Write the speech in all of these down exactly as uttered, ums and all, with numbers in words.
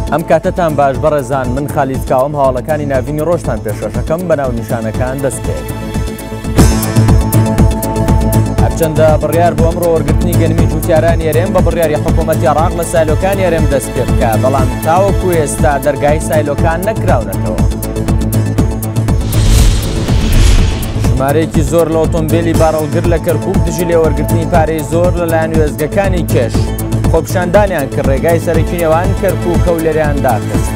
ئەم کاتتان باش بەڕێزان من خالید کاوم هەواڵەکانی ناوینی ڕۆژتان پێشکەشەکەم بەناو نیشانەکان دەست پێێت. هەرچەندە بڕیار بۆ ئەمڕۆ وەرگرتنی گەنمی جوتیاران هێرێم بە بڕیاری حکوومەتی عێراق لە سایلۆکان هێرێم دەست پێ بکە، بەڵام تاوەکو ئێستا دەرگای سایلۆکان نەکراونەتەوە. ژمارەیەکی زۆر لە ئۆتۆمبیلی بارەڵگر لە کەرکووک دژی لێ وەرگرتنی پارەی زۆر لەلایەن وێستگەکانی کێش خۆپیشاندانیان کرد ڕێگای سەرەکی نێوان کەرکووک و لێرەیان داخست.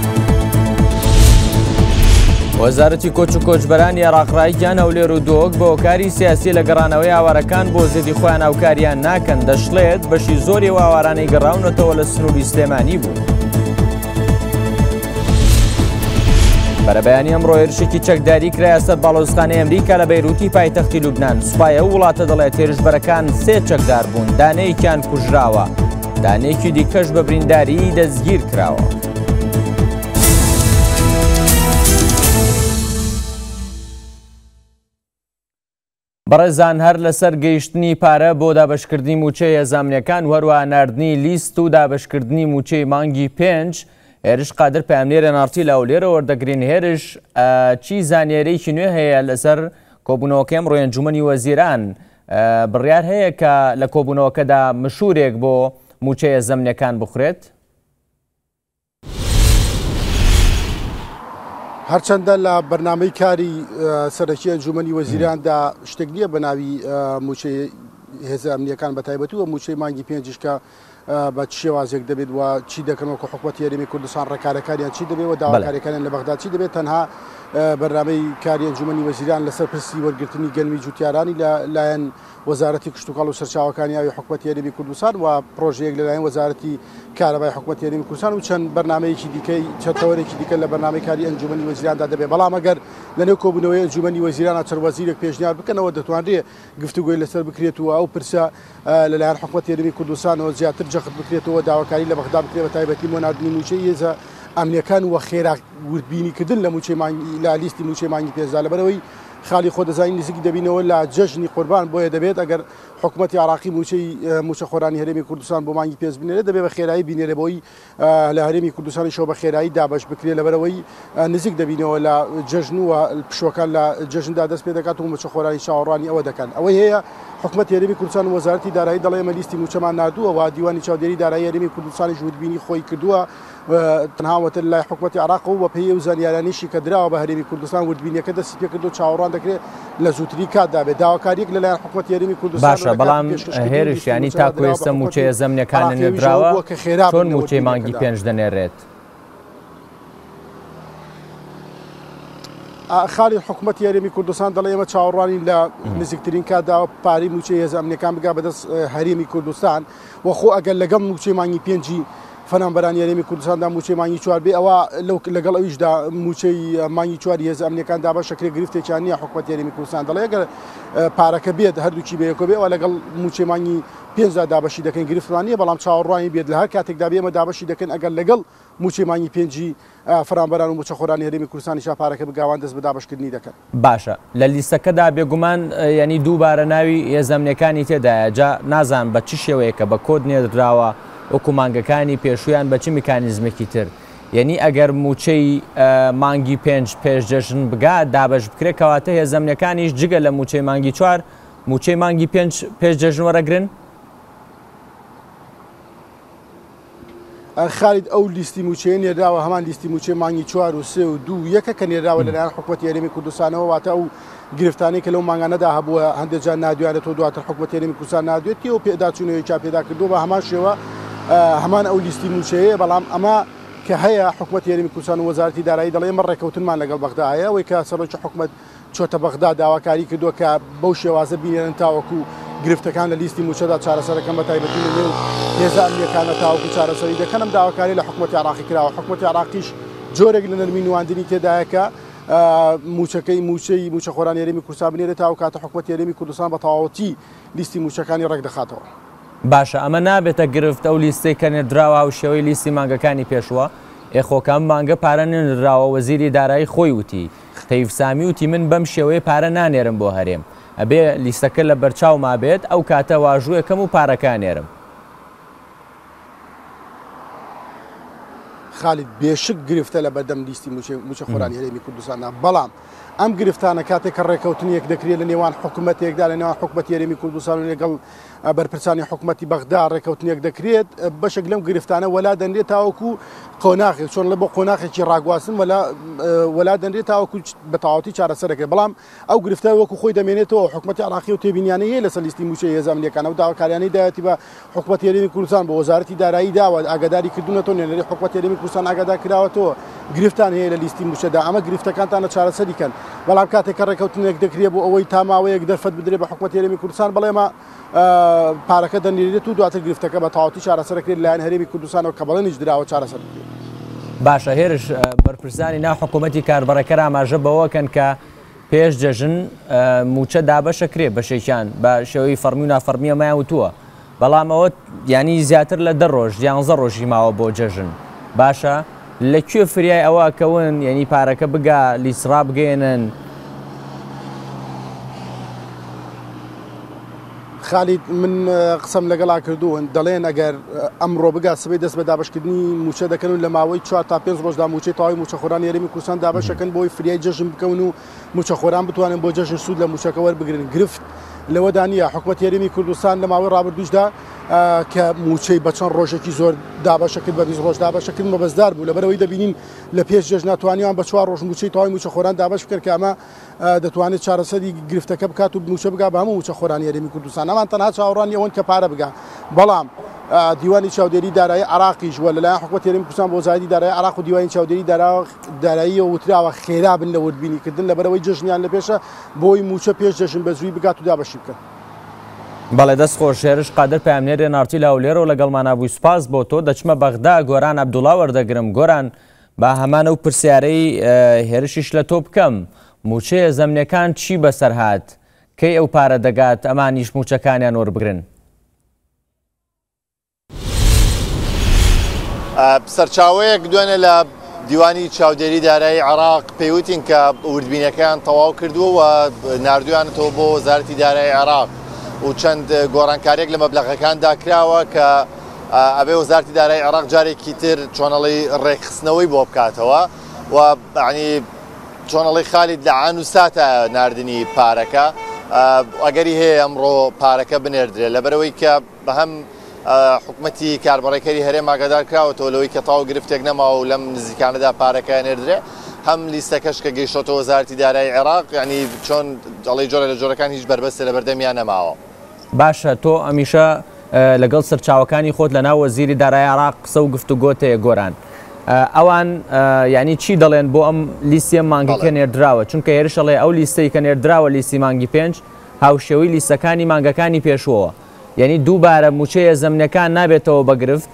وەزارەتی کۆچ و کۆچبەرانی عێراقڕاییان هەولێر و دۆک بە هۆکاری سیاسی لە گەڕانەوەی هاوارەکان بۆ زێدی خۆیان هاوکاریان ناکەن، دەشڵێت بەشی زۆری هاوارانەی گەڕاونەتەوە لە سنووری سلێمانی بوون. بەرەبەیانی ئەمڕۆ هێرشێکی چەکداری کرایە سەر باڵۆزخانەی ئەمریکا لە بەیروتی پایتەختی لوبنان. سوپایە و وڵاتە دەڵێت هێرشبەرەکان سێ چەکدار بوون، دانەیەکیان کوژراوە، دانەیەکی دیکەش بە برینداری دەستگیر کراوە. بەڕێزان هەر لەسەر گەیشتنی پارە بۆ دابەشکردنی موچەی هێزانامەکان و هەروە ناردنی لیست و دابەشکردنی موچەی مانگی پێنج هێرش قادر پاملێرە نارتی لە ئەولێرە وەردەگرین. هێرش چی زانیاریەکی نوێ هەیە لەسەر کۆبوونەوەکە ئەمڕۆ ئەنجومەنی وەزیران بڕیار هەیە کە لە کۆبوونەوەکەدا مشورێک بۆ موچەی هێزانامەکان بخورێت؟ هەرچەندە لە بەرنامەی کاری سەرەکی ئەنجومەنی وەزیراندا شتێک نییە بە ناوی موچەی هێزانامەکان بە تایبەتی و موچەی مانگی پێنجش کە بە شێوازێک دەبێت و چی دەکەنەوە کە حکوومەتی هەرێمی کوردستان ڕێکارەکانیان چی دەبێت و داواکاریەکانیان لە بەغدا چی دەبێت. تەنها بەرنامەی کاری ئەنجومەنی وەزیران لەسەر پرسی وەرگرتنی گەنمی جوتیارانی لەلایەن وەزارەتی کشتوکاڵ و سەرچاوەکانی ئاوی حکوومەتی هەرێمی کوردستان و پرۆژەیەک لەلایەن وەزارەتی کارەبای حکوومەتی هەرێمی کوردستان و چەند بەرنامەیەکی دیکەی چەتەوەرێکی دیکە لە بەرنامەی کاری ئەنجومەنی وەزیراندا دەبێت. بەڵام ئەگەر لەنێو کۆبوونەوەی ئەنجومەنی وەزیرانە چەند وەزیرێک پێشنیار بکەنەوە دەتوانرێت گفتوگۆی لەسەر بکرێت و ئەو پرسە لەلایەن حکوومەتی هەرێمی کوردستانەوە زیاتر جەخت بکرێتەوە، داواکاری لە بەغدا بکرێت بە تایبەتی بۆ ناردنی موچەی هێزە ئەمنیەکان و خێرا وردبینیکردن لە موچەی لە لیستی موچەی مانگی پێنجدا لەبەرەوەی خالی خۆ دەزانین نزیکی دەبینەوە لە جەژنی قوربان بۆیە دەبێت ئەگەر حکوومەتی عێراقی موچەی موچە خۆرانی هەرێمی کوردستان بۆ مانگی پێنج بنێرێت دەبێت بە خێرایی بینێرە بۆی لە هەرێمی کوردستانی شەو بە خێرایی دابش بکرێت لەبەرەوەی نزیک دەبینەوە لە جەژن و پشوەکان لە جەژندا دەست پێ دەکات و موچە خۆرانی چاوەڕوانی ئەوە دەکەن. ئەوەی هەیە حکوومەتی هەرێمی کوردستان و وەزارەتی دارایی دەڵێ ئێمە لیستی موچەمان نردووە و دیوانی چاودێری دارایی هەرێمی کوردستانی ژووربینی خۆی کردووە تەنهاوەتە لای حکوومەتی عێراق و بە پێی و زانیارانیشی کە دراوە بە هەرێمی کوردستان وردبینیەکە دەستی پێ کردو چاوەڕوان دەکرێت لە زووتری کاتدا بێت. داواکاریەک لەلایەن حکوومەتی هەرێمی کوردستان باشە، بەڵام هێرش ینی تاکو ئێستا موچەی هێزانامەکان نێدراوە چۆن موچەی مانگی پێنج دەنێرێت؟ خالی حکوومەتی هەرێمی کوردستان دەڵێ ئێمە چاوەڕوانی لە نزیکترین کاتدا پارەی موچەی هێزانامەکان بگا بەدەست هەرێمی کوردستان وەخۆ ئەگەر لەگەڵ موچەی مانگی پێنجی فەنانبەرانی هەرێمی کوردستاندا موچەی مانگی چوار بێ ئەوە لەگەڵ ئەویشدا موچەی مانگی چواری هێزانامەکان دابە شەکرێ گرفتێکیان نییە حکوومەتی هەرێمی کوردستان دەڵێ ئەگەر پارەکە بێت هەردووکی بەیەکۆ بێ ئەوە لەگەڵ موچەی مانگی پێنجدا دابەشی دەکەن گرفتوان نییە، بەڵام چاوەڕوانی بێت لە هەر کاتێکدا بێ ئێمە دابەشی دەکەن ئەگەر لەگەڵ موچەی مانگی پێنجی فەرانبەران و موچە خۆرانی هەرێمی کوردستانی شا پارەکە بگاوان دەست بە دابەشکردنی دەکەن. باشە، لە لیستەکەدا بێگومان ینی دووبارە ناوی هێزانامەکانی تێدایە، جا نازان بە چ شێوەیەکە بە کۆد نێردراوە وەکو مانگەکانی پێشویان بە چ میکانیزمێکی تر، یعنی ئەگەر موچەی مانگی پێنج پێشجەژن بگات دابش بکرێت کەواتە هێزانامەکانیش جگە لە موچەی مانگی چوار موچەی مانگی پێنج پێشجەژن وەرەگرن؟ خالید ئەو لیستی موچەیە نێراوە هەمان لیستی موچەی مانگی چوار و سێ و دوو یەکە کە نێراوە لەلایەن حکوومەتی هەرێمی کوردستانەوە، واتە ئەو گرفتانەی کە لەو مانگانەدا هەبووە هەندێک جار نادوێتەوە دواتر حکوومەتی هەرێمی کوردستان نادوێتی و پێداچوونەوەی پێدا کردو بە هەمان شێوە هەمان ئەو لیستی موچەیە. بەڵام ئەمە کە هەیە حکوومەتی هەرێمی کوردستان و وەزارەتی دارایی دەڵێ ئێمە ڕێکەوتنمان لەگەڵ بەغدا هەیە، ئەوەی کە سەرۆکی حکوومەت چۆتە بەغدا داواکاری کردووە کە بەو شێوازە بینێرن تاوەکو گرفتەکان لە لیستی موچەدا چارەسەرەکەم بە تایبەتی لە نێو هێزانامەکانە تاوەکو چارەسەری دەکەنم داواکاری لە حکوومەتی عێراقی کراوە. حکوومەتی عێراقیش جۆرێک لە نەرمی نواندنی تێدایە کە موچەکەی موچەی موچە خۆرانی هەرێمی کوردستان بنێرێت تا و کاتە حکوومەتی هەرێمی کوردستان بە تەواوەتی لیستی موچەکانی ڕێک دەخاتەوە. باشە، ئەمە نابێتە گرفت ئەو لیستەی کە نێردراوە و شێوەی لیستی مانگەکانی پێشوە ئێخۆکان مانگە پارە نێنراوە وەزیری دارایی خۆی وتی تەیف سامی وتی من بەم شێوەیە پارە نانێرم بۆ هەرێم، ئەبێ لیستەکە لە بەرچاو مابێت ئەو کاتە واژوویەکەم و پارەکانێرم. خالید بێشک گرفتە لە بەردەم لیستی موچە خۆرانی هەرێمی کوردستاندا بەڵام ئەم گرفتانە کاتێک کە ڕێکەوتنیەک دەکرێت لە نێوان حکوومەتێکدا لە نێوان حکوومەتی هەرێمی کوردستان و لەگەڵ بەرپرسانی حکوومەتی بەغدا ڕێکەوتنیەک دەکرێت بەشێک لەم گرفتانە وەلا دەنرێت تاوەکو قۆناغێک چۆن لە بۆ قۆناغێکی ڕاگواستن وەلا دەنرێت تاوەکو بە تەواوەتی چارەسەرەکرێت بەڵام ئەو گرفتە وەکو خۆی دەمێنێتەوە حکوومەتی عراقی و تێبینیانەیە لەسەر لیستی موچەی هێزانیەکانە و داواکاریانەی دایەتی بە حکوومەتی هەرێمی کوردستان بە وەزارەتی دارایی داوە ئاگاداری کردوونەتەوە نوێنەری حکوومەتی هەرێمی کوردستان ئاگادار کراوەتەوە گرفتان هەیە لە لیستی موچەدا ئەمە گرفتەکانتانە چارەسەری کەن بەڵام کاتێک کە ڕێکەوتنێک دەکرێت بۆ ئەوەی تاماوەیەک دەرفەت بدرێت بە حکوومەتی هەرێمی کوردستان بەڵێمە پارەکە دەنێرێت و دواتر گرفتەکە بە تەواوەتی چارەسەرەکرێت لایەن هەرێمی کوردستانەوە کە بەڵێنیش دراوە چارەسەر بکرێت. باشە هێرش بەرپرسانی ناو حکوومەتی کاربڕەکە ئاماژە بەوەکەن کە پێش جەژن موچە دابەشەکرێت بەشێکیان بە شێوەی فەرمی و نافەرمیە مایان وتووە بەڵام ئەوە ینی زیاتر لە دە ڕۆژ یانزە ڕۆژی ماوە بۆ جەژن باشە لەکوێ فریای ئەوە کەون یعنی پارەکە بگا لیسرا بگەێنن. خالید من قسم لەگەڵا کردوون دەڵێن ئەگەر ئەمڕۆ بگا سبەی دەست بە دابشکردنی موچە دەکەن و لە ماوەی چوار تا پێنج ڕۆژدا موچەی تەواوی موچەخۆرانی هەرێمی کوردستان دابەشەکەن بۆی فریای جەژن بکەون و موچەخۆران بتوانن بۆ جەژن سوود لە موچەکە وەربگرن. گرفت لەوەدا نییە حکوومەتی هەرێمی کوردستان لە ماوەی ڕابردووشدا کە موچەی بە چەند ڕۆژێکی زۆر دابەشەکرد بە بیست ڕۆژ دابەشەکرد مەبەستدار بوو لەبەرەوەی دەبینین لە پێش جەژن ناتوانیان بە چوار ڕۆژ موچەی تەواوی موچەخۆران دابەش بکرد کە ئەمە دەتوانێت چارەسەری گرفتەکە بکات و موچە بگا بە هەموو موچەخۆرانی هەرێمی کوردستان ئەمان تەنها چاوەڕوانی ئەوەن کە پارە بگا بەڵام دیوانی چاودێری دارایی عراقیش وە لەلایەن حکوومەتی هەرێمی کوردستان بۆ وەزارەتی دارایی عراق و دیوانی چاودێری دارایی وتراوە خێرا بن لە وردبینیکردن لەبەرەوەی جەژنیان لە پێشە بۆی موچە پێش جەژن بە زووی بگات و دابەشی بکەن. بەڵێ دەست خۆشێرش قادر پامنێرێ نارتی لاولێرە و لەگەڵمان نبووی سپاس بۆ تۆ دەچمە بەغدا گۆران عەبدوڵڵا وەردەگرم گۆران بە هەمانە و پرسیارەی هێرشیش لە تۆ بکەم موچەیە زەمنیەکان چی بەسەر هات کەی ئەو پارە دەگات ئەمانیش موچەکانیان وەربگرن. سەرچاوەیەک دوێنێ لە دیوانی چاودێری دارایی عراق پێیوتین کە وردبینەکەیان تەواو کردووە و نردویانەوە بۆ وەزارەتی دارایی عراق و چەند گۆڕانکاریەک لە مەبلەغەکاندا کراوە کە ئەبێ وەزارەتی دارایی عراق جارێکی تر چۆنەڵی ڕێکخستنەوەی بۆ بکاتەوە و عنی چۆنەڵی خالید لە عان و ساتە نردنی پارەکە ئەگەری هەیە ئەمڕۆ پارەکە بنێردرێت لەبەرەوەی کە بە هەم حکوومەتی کاربڕێکەری هەرێم ئاگادار کراوەتەوە لەوەی کە تاو گرفتێک نەماوە و لەم نزیکانەدا پارەکە نێردرێ هەم لیستەکەش کە گەیشتۆتە وەزارەتی دارایی عێراق ینی چۆن دەڵێ جۆرە لە جۆرەکان هیچ بەربەستە لە بەردەمیان نەماوە. باشە تۆ ئەمیشە لەگەڵ سەرچاوەکانی خۆت لە ناو وەزیری دارایی عێراق قسە و گفتوگۆت هەیە گۆران ئەوان ینی چی دەڵێن بۆ ئەم لیستی مانگیکە نێردراوە چونکە هێرشەڵێ ئەو لیستەی کە نێردراوە لیستی مانگی پێنج هاوشێوەی لیستەکانی مانگەکانی پێشووە یعنی دووبارە موچەیە زەمنەکان نابێتەوە بەگرفت.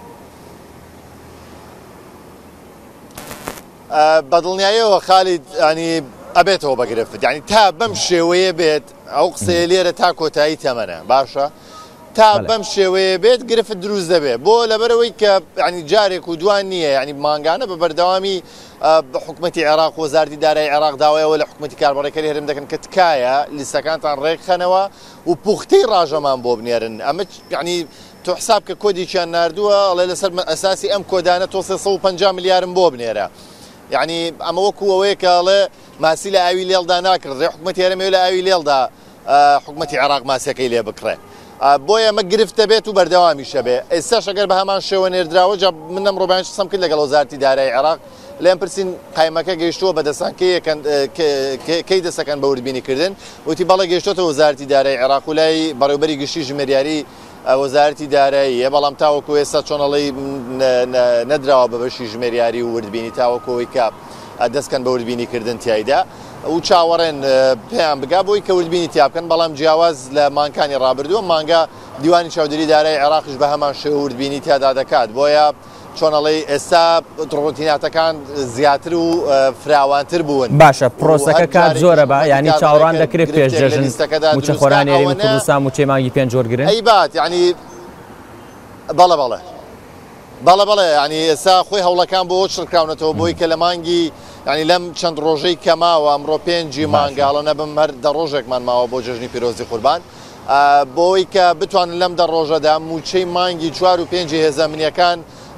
بەدڵنیاییەوە خالید ینی ئەبێتەوە بەگرفت ینی تا بەم شێوەیە بێت ئەو قسەیە لێرە تا کۆتایی تەمەنە باشە تا بەم شێوەیە بێت گرفت دروست دەبێت بۆ لەبەرەوەی کە ینی جارێک و دوان نییە ینی مانگانە بە بەردەوامی حکوومەتی عێراق و وەزارەتی دارایی عێراق داوایەوە لە حکوومەتی کاربڕێکەری هەرێم دەکەن کە تکایە لیستەکانتان ڕێکخەنەوە و پوختەی ڕاژەمان بۆ بنێرن ئەمە ینی تۆ حساب کە کۆدییان نردووە ئەڵێ لەسەر ئەساسی ئەم کۆدانە تۆ سێ سەد و پەنجا ملیارم بۆ بنێرە یعنی ئەمە وەکو ئەوەیە کە ئەڵێ ماسی لە ئاوی لێڵدا ناکرد ڕێ حکوومەتی هەرێمی لە ئاوی لێڵدا حکوومەتی عێراق ماسیەکەی لێ بکڕێ بۆیە ئەمە گرفتە بێت و بەردەوامیشە بێ ئێستاش ئەگەر بە هەمان شێوە نێردراوە جا منم ڕۆبیان قسەم کرد لەگەڵ وەزارەتی دارایی عێراق لێم پرسین قایمەکە گەیشتووە بەدەستان کەی دەسەکەن بە وردبینیکردن وتی بەڵێ گەیشتۆتە وەزارەتی دارایی عێراق و لای بەڕێوەبەری گشتی ژمێریاری وەزارەتی داراییە بەڵام تاوەکو ئێستا چۆنەڵی نەدراوە بە بەشی ژمێریاری و وردبینی تاوەکەوەی کە دەستکەن بە وردبینیکردن تایدا و چاوەڕێن پێیان بگا بۆی کە وردبینی تیا بکەن بەڵام جیاواز لە مانکانی ڕابردووە مانگا دیوانی چاودێری دارایی عێراقیش بە هەمان شێوە وردبینی تیادا دەکات بۆیە چۆنەڵی ئێستا ڕۆتیناتەکان زیاتر و فراوانتر بوون. باشە پرۆسەکە کات زۆرە بە ینی چاوەڕوان دەکرێت پێش جەژن موچەخۆرانی هەرێمی کوردستان موچەی مانگی پێنج وەرگرن ئەی بات ینی بەڵێ بەڵێ بەڵێ بەڵێ ینی ئێستا خۆی هەوڵەکان بۆ شڕکراونەتەوە بۆی کە لە مانگی ینی لەم چەند ڕۆژەی کەماوە ئەمڕۆ پێنجی مانگاڵە نەبم هەر دە ڕۆژێکمان ماوە بۆ جەژنی پیرۆزی قوربان بۆی کە بتوانن لەم دە ڕۆژەدا موچەی مانگی چوار و پێنجی هێزەمنیەکان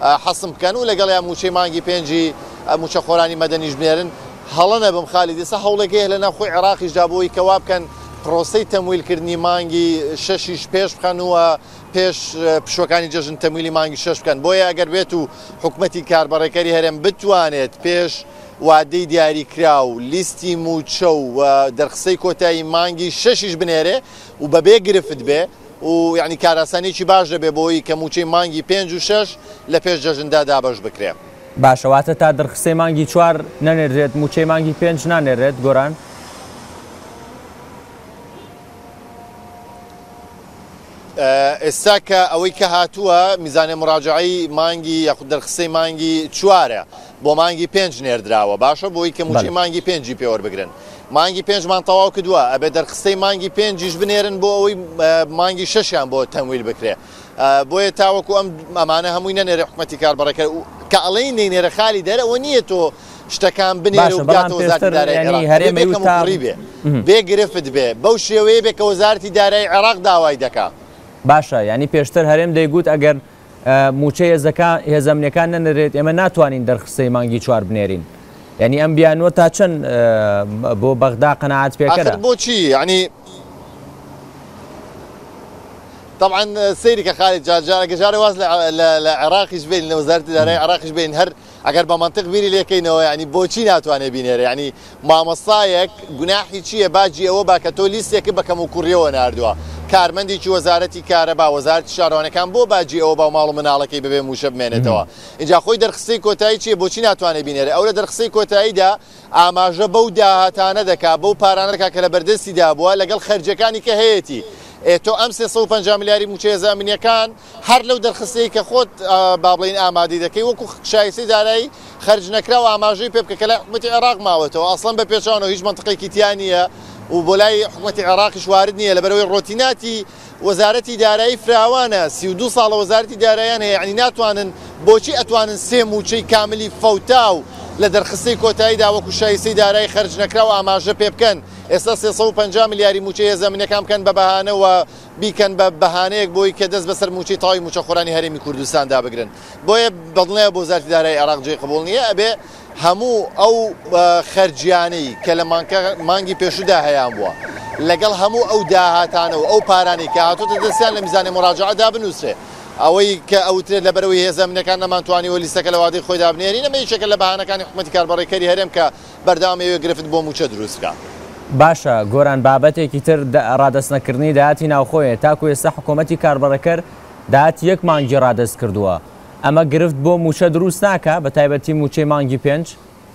حەسم بکەن و لەگەڵ یا موچەی مانگی پێنجی موچە خۆرانی مەدەنیش بنێرن هەڵە نەبم خالی دیسە هەوڵێکی لە ناوخۆی عێراقیشدا بۆی کەوا بکەن پرۆسەی تەمویلکردنی مانگی شەشیش پێش بخەنەوە پێش پشوەکانی جەژن تەمویلی مانگی شەش بکەن بۆیە ئەگەر بێت و حکوومەتی کاربڕێکەری هەرێم بتوانێت پێش وادەی دیاری کرا و لیستی موچە و دەرخسەی کۆتایی مانگی شەشیش بنێرێ و بەبێ گرفت بێ و یعنی کاراسانێکی باش دەبێ بۆی کە موچەی مانگی پێنج و شەش لە پێش جەژندا دابەش بکرێ. باشەواتە تا دەرخسەی مانگی چوار نەنێرێت موچەی مانگی پێنج نانێرێت گۆران؟ ئێستا کە ئەوەی کە هاتووە میزانە مراجعی مانگی یاخود دەرخسەی مانگی چوارە بۆ مانگی پێنج نێردراوە باشە بۆی کە موچەی مانگی پێنجی پێوەربگرن مانگی پێنجمان تەواو کردووە ئەبێ دەرخستەی مانگی پێنجیش بنێرن بۆ ئەوەی مانگی شەشیان بۆ تەمویل بکرێ بۆیە تاوەکو ئەم ئەمانە هەمووی نەنێرە حکومەتی کاربڕەکە کە ئەڵێی نێنێرە خالی دەرەوە نییە تۆ شتەکان بنێرە و بگاتەوە وەزارەتی دارایی عێراق بێ بێ گرفت بێ بەو شێوەیە بێ کە وەزارەتی دارایی عێراق داوای دەکات. باشە ینی پێشتر هەرێم دەیگوت ئەگەر موچەی هێزەمنیەکان نەنێرێت ئێمە ناتوانین دەرخستەی مانگی چوار بنێرین ینی ئەم بیانوە تا چەند بۆ بەغدا قەناعەت پێکەرە بۆچی ینی طبعا سەیری کە خالد جارجارە واز لە عێراقیش بین لە وەزارەتی دارایی عێراقیش بین هەر ئەگەر بە منطق بیری لێکەینەوە ینی بۆچی ناتوانێت بینێرە ینی مامۆستایەک گوناحی چییە باجی ئەوە با کە تۆ لیستێکی بەکەم و کوڕیەوە ناردووە کارمەندێکی وەزارەتی کارەبا وەزارەتی شارەوانەکان بۆ باجی ئەوە با ماڵ و مناڵەکەی ببێ موشە بمێنێتەوە اینجا خۆی دەرخستەی کۆتایی چیە بۆچی ناتوانێت بینێرە ئەو لە دەرخستەی کۆتاییدا ئاماژە بەو داهاتانە دەکات بەو پارانە دەکات کە لە بەردەستی دابووە لەگەڵ خەرجەکانی کە هەیەی تۆ ئەم سێ سەد و پەنجا ملیاری موچە هێزانمینیەکان هەر لەو دەرخستەی کە خۆت با بڵین ئامادەی دەکەی وەکو شایستەی دارایی خەرج نەکراوە ئاماژەی پێ بکە کە لای حکومەتی عێراق ماوەتەوە ئەسڵەن بە پێچوانەوە هیچ منطقێکی تیا نییە و بۆ لای حکومەتی عێراقیش وارد نییە لەبەرەوەی ڕۆتیناتی وەزارەتی دارایی فراوانە سی و دوو ساڵە وەزارەتی داراییان هەیە یعنی ناتوانن بۆچی ئەتوانن سێ موچەی کاملی فەوتاو لە دەرخستەی کۆتاییدا وەکو شایستەی دارایی خەرج نەکراوە ئاماژە پێ بکەن ئێستا سێ سەد و پەنجا ملیاری موچەی هێزانمینیەکان بکەن بە بەهانەوە بیکەن بە بەهانەیەک بۆی کە دەست بەسەر موچەی تاوی موچە خۆرانی هەرێمی کوردستاندا بگرن بۆیە بەڵێ بۆ وەزارەتی دارایی عێراق جێی قبوڵ نییە ئەبێ هەموو ئەو خەرجیانەی کە لە مانگی پێشودا هەیەیان بووە لەگەڵ هەموو ئەو داهاتانە و ئەو پارانەی کە هاتوۆتە دەستیان لە میزانی مراجعەدا بنووسێ ئەوەی کە ئەوترێت لەبەرەوەی هێزانمینیەکان نەمانتوانیوە لیستەکە لە وادەی خۆی دابنێرین ئەمە یەکێکە لە بەهانەکانی حکومەتی کاربڕێکەری هەرێم کە بەردەوامەوێ گرفت بۆ موچە دروست بکات. باشە گۆران بابەتێکی تر ڕادەستنەکردنی داهاتی ناوخۆیە تاکو ئێستا حکوومەتی کاربڕەکەر داهات یەک مانگی ڕادەست کردووە ئەمە گرفت بۆ موچە دروست ناکە بە تایبەتی موچەی مانگی پێنج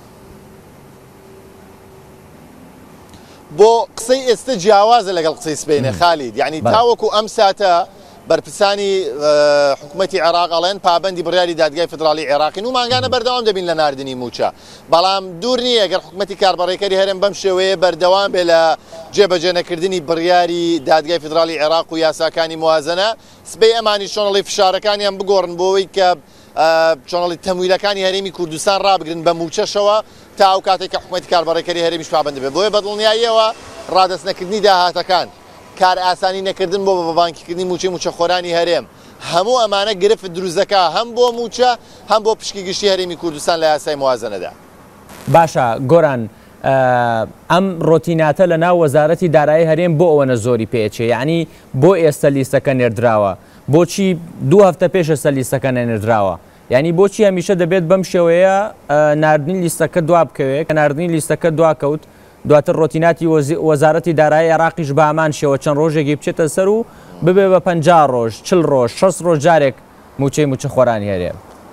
بۆ قسەی ئێستا جیاوازە لەگەڵ قسەی سبەینە خالید یعنی تاوەکو ئەم ساتە بەرپرسانی حکوومەتی عێراق ئەڵێن پابەندی بڕیاری دادگای فدراڵی عێراقین و مانگانە بەردەوام دەبین لە ناردنی موچە بەڵام دوور نییە ئەگەر حکوومەتی کاربڕێکەری هەرێم بەم شێوەیە بەردەوام بێ لە جێبەجێنەکردنی بڕیاری دادگای فدراڵی عێراق و یاساکانی موازنە سبەی ئەمانی چۆنەڵی فشارەکانیان بگۆڕن بۆەوەی کە چۆنەڵی تەمویلەکانی هەرێمی کوردستان ڕابگرن بە موچەشەوە تا ئەو کاتێک کە حکوومەتی کاربڕێکەری هەرێمیش پابەند بێت بۆیە بەدڵنیاییەوە ڕادەستنەکردنی داهاتەکان کار ئاسانی نەکردن بۆ بە بانکیکردنی موچەی موچە خۆرانی هەرێم هەموو ئەمانە گرفت دروستەکە هەم بۆ موچە هەم بۆ پشکی گشتی هەرێمی کوردستان لە یاسای موازنەدا. باشە گۆران ئەم ڕۆتیناتە لە ناو وەزارەتی دارایی هەرێم بۆ ئەوەنە زۆری پێچێ یعنی بۆ ئێستا لیستەکە نێردراوە بۆچی دوو هەفتە پێش ئێستا لیستەکە نێردراوە یعنی بۆچی هەمیشە دەبێت بەم شێوەیە ناردنی لیستەکە دوا بکەوێت کە ناردنی لیستەکە دواکەوت دواتر ڕۆتیناتی وەزارەتی دارایی عێراقیش بە هەمان شێوە چەند ڕۆژێکی بچێتە سەر و ببێ بە پەنجا ڕۆژ چل ڕۆژ شەست ڕۆژ جارێک موچەی موچە خۆرانی هەرێم.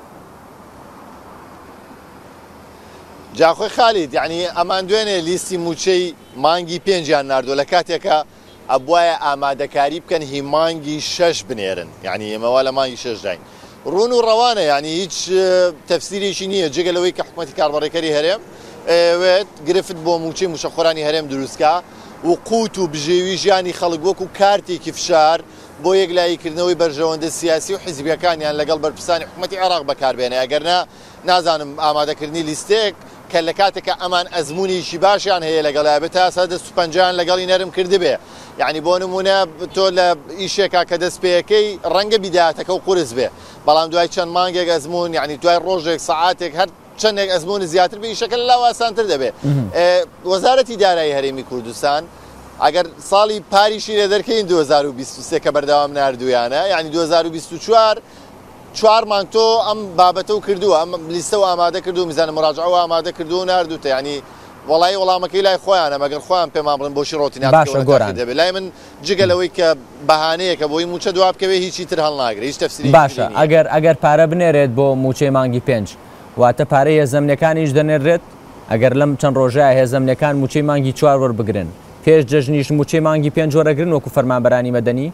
جاخۆی خالید یعنی ئەمان دوێنێ لیستی موچەی مانگی پێنجیان ناردووە لە کاتێکە ئەبوایە ئامادەکاری بکەن هی مانگی شەش بنێرن یعنی ئێمەوا لە مانگی شەش داین ڕوون و ڕەوانە یعنی هیچ تەفسیرێکی نییە جێگەلەوەی کە حکوومەتی کاربڕێکەری هەرێم ئەوێت گرفت بۆ موچەی موچە خۆرانی هەرێم دروستکە و قوت و بژێوی ژیانی خەڵک وەکو کارتێکی فشار بۆ یەکلاییکردنەوەی بەرژەوەندە سیاسی و حیزبیەکانیان لەگەڵ بەرپرسانی حکوومەتی عێراق بەکاربێنێ ئەگەرنا نازانم ئامادەکردنی لیستێک کە لە کاتێکە ئەمان ئەزممویشی باشیان هەیە لەگەڵا بێت تا سە دەست و پەنجیان لەگەڵی نەرم کردبێ یعنی بۆ نمونە تۆ لە ئیشێکا کە دەست پێەکەی ڕەنگە بیداتەکە و قورس بێ بەڵام دوای چەند مانگێک ئەزمون یعنی دوای ڕۆژێک سەعاتێک هەر چەندێک ئەزمون زیاتر بێ ئیشەکە لەلاو ئاسانتر دەبێت. وەزارەتی دارایی هەرێمی کوردستان ئەگەر ساڵی پاریشی لێ دەرکەین دوو هەزار و بیست و سێ کە بەردەوام نردویانە یعنی دوو هەزار و بیست و چوار چوار مانگ تۆ ئەم بابەتە و کردووە ئەم لیستە و ئامادە کردو میزانە مراجعە و ئامادە کردو و نردوتە ینی وڵی وەڵامەکەی لای خۆیانە مەگەر خۆیان پێمان بڵن بۆشی ڕۆتینات دەبێت لای من جگەلەوەی کە بەهانەیە کە بۆی موچە دواب بکەوێ هیچی تر هەڵناگرێت هیچ تەفسیری باشە ئەگەر ئەگەر پارە بنێرێت بۆ موچەی مانگی پێنج واتە پارەی هێزەمنیەکانیش دەنێرێت ئەگەر لەم چەند ڕۆژەیە هێزەمنیەکان موچەی مانگی چوار وەربگرن پێش جەژنیش موچەی مانگی پێنج وەرەگرن وەکو فەرمانبەرانی مەدەنی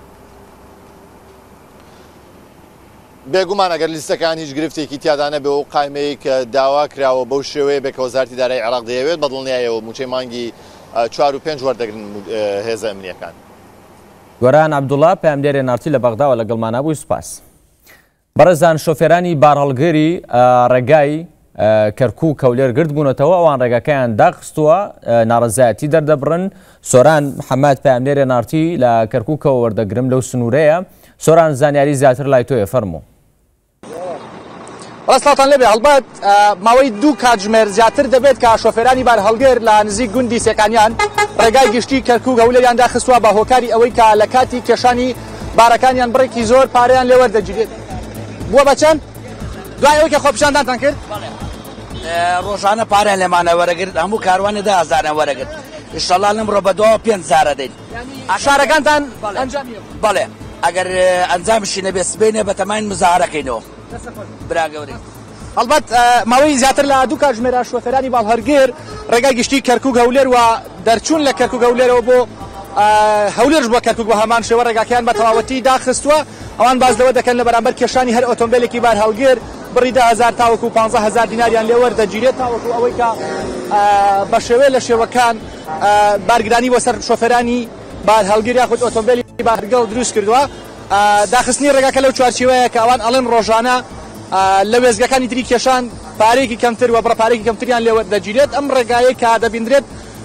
بێگومان ئەگەر لیستەکان هیچ گرفتێکی تیادانە بێ و قایمەیە کە داوا کراوە بەو شێوەیە بێکە وەزارەتی دارایی عێراق دەیەوێت بەدڵنیایەوە موچەی مانگی چوار و پێنج وەردەگرن هێزە ئەمنیەکان. گۆران عەبدوڵڵا پەیامدێرێ نارتی لە بەغداوە لەگەڵمانە بووی سوپاس. بەڕێزان شۆفێرانی بارهەڵگری ڕێگای کەرکووک کەولێرگرد بوونەتەوە ئەوان ڕێگەکەیان داخستووە ناڕەزایەتی دەردەبڕن. سۆران محەممەد پەیامدێرێ نارتی لە کەرکووکەوە وەردەگرم لەو سنوورەیە. سۆران زانیاری زیاتر لای تۆیە فەرموو. ڕاستڵاتان لێبێ هەڵبەت ماوەی دوو کاتژمێر زیاتر دەبێت کە شۆفێرانی بارهەڵگەر لە نزیک گوندی سێکانیان ڕێگای گشتی کەرکووک هەولێریان داخستووە بە هۆکاری ئەوەی کە لە کاتی کێشانی بارەکانیان بڕێکی زۆر پارەیان لێ وەردەگیرێت. بووە بە چەند؟ دوای ئەوەی کە خۆپیشاندانتان کرد؟ ڕۆژانە پارەیان لێمانە وەرەگرت هەموو کاروانە ده هەزارە وەرەگرت. ئینشەڵڵا لەمڕۆ بەدەوە پێنج هەزارە دەین. شارەکانتان ئەنجامیە؟ بەڵێ ئەگەر ئەنجامشی نەبێ سبەینێ بە تەماین مزاحرەکەینەوە. برا گەورەی. هەڵبەت ماوەی زیاتر لە دوو کاتژمێرە شۆفێرانی باڵهەرگێر ڕێگای گشتی کەرکووک هەولێر و دەرچوون لە کەرکووک هەولێرەوە بۆ هەولێرش بۆ کەرکووک بە هەمان شێوە ڕێگاکەیان بە تەواوەتی داخستووە. ئەوان باز لەوە دەکەن لە بەرامبەر کێشانی هەر ئۆتۆمبیلێکی بارهەڵگێر بڕی ده هەزار تاوەکو پانزە هەزار دیناریان لێ وەردەگیرێت تاوەکو ئەوەی کە بە شێوەیە لە شێوەکان بارگرانی بۆ سەر شۆفێرانی بارهەڵگیر یاخود ئۆتۆمبیلی بارگەڵ دروست کردووە. داخستنی ڕێگاکە لەو چوارچێوەیە کە ئەوان ئەڵێن ڕۆژانە لە وێزگەکانی تری کێشان پارێکی کەمتر و بڕە پارێکی کەمتریان لێ وەردەگیرێت. ئەم ڕێگایە کە دەبیندرێت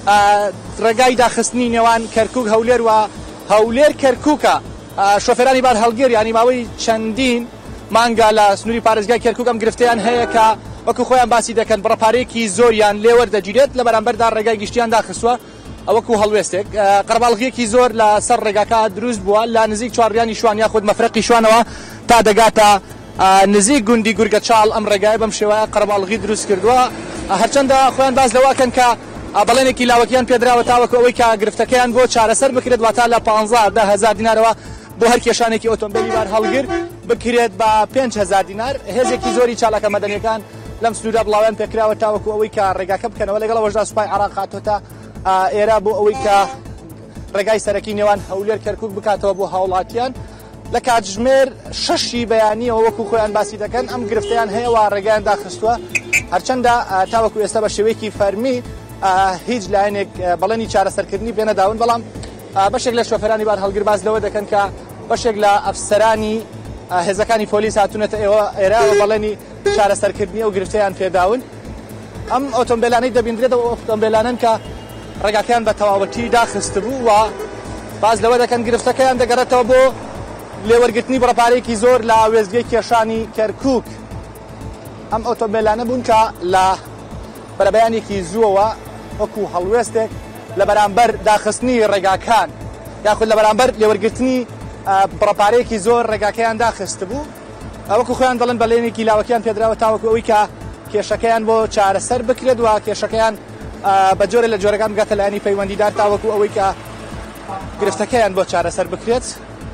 ڕێگای داخستنی نێوان کەرکووک هەولێر و هەولێر کەرکووکە. شۆفێرانی بارهەڵگیر ینی ماوەی چەندین مانگا لە سنووری پارێزگای کەرکووک ئەم گرفتیان هەیە کە وەکو خۆیان باسی دەکەن بڕە پارێکی زۆریان لێ وەردەگیرێت لە بەرامبەردا ڕێگای گشتیان داخستووە ئەوەکو هەڵوێستێک. قەرباڵغیەکی زۆر لە سەر ڕێگاکە دروست بووە لە نزیک چواردیانی شوان یاخود مەفرەقی شوانەوە تا دەگاتە نزیک گوندی گورگە چاڵ ئەم ڕێگای بەم شێوەیە قەرباڵغی دروست کردووە. هەرچەندە خۆیان باز لەواکەن کە بەڵێنێکی لاوەکیان پێدراوە تاوەکو ئەوەی کە گرفتەکەیان بۆ چارەسەر بکرێت واتە لە پانزە هەزار دینارەوە بۆ هەر کێشانێکی ئۆتۆمبیلی بارهەڵگر بکرێت بە پێنج هەزار دینار. هێزێکی زۆری چالاکە مەدەنیەکان لەم سنوورە بڵاویان پێکراوە تاوەکو ئەوەی کە ڕێگاکە بکەنەوە لەگەڵەوەشدا سوپای عێراق هاتۆتە ئێرە بۆ ئەوەی کە ڕێگای سەرەکی نێوان هەولێر کەرکووک بکاتەوە بۆ هاوڵاتیان. لە کاتژمێر شەشی بەیانیەوە وەکو خۆیان باسی دەکەن ئەم گرفتیان هەیەوە ڕێگەیان داخستووە. هەرچەندە تاوەکو ئێستا بە شێوەیەکی فەرمی هیچ لایەنێک بەڵێنی چارەسەرکردنی پێنەداون بەڵام بەشێک لە شۆفێرانی بارهەڵگر باز لەوە دەکەن کە بەشێک لە ئەفسەرانی هێزەکانی پۆلیس هاتوونەتە ئێوە ئێرە بەڵێنی چارەسەرکردنی و گرفتیان پێداون. ئەم ئۆتۆمبیلانەی دەبیندرێتەوە ئۆتۆمبیلانن کە ڕێگاکەیان بە تەواوەتی داخست بوو و باز لەوە دەکەن گرفتەکەیان دەگەڕێتەوە بۆ لێوەرگرتنی بڕەپارێکی زۆر لە وێزگەی کێشانی کەرکووک. ئەم ئۆتۆمبیلانە بوون کە لە بەرەبەیانێکی زووەوە وەکو هەڵوێستێک لە بەرامبەر داخستنی ڕێگاکان یاخود لە بەرامبەر لێوەرگرتنی بڕەپارێکی زۆر ڕێگاکەیان داخست بوو. ئەوەکو خۆیان دەڵێن بەڵێنێکی لاوەکیان پێدراوە تاوەکو ئەوەی کە کێشەکەیان بۆ چارەسەر بکرێت و کێشەکەیان بە جۆرە لە جۆرەکان بگاتە لایەنی پەیوەندیدار تاوەکو ئەوەی کە گرفتەکەیان بۆ چارەسەر بکرێت.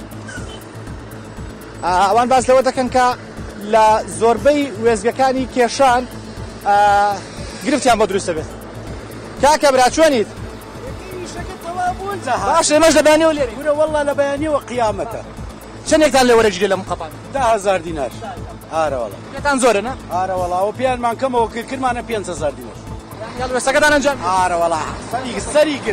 ئەوان باز لەوە دەکەن کە لە زۆربەی وێزگەکانی کێشان گرفتیان بۆ دروستە بێت. کاکە براچوانیت؟ باش ئێمەش لە بەیانیەوە لێرەین. ورە وەڵڵا لە بەیانیەوە قیامەتە. چەندێکتان لێ وەرەگیرێ لەم قەپانە؟ ده هەزار دینار. ئارە وەڵڵا. پێتان زۆرە نە؟ ئارە وەڵڵا ئەوە پێیانمان کەمەوە کرد کردمانە پێنج هەزار دینار. هەڵوێستەکەتان ئەنجام؟ ئارە وەڵڵا سەری سەری کرد.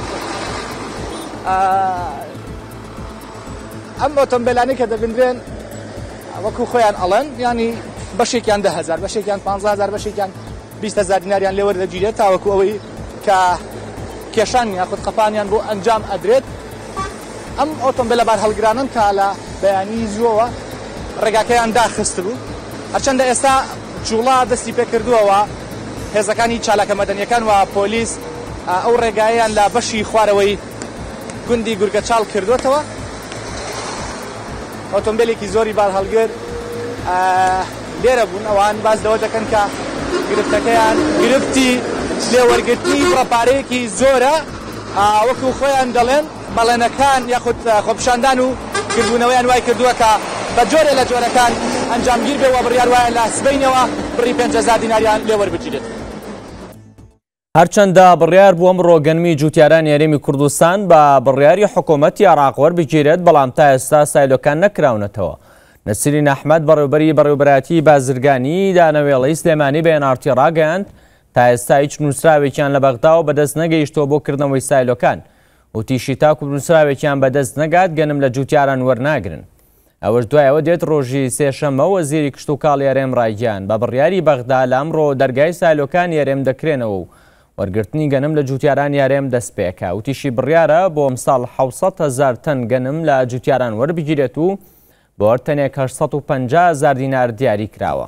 ئەم ئۆتۆمبیلانەی کە دەبیندرێن وەکو خۆیان ئەڵێن ینی بەشێکیان ده هەزار بەشێکیان پانزە هەزار بەشێکیان بیست هەزار دیناریان لێ وەردەگیرێت تاوەکو ئەوەی کە کێشان یاخود قەپانیان بۆ ئەنجام ئەدرێت ئەم ئۆتۆمبیلە بار هەڵگرانن کە لە بەیانی زووەوە ڕێگاکەیان داخست بوو هەرچەندە ئێستا جوڵا دەستی پێکردووەوە هێزەکانی چالاکە مەدەنیەکان و پۆلیس ئەو ڕێگایان لە بەشی خوارەوەی گوندی گورگەچاڵ کردوێتەوە ئۆتۆمبیلێکی زۆری بار هەڵگر لێرە بوون ئەوان باز لەوە دەکەن کە گرفتەکەیان گرفتی لێوەرگرتنی ڕەپارەیەکی زۆرە وەکو خۆیان دەڵێن بەڵێنەکان یاخود خۆپشاندان و کردبوونەوەیان وای کردووە کە بە جۆرێ لە جۆرەکان ئەنجامگیر بێ و بڕیار وایە لە سبەینەوە بڕی پێنج هەزار دیناریان لێوەربگیرێت. هەرچەندە بڕیار بووە ئەمڕۆ گەنمی جوتیاران یاریمی کوردستان بە بڕیاری حکوومەتی عێراق وەربگیرێت بەڵام تا ئێستا سایلۆکان نەکراونەتەوە. نەسرین ئەحمەد بەڕێوەبەری بەڕێوەبەراتی بازرگانی دانەوێڵەی سلێمانی بە ئێنارتی ڕاگەیاند تا ئێستا هیچ نووسراوێکیان لە بەغداوە بەدەست نەگەیشتەوە بۆ کردنەوەی سایلۆکان وتیشی تاکو نووسراوێکیان بەدەست نەگات گەنم لە جوتیاران وەرناگرن. ئەوەش دوایەوە دێت ڕۆژی سێشەممە وەزیری کشت و کاڵ یارێم ڕایگیان بە بڕیاری بەغدا لە ئەمڕۆ دەرگای سایلۆکان یارێم دەکرێنەوە و وەرگرتنی گەنم لە جوتیاران یارێم دەست پێکە وتیشی بڕیارە بۆ ئەمساڵ حەوت هەزار تەن گەنم لە جوتیاران وەربگیرێت و بۆ هەر تەنێک هەشت و پەنجا هەزار دینار دیاری کراوە.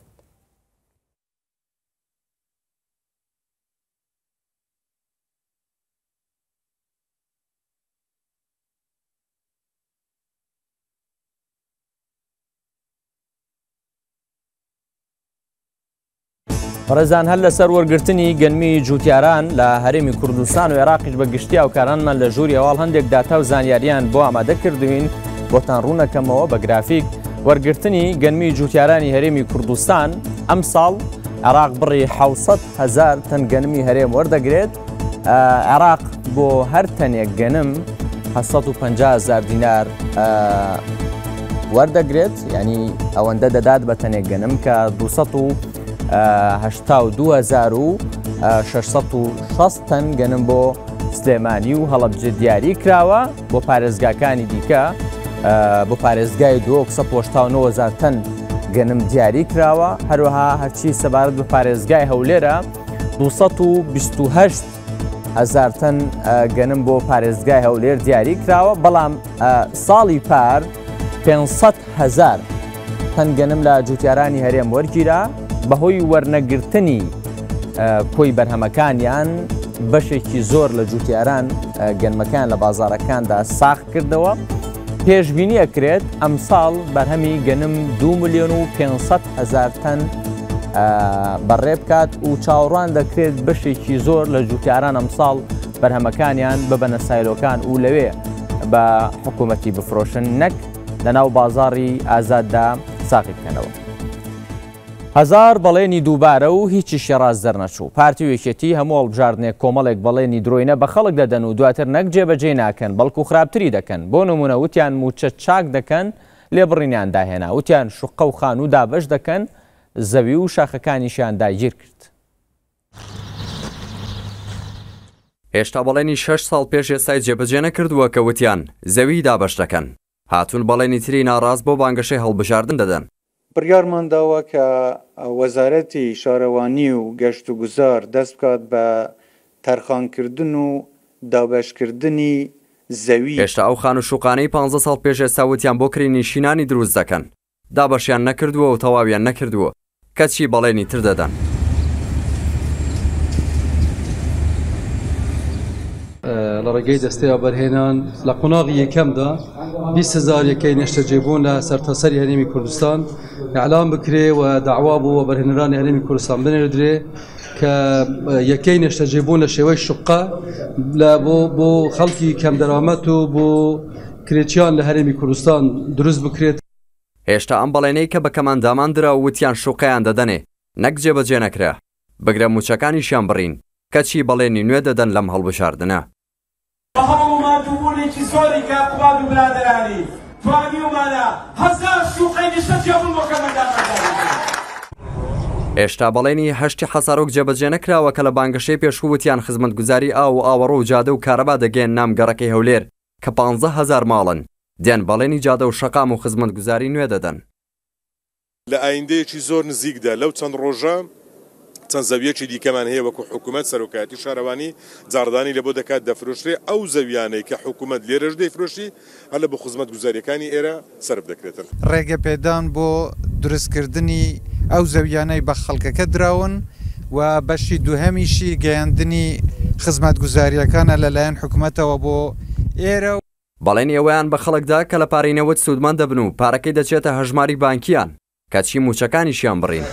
بەڕێزان هەر لەسەر وەرگرتنی گەنمی جوتیاران لە هەرێمی کوردستان و عێراقیش بە گشتی ئەوکارانمان لە ژووری هەواڵ هەندێک داتا و زانیاریان بۆ ئامادە کردوین بۆتان ڕوونەکەمەوە بە گرافیک وەرگرتنی گەنمی جوتیارانی هەرێمی کوردستان ئەم ساڵ عێراق بڕی حەوت هەزار تەن گەنمی هەرێم وەردەگرێت عێراق بۆ هەر تەنێک گەنم هەشت و پەنجا هەزار دینار وەردەگرێت ینی ئەوەندە دەدات بە تەنێک گەنم کە دووسەد و هەشتا و دوو هەزار و شەشسەد و شەست تەن گەنم بۆ سلێمانی و هەڵەبجە دیاری کراوە بۆ پارێزگاکانی دیکە بۆ پارێزگای دو سەد و هەشتا و نۆ هەزار تەن گەنم دیاری کراوە هەروەها هەرچی سەبارەت بە پارێزگای هەولێرە دووسەد و بیست و هەشت هەزار تەن گەنم بۆ پارێزگای هەولێر دیاری کراوە بەڵام ساڵی پار پێنجسەد هەزار تەن گەنم لە جوتیارانی هەرێم وەرگیرا بەهۆی وەرنەگرتنی کۆی بەرهەمەکانیان بەشێکی زۆر لە جوتیاران گەنمەکان لە بازارەکاندا ساخ کردەوە پێشبینی ئەکرێت ئەم ساڵ بەرهەمی گەنم دوو ملیۆن و پێنجسەد هەزار تەن بەڕێ بکات و چاوەڕوان دەکرێت بەشێکی زۆر لە جوتیاران ئەم ساڵ بەرهەمەکانیان ببەنە سایلۆکان و لەوێ بە حکوومەتی بفرۆشن نەک لەناو بازاڕی ئازاددا ساقی بکەنەوە. هەزار بەڵێنی دووبارە و هیچی شێڕاز دەرنەچوو پارتی یەکێتی هەموو هەڵبژاردنێک کۆمەڵێک بەڵێنی درۆینە بە خەڵک دەدەن و دواتر نەک جێبەجێ ناکەن بەڵکو خراپتری دەکەن بۆ نمونە وتیان موچە چاک دەکەن لێبڕینیان داهێنا وتیان شوقە و خان و دابەش دەکەن زەوی و شاخەکانیشیان داگیر کرد. هێشتا بەڵێنی شەش ساڵ پێش ئێستای جێبەجێ نەکردووە کە وتیان زەوی دابەش دەکەن هاتوون بەڵێنی تری ناڕاست بۆ بانگەشەی هەڵبژاردن دەدەن. بڕیارمان داوە کە وەزارەتی شارەوانی و گەشت و گوزار دەست بکات بە تەرخانکردن و دابەشکردنی زەوی. هێشتا ئەو خان و شوقانەی پانزە ساڵ پێش ئێستا وتیان بۆ کڕینی شینانی دروست دەکەن دابەشیان نەکردووە و تەواویان نەکردووە کەچی بەڵێنی تر دەدەن. لە ڕێگەی دەستەیە بەرهێنان لە قۆناغی یەکەمدا بیست هەزار یەکەی نەشتەجێبوون لە سەرتاسەری هەرێمی کوردستان ئیعلام بکرێ و داوا بووە بەرهێنەرانی هەرێمی کوردستان بنێردرێ کە یەکەی نەشتەجێبوون لە شێوەی شوقە بۆ بۆ خەڵکی کەم دەرامەت و بۆ کرێچیان لە هەرێمی کوردستان دروست بکرێت. هێشتا ئەم بەڵێنەی کە بە کەمانداماندرا و وتیان شوقەیان دەدەنێ نەک جێبەجێ نەکرا بگرە موچەکانیشیان بڕین کەچی بەڵێنی نوێ دەدەن لەم هەڵبژاردنە. هەموو مادووبوونێکی زۆری کە قوباد و برادرانی توانیومانە هەزار شوقەی نەشتەجێبوون بۆ کەمەندامەندان. هێشتا بەڵێنی هەشتی حەسارۆک جێبەجێ نەکراوە کە لە بانگەشەی پێشووتیان خزمەتگوزاری ئاو و ئاوەڕۆ و جادە و کارەبا دەگەێن نام گەڕەکەی هەولێر کە پانزە هەزار ماڵن دیان بەڵێنی جادە و شەقام و خزمەتگوزاری نوێ دەدەن. لە ئایندەیەکی زۆر نزیکدا لەو چەند ڕۆژە چەند زەویەکی دیکەمان هەیە وەکو حکوومەت سەرۆکایەتی شارەوانی جاردانی لە بۆ دەکات دەفرۆشرێ ئەو زەویانەی کە حکوومەت لێرەش دەیفرۆشی هەلە بە خزمەت گوزاریەکانی ئێرە سرف دەکرێتن. ڕێگە پێدان بۆ دروستکردنی ئەو زەویانەی بە خەڵکەکە دراون و بەشی دووهەمیشی گەیاندنی خزمەت گوزاریەکانە لەلایەن حکوومەتەوە بۆ ئێرە. بەڵێن ئێوەیان بە خەڵکدا کە لە پارەینەوەت سوودمان دەبن و پارەکەی دەچێتە هەژماری بانکیان کەچی موچەکانیشیان بڕین.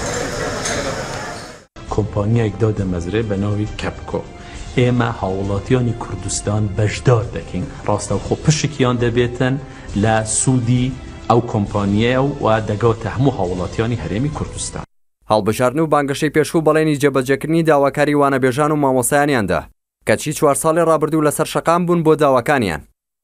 کۆمپانیایەک دادە مەزرێ بە ناوی کەپکۆ. ئێمە هاوڵاتیانی کوردستان بەشدار دەکەین ڕاستەوخۆ پشکیان دەبێتن لە سوودی ئەو کۆمپانیە و دەگاتە هەموو هاوڵاتیانی هەرێمی کوردستان. هەڵبژاردن و بانگەشەی پێشوو بەڵێنی جێبەجێکردنی داواکاری وانەبێژان و مامۆسایانیاندا کەچی چوار ساڵی ڕابردوو لەسەر شەقام بوون بۆ داواکانیان.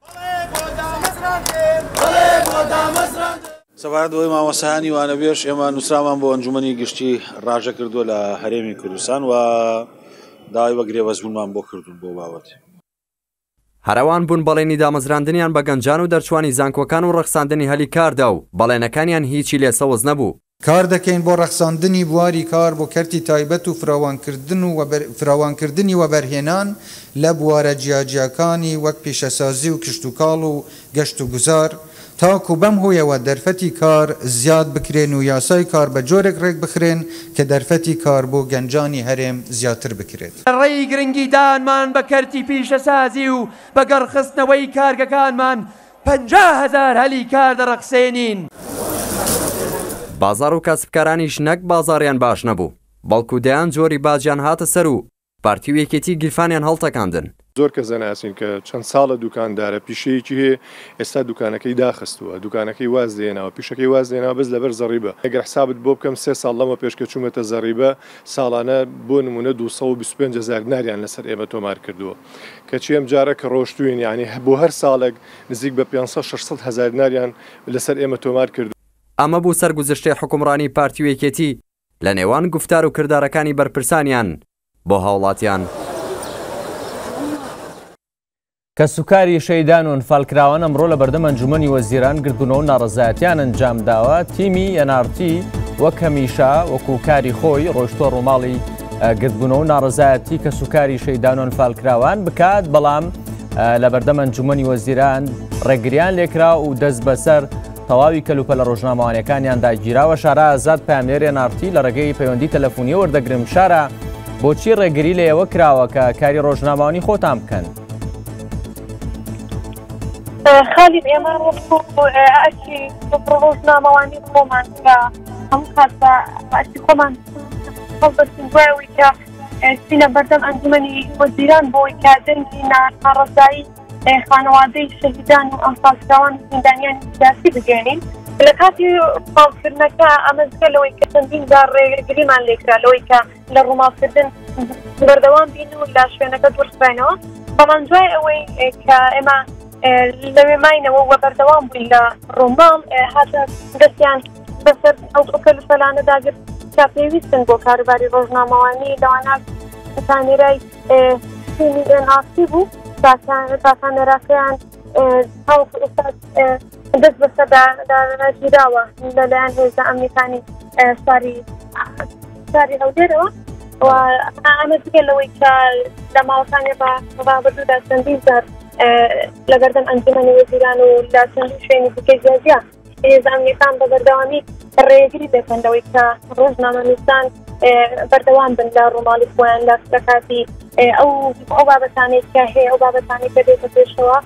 سەبارەت بەوەی مامۆسایانی وانەبێژ ئێمە نووسرامان بۆ ئەنجومەنی گشتی ڕاژە کردووە لە هەرێمی کوردستان و داوای بە گرێوەزبوونمان بۆ کردوون بۆ بابەت. هەروان بوون بەڵێنی دامەزراندنیان بە گەنجان و دەرچوانی زانکۆکان و ڕەخساندنی هەلی کاردا و بەڵێنەکانیان هیچی لێسەوز نەبوو. کار دەکەین بۆ ڕەخساندنی بواری کار بۆ کەرتی تایبەت و فراوانکردن و فراوانکردنی وەبەرهێنان لە بوارە جیاجیەکانی وەک پیشەسازی و کشتتوکاڵ و گەشت و گوزار تاکو بەم هۆیەوە دەرفەتی کار زیاد بکرێن و یاسای کار بە جۆرێک ڕێک بخرێن کە دەرفەتی کار بۆ گەنجانی هەرێم زیاتر بکرێت. ڕێی گرنگیدانمان بە کەرتی پیشەسازی و بە گەڕخستنەوەی کارگەکانمان پەنجا هەزار هەلی کار دەڕەخسێنین. بازار و کەسبکارانیش نەک بازاریان باش نەبوو بەڵکو دەیان جۆری باجیان هاتە سەر و پارتی و یەکێتی گیرفانیان هەڵتەکاندن. زۆر کەس دەناسین کە چەند ساڵە دوکاندارە پیشەیەکی هەیە ئێستا دوکانەکەی داخستووە دوکانەکەی واز دێنەوە پیشەکەی واز دێنەوە بەس لەبەر زەڕیبە. ئەگەر حسابت بۆ بکەم سێ ساڵ لەمە پێش کە چوومەتە زەڕیبە ساڵانە بۆ نمونە دووسەد و بیست و پێنج هەزار دیناریان لەسەر ئێمە تۆمار کردووە کەچی ئەم جارە کە ڕۆشتوین یعنی بۆ هەر ساڵێک نزیک بە پێنجسەد شەشسەد هەزار دیناریان لەسەر ئێمە تۆمار کردو. ئەمە بوو سەرگوزشتەی حکومڕانی پارتی و یەکێتی لە نێوان گفتار و کردارەکانی بەرپرسانیان بۆ هاوڵاتیان. کە سوکاری شەیدان و نفالکراوان ئەمڕۆ لە بەردەم ئەنجومەنی وەزیران گردبوونەوە و ناڕەزایەتیان ئەنجام داوە. تیمی ئێن ئار تی وەک هەمیشە وەکو کاری خۆی ڕۆیشتۆ ڕووماڵی گردبوونەوە و ناڕەزایەتی کە سوکاری شەیدان و نفالکراوان بکات بەڵام لە بەردەم ئەنجومەنی وەزیران ڕێگریان لێکرا و دەست بەسەر تەواوی کەلوپە لە ڕۆژنامەوانیەکانیان داگیراوە. شارە ئازاد پاملێر ئێن ئار تی لە ڕێگەی پەیوەندی تەلەفۆنی وەردەگرم. شارە بۆچی ڕێگری لە ئێوە کراوە کە کاری ڕۆژنامەوانی خۆتان بکەن؟ خالی ئێمە ئەچی ڕۆژنامەوانی خۆمان کە هەموو کاتە ئەچی خۆمان هەڵبەستین دوایەوەی کە چینە بەردەم ئەنجومەنی وەزیران بۆی کە دەنگی ناڕەزایی خانەوادەی شەهیدان و ئەنفالکراوانی زیندانیانی سیاسی بگەێنین. لە کاتی پاڵکردنەکە ئەمەزگە لەوەی کە چەندین جار ڕێگریمان لێکرا لەوەی کە لە ڕووماڵکردن بەردەوام بین و لە شوێنەکە دوورخبێنەوە بەڵام دوای ئەوەی کە ئێمە لەوێ ماینەوە وە بەردەوام بووین لە ڕۆماڵ هاتە دەستیان بەسەر ئەو کەلوپەلانەداگرت کە پێویستن بۆ کاروباری ڕۆژنامەوانی لەوانە کامێرای تیمی ئێن ئار تی بوو کامێراکەیان هەڵکو ئێستا دەست بەسەرداگیراوە لەلایەن هێزە ئەمریکانی شاری هەولێرەوە و ئەمە دیگە لەوەی کە لە ماوەکانی ڕابردوودا چەندین جار لە بەردەم ئەنجومەنی وەزیران و لە چەندین شوێنی دیکەی جیاجیا هێزە ئەمریکان بە بەردەوامی ڕێگری دەکەن لەوەی کە ڕۆژنامەنووسان بەردەوام بن لە ڕووماڵی خۆیان لە کاتی ئەو ئەو بابەتانەی کە هەیە ئەو بابەتانی کە دێتە پێشەوە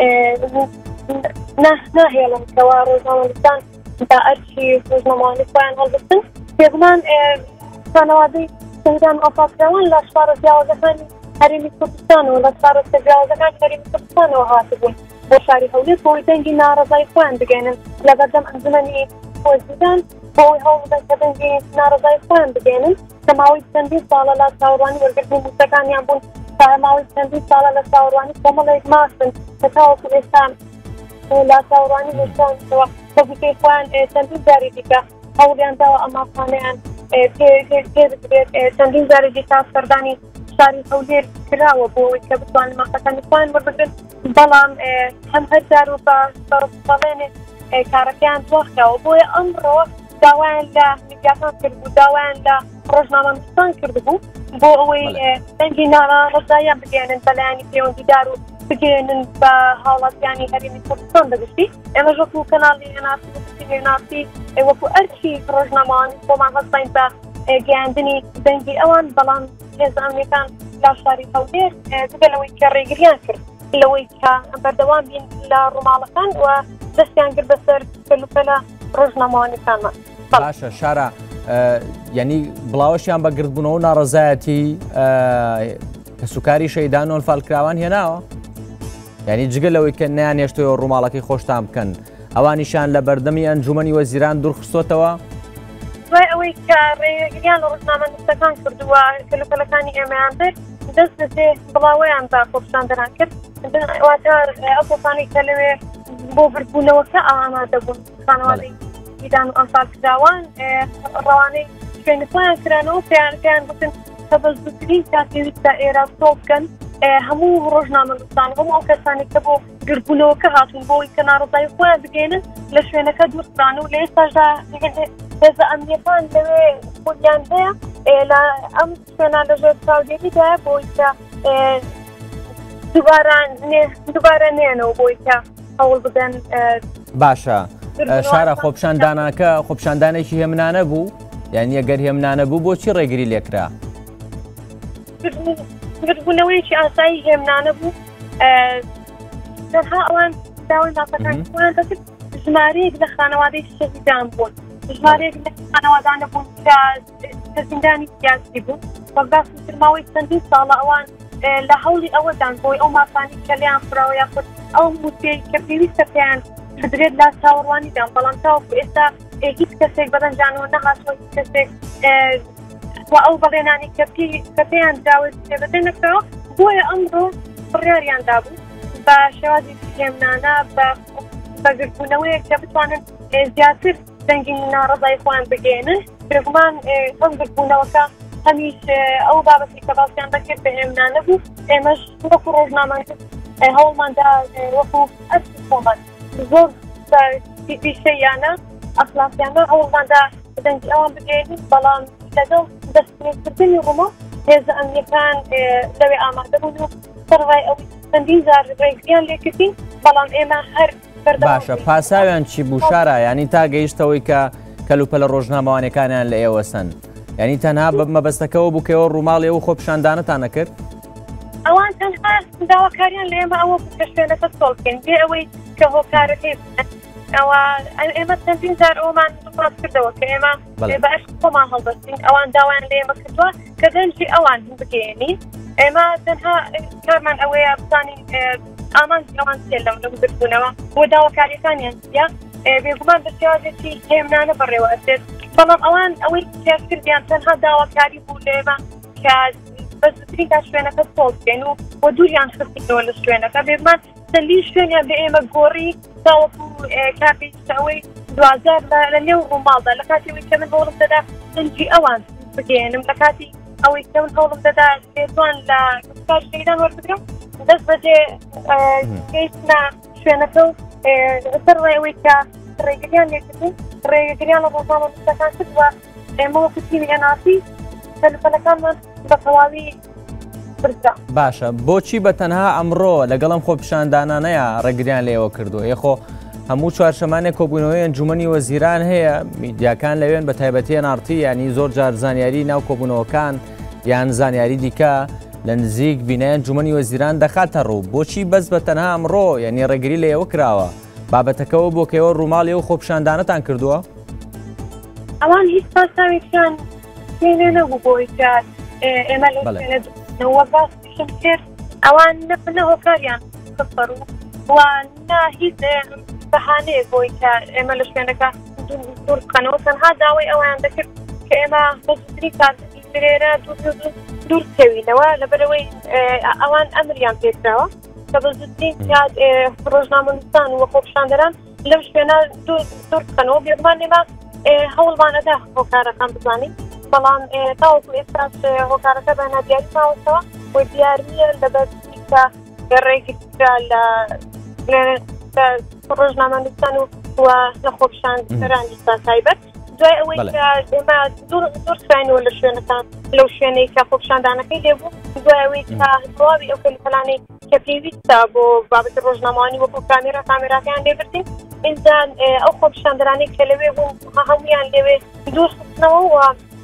ناهێڵن کەوا ڕۆژنامەنووسان بە ئەرچی ڕۆژنامەوانی خۆیان هەڵبستن پێگومان خانەوادەی شەهیدان و ئەنفالکراوان لە شوارە جیاوازەکانی هەرێمی کوردستان و لە شارە جیاوازەکانی هەرێمی کوردستانەوە هاتبوون بۆ شاری هەولێر بۆی دەنگی ناڕەزایی خۆیان بگەێنن لە بەردەم ئەنجومەنی وەزیران بۆی هەوڵدەن کە دەنگی ناڕەزایی خۆیان بگەێنن کە ماوەی چەندین ساڵە لە چاوەڕوانی وەرگرتنی موسەکانیان بوون تا ماوەی چەندین ساڵە لە چاوەڕوانی کۆمەڵێک ماسن کە تاوەکو ئێستا لە چاوەڕوانی هێشتانەوە کەبووکەی خۆیان چەندین جاری دیکە هەوڵیان داوە ئەماخانەیان پێبگرێت چەندین جارێکی تا سەردانی شاری هەولێر کراوە بۆ ئەوەی کە بتوانن مەقەکانی خۆیان وەربگرن بەڵام هەم هەر جار و بەڵێنێ کارەکەیان دۆخراوە بۆیە ئەمڕۆ داوایان لە میدیاکان کرد و داوایان لە ڕۆژنامەنووسان کردبوو بۆ ئەوەی دەنگی ناڕەزاییان بگەێنن بەلایانی پەیوەندیدار و بگەێنن بە هاوڵاتیانی هەرێمی کوردستان بەگشتی ئێمە وەکو کەناڵی هێناسی وەکو ئەرکی ڕۆژنامەوانی خۆمان هەستین بە گەیاندنی دەنگی ئەوان بەڵام هێز ئەمریکان لا شاری هەولێر دگەلەوەی کە ڕێگریان کرد لەوەی کە بەردەوام بین لە ڕووماڵەکان و دەستیان کرد بەسەر پەلوپەلە ڕۆژنامەوانەکانمان. باشە شارە یعنی بڵاوەشیان بە گرتبوونەوە و ناڕەزایەتی کە سوکاری شەیدان و فالکراوان هێناوە یعنی جگەلەوەی کە نیانێشتەوە ڕووماڵەکەی خۆشتان بکەن ئەوانیشان لە بەردەمی ئەنجومەنی وەزیران دوورخستۆتەوە دوای ئەوەی کە ڕێگریان لە ڕۆژنامەنووسەکان کردووە کەلوپەلەکانی ئێمەیان بێت دەست بەجێ بڵاوەیان بە خۆپیشاندەران کرد واتە ئەو کەسانی کە لەوێ بۆ بردبوونەوەکە ئامادە بوون خانەوادەی دیدان و ئەمسال کراوان ڕەوانەی شوێنەکەیان کرانەوە پێیان پێیان گوتن کە بە زووترین تا پێویستە ئێرە تۆ بکەن هەموو ڕۆژنامەنووسان هەموو ئەو کەسانی کە بۆ گربوونەوەکە هاتوون بۆی کە ناڕزایی خۆیان بگەێنن لە شوێنەکە دوورستان و لە ئێستاشدا هێزە ئەمنیەکان لەوێ خۆیان هەیە لە ئەم شوێنە لەژێر چاودێریدایە بۆی کە دووبارە نێنەوە بۆی کە هەوڵ بدەن. باشە شارە خۆپیشاندانەکە خۆپیشاندانێکی هێمنانە بوو یعنی ئەگەر هێمنانە بوو بۆچی ڕێگری لێکرا گرتبوونەوەیەکی ئاسایی هێمنانە بوو تەنها ئەوان داوای ناسەکانی خۆیان دەکرد ژمارەیەک لە خانەوادەی شەهیدان بوون ژمارەیەک لە خانەوادانە بوون کە زیندانی سیاسی بوون بەڵام ماوەی چەندین ساڵە ئەوان لە هەوڵی ئەوەدان بۆی ئەو مافانی کە لێیان فراوە یاخود ئەو موچەی کە پێویستە پێیان بدرێت لا چاوەڕوانیدان بەڵام تاوەکو ئێستا هیچ کەسێک بەدەنجانەوە نەهاتوە هیچ کەسێک و ئەو بەڵێنانی کە پێیان داوت پێبەدە نەکەوە بۆیە ئەمڕۆ بڕیاریان دابوو بە شێوازی هێمنانە بە گرتبوونەوەیەک کە بتوانن زیاتر دەنگی ناڕەزایی خۆیان بگەێنن بێگومان ئەم گرتبوونەوەکە هەمیش ئەو بابەتی کە باسییان دەکرد بە هێمنانە بوو ئێمەش وەکو ڕۆژنامەمان هەوڵماندا وەکو ئەرکی خۆمان زۆر پیشەیانە ئەخلاقیانە هەوڵماندا دەنگی ئەوان بگەێنین بەڵام لەگەڵ دەستکردنی ڕوومە هێزە ئەمنیەکان لەوێ ئامادە بوون و سەرڕای ئەو چەندین جار ڕێگریان لێکردین بەڵام ئێمە هەر باشە پاساویان چی بوو شارە ینی تا گەیشتەوەی کە کەلوپەلە ڕۆژنامەوانەکانیان لە ئێوە سن ینی تەنها مەبەستەکەەوە بووکەوە ڕووماڵی ئەو خۆپیشاندانتان نەکرد ئەوان تەنها داواکاریان لە ئێمە ئەوە کە شوێنەکە سۆڵ بکەین بێ ئەوەی کە هۆکارەکەی ئەوە ئێمە چەندین جار ئەومان دڵات کردەوە کە ئێمە بە ئەش خۆمان هەڵدەستین ئەوان داوایان لە ئێمە کردووە کە دەنجی ئەوان بگەێنین ئێمە تەنها کارمان ئەوەیە بزانین ئامانجی ئەوان سێ لەم لەم بردبوونەوە بۆ داواکاریەکانیان چیە بێگومان بە شێوازێکی هێمنانە بەڕێوە ئەچێت بەڵام ئەوان ئەوەی کردیان تەنها داواکاری بوو لە ئێمە کە بە زووترین تا شوێنەکە سۆڵ بکەین و بۆ دووریان خستینەوە لە شوێنەکە بێگومان چەندین شوێنیان بە ئێمە گۆڕی تاوەکو کاپیەوەی دوازار لە نێو ڕووماڵدا لە کاتێوەی کە من هەوڵم دەدا دەنجی ئەوان بگەێنم لە کاتی ئەوەی کە من هەوڵم دەدا لێتوان لە کار شەیدان وەربگرم دەست بەجێ گەیشتنە شوێنەکە و سەرڕای ئەوەی کە ڕێگریان لێکردین ڕێگریان لە ڕۆژنامەنووسەکان کردووە ئێمە وەکو تیمی هێناسی کەلوپەلەکانمان بە تەواوی بردا. باشە بۆچی بە تەنها ئەمڕۆ لەگەڵم خۆپیشاندانانەیە ڕێگریان لێەوە کردووە یخۆ هەموو چوارشەمانێک کۆبوونەوەی ئەنجومەنی وەزیران هەیە میدیاکان لەوێن بە تایبەتی نارتی ینی زۆر جار زانیاری ناو کۆبوونەوەکان یان زانیاری دیکە لە نزیک بینایەن ئەنجومەنی وەزیران دەخاتە ڕوو بۆچی بەس بە تەنها ئەمڕۆ یعنی ڕێگری لە ئێوە کراوە بابەتەکەەوە بۆکەوە ڕووماڵی و خۆپیشاندانەتان کردووە ئەوان هیچ پاساوێکیان پێ نەبوو بۆی کە ئێمە لەوە باسشم کرد ئەوان نە هۆکاریان سفەر و وان هیچ بەهانەیە بۆی کە ئێمە لە شوێنەکە دوور بکەنەوە تەنها داوای ئەویان دەکرد کە ئێمە بەزووتری کاتێرە دوورکەوینەوە لەبەرەوەی ئەوان ئەمریان پێکراوە کە بەزووترین کات ڕۆژنامەنووسان و خۆپیشاندەران لەم شوێنە دوور بکەنەوە بێگومان ئێمە هەوڵمانەدا هۆکارەکان بزانین بەڵام تاوەکو ئێستاش هۆکارەکە بە نادیاری ماوەتەوە و دیار نییە لەبەرسی کە ڕێگررا لە ڕۆژنامەنووسان و لە خۆپیشاندەرانی تایبەت دوای ئەوەی ئێمە زۆر سوێنەوە لە شوێنەکان لەو شوێنەی کە خۆپشاندانەکەی لێبوو دوای ئەوەی کە تەواوی ئەو کەلیفەلانەی کە پێویستە بۆ بابەتی ڕۆژنامەوانی وەکو کامێرا کامێراکەیان لێبردین ئینجان ئەو خۆپشاندەرانەی کە لەوێ بوون هەمویان لێوێ دوور خستنەوە و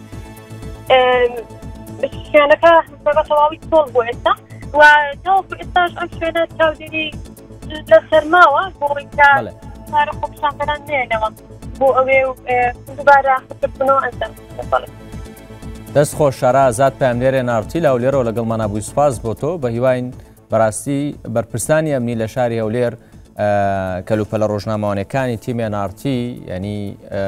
شوێنەکە بە تەواوی تۆڵ بۆ ئێستا و تاوەکو ئێستاش ئەم شوێنە چاودێری لە سەرماوە بۆی کە کارە خۆپشاندەران نێنەوە بۆ ئەوێ دووبارە خستنەوە ئەنجام دەست خۆش شارە ئازاد پاملێرە نارتی لە هەولێرەوە لەگەڵ مانابووی سوپاس بۆ تۆ بە هیواین بەڕاستی بەرپرسانی ئەمنی لە شاری هەولێر کەلوپەلە ڕۆژنامەوانەکانی تیمێ نارتی ینی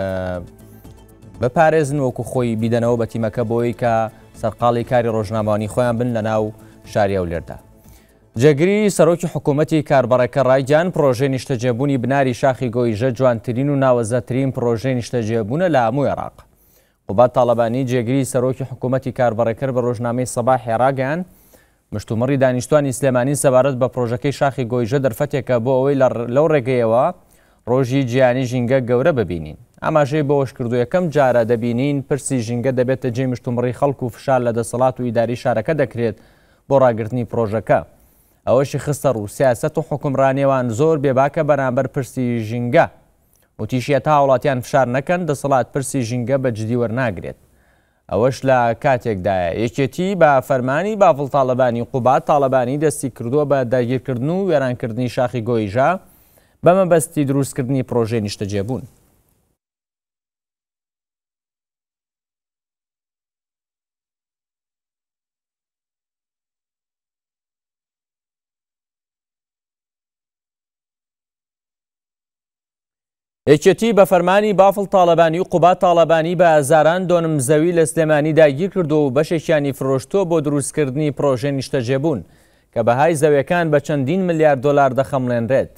بپارێزن وەکو خۆی بیدەنەوە بە تیمەکە بۆی کە سەرقاڵی کاری ڕۆژنامەوانی خۆیان بن لە ناو شاری هەولێردا. جێگری سەرۆکی حکوومەتی کاربڕەکە ڕایگیان پرۆژەی نیشتەجێبوونی بناری شاخی گۆیژە جوانترین و ناوەزەترین پرۆژەی نیشتەجێبوونە لە هەموو عێراق. قوبات تاڵەبانی جێگری سەرۆکی حکوومەتی کاربڕەکە بە ڕۆژنامەی سەباحی ڕاگەیان مشتومڕی دانیشتوانی سلێمانی سەبارەت بە پرۆژەکەی شاخی گۆیژە دەرفەتێکە بۆ ئەوەی لەو ڕێگەیەوە ڕۆژی گیانی ژینگە گەورە ببینین. ئاماژەی بۆ هۆشکردو یەکەم جارە دەبینین پرسی ژینگە دەبێتە جێی مشتومڕی خەڵک و فشار لە دەسەڵات و ئیداری شارەکە دەکرێت بۆ ڕاگررتنی پرۆژەکە. ئەوەشی خستە ڕوو سیاست و حکومڕانێوان زۆر بێباکە بەرامبەر پرسی ژینگە و تیشیە تا وڵاتیان فشار نەکەن دەسەڵات پرسی ژینگە بە جدی وەرناگرێت. ئەوەش لە کاتێکدایە یەکێتی بە فەرمانی بافڵ تاڵەبانی قوبات تاڵەبانی دەستی کردووە بە داگیرکردن و وێرانکردنی شاخی گۆیژە بەمەبەستی دروستکردنی پرۆژەی نیشتەجێبوون. یەکێتی بە فەرمانی بافڵ تاڵەبانی و قوبات تاڵەبانی بە هەزاران دۆنم زەوی لە سلێمانی داگیر کردو و بەشێکیانی فرۆشتووە بۆ دروستکردنی پرۆژەی نیشتەجێبوون کە بەهای زەویەکان بە چەندین ملیار دۆلار دەخەمڵێنرێت.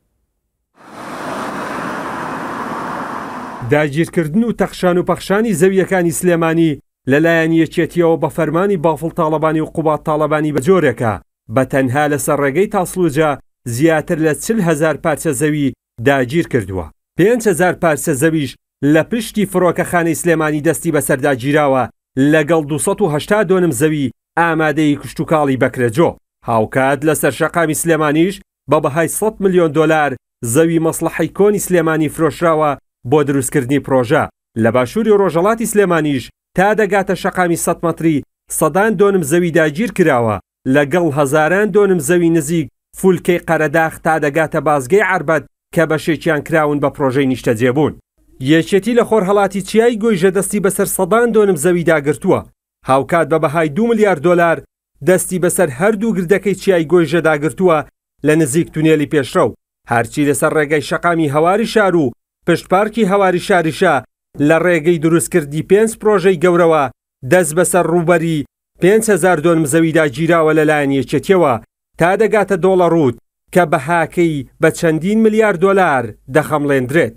داگیرکردن و تەخشان و پەخشانی زەویەکانی سلێمانی لەلایەن یەکێتیەوە بە فەرمانی بافڵ تاڵەبانی و قوبات تاڵەبانی بە جۆرێکە بە تەنها لەسەر ڕێگەی تاسڵوجە زیاتر لە چل هەزار پارچە زەوی داگیر کردووە. پێنج هەزار پارچە زەویش لە پشتی فڕۆکەخانەی سلێمانی دەستی بەسەرداگیراوە لەگەڵ دووسەد و هەشتا دۆنم زەوی ئامادەی کشتتوکاڵی بەکرێجۆ. هاوکات لەسەر شەقامی سلێمانیش بە بەهای سەد ملیۆن دۆلار زەوی مەسلحەی کۆنی سلێمانی فرۆشراوە بۆ دروستکردنی پرۆژە. لە باشووری ڕۆژەڵاتی سلێمانیش تا دەگاتە شەقامی سەد مەتری سەدان دۆنم زەوی داگیر کراوە لەگەڵ هەزاران دۆنم زەوی نزیک فولکەی قەرەداخ تا دەگاتە بازگەی عربەت کە بەشێکیان کراون بە پرۆژەی نیشتەجێبوون. یەکێتی لە خۆرهەڵاتی چیای گۆیژە دەستی بەسەر سەدان دۆنم زەوی داگرتووە. هاوکات بە بەهای دو ملیار دۆلار دەستی بەسەر هەردوو گردەکەی چیای گۆیژە داگرتووە لە نزیک تونێلی پێشڕە و هەرچی لەسەر ڕێگەی شەقامی هەواری شار و پشتپارکی هەواری شاریشە لە ڕێگەی دروستکردی پێنج پرۆژەی گەورەوە دەست بەسەر ڕووبەری پێنج هەزار دۆنم زەوی داگیراوە لەلایەن یەکێتیەوە تا دەگاتە دۆڵە ڕوود کە بەهاکەی بە چەندین ملیار دۆلار دەخەمڵێندرێت.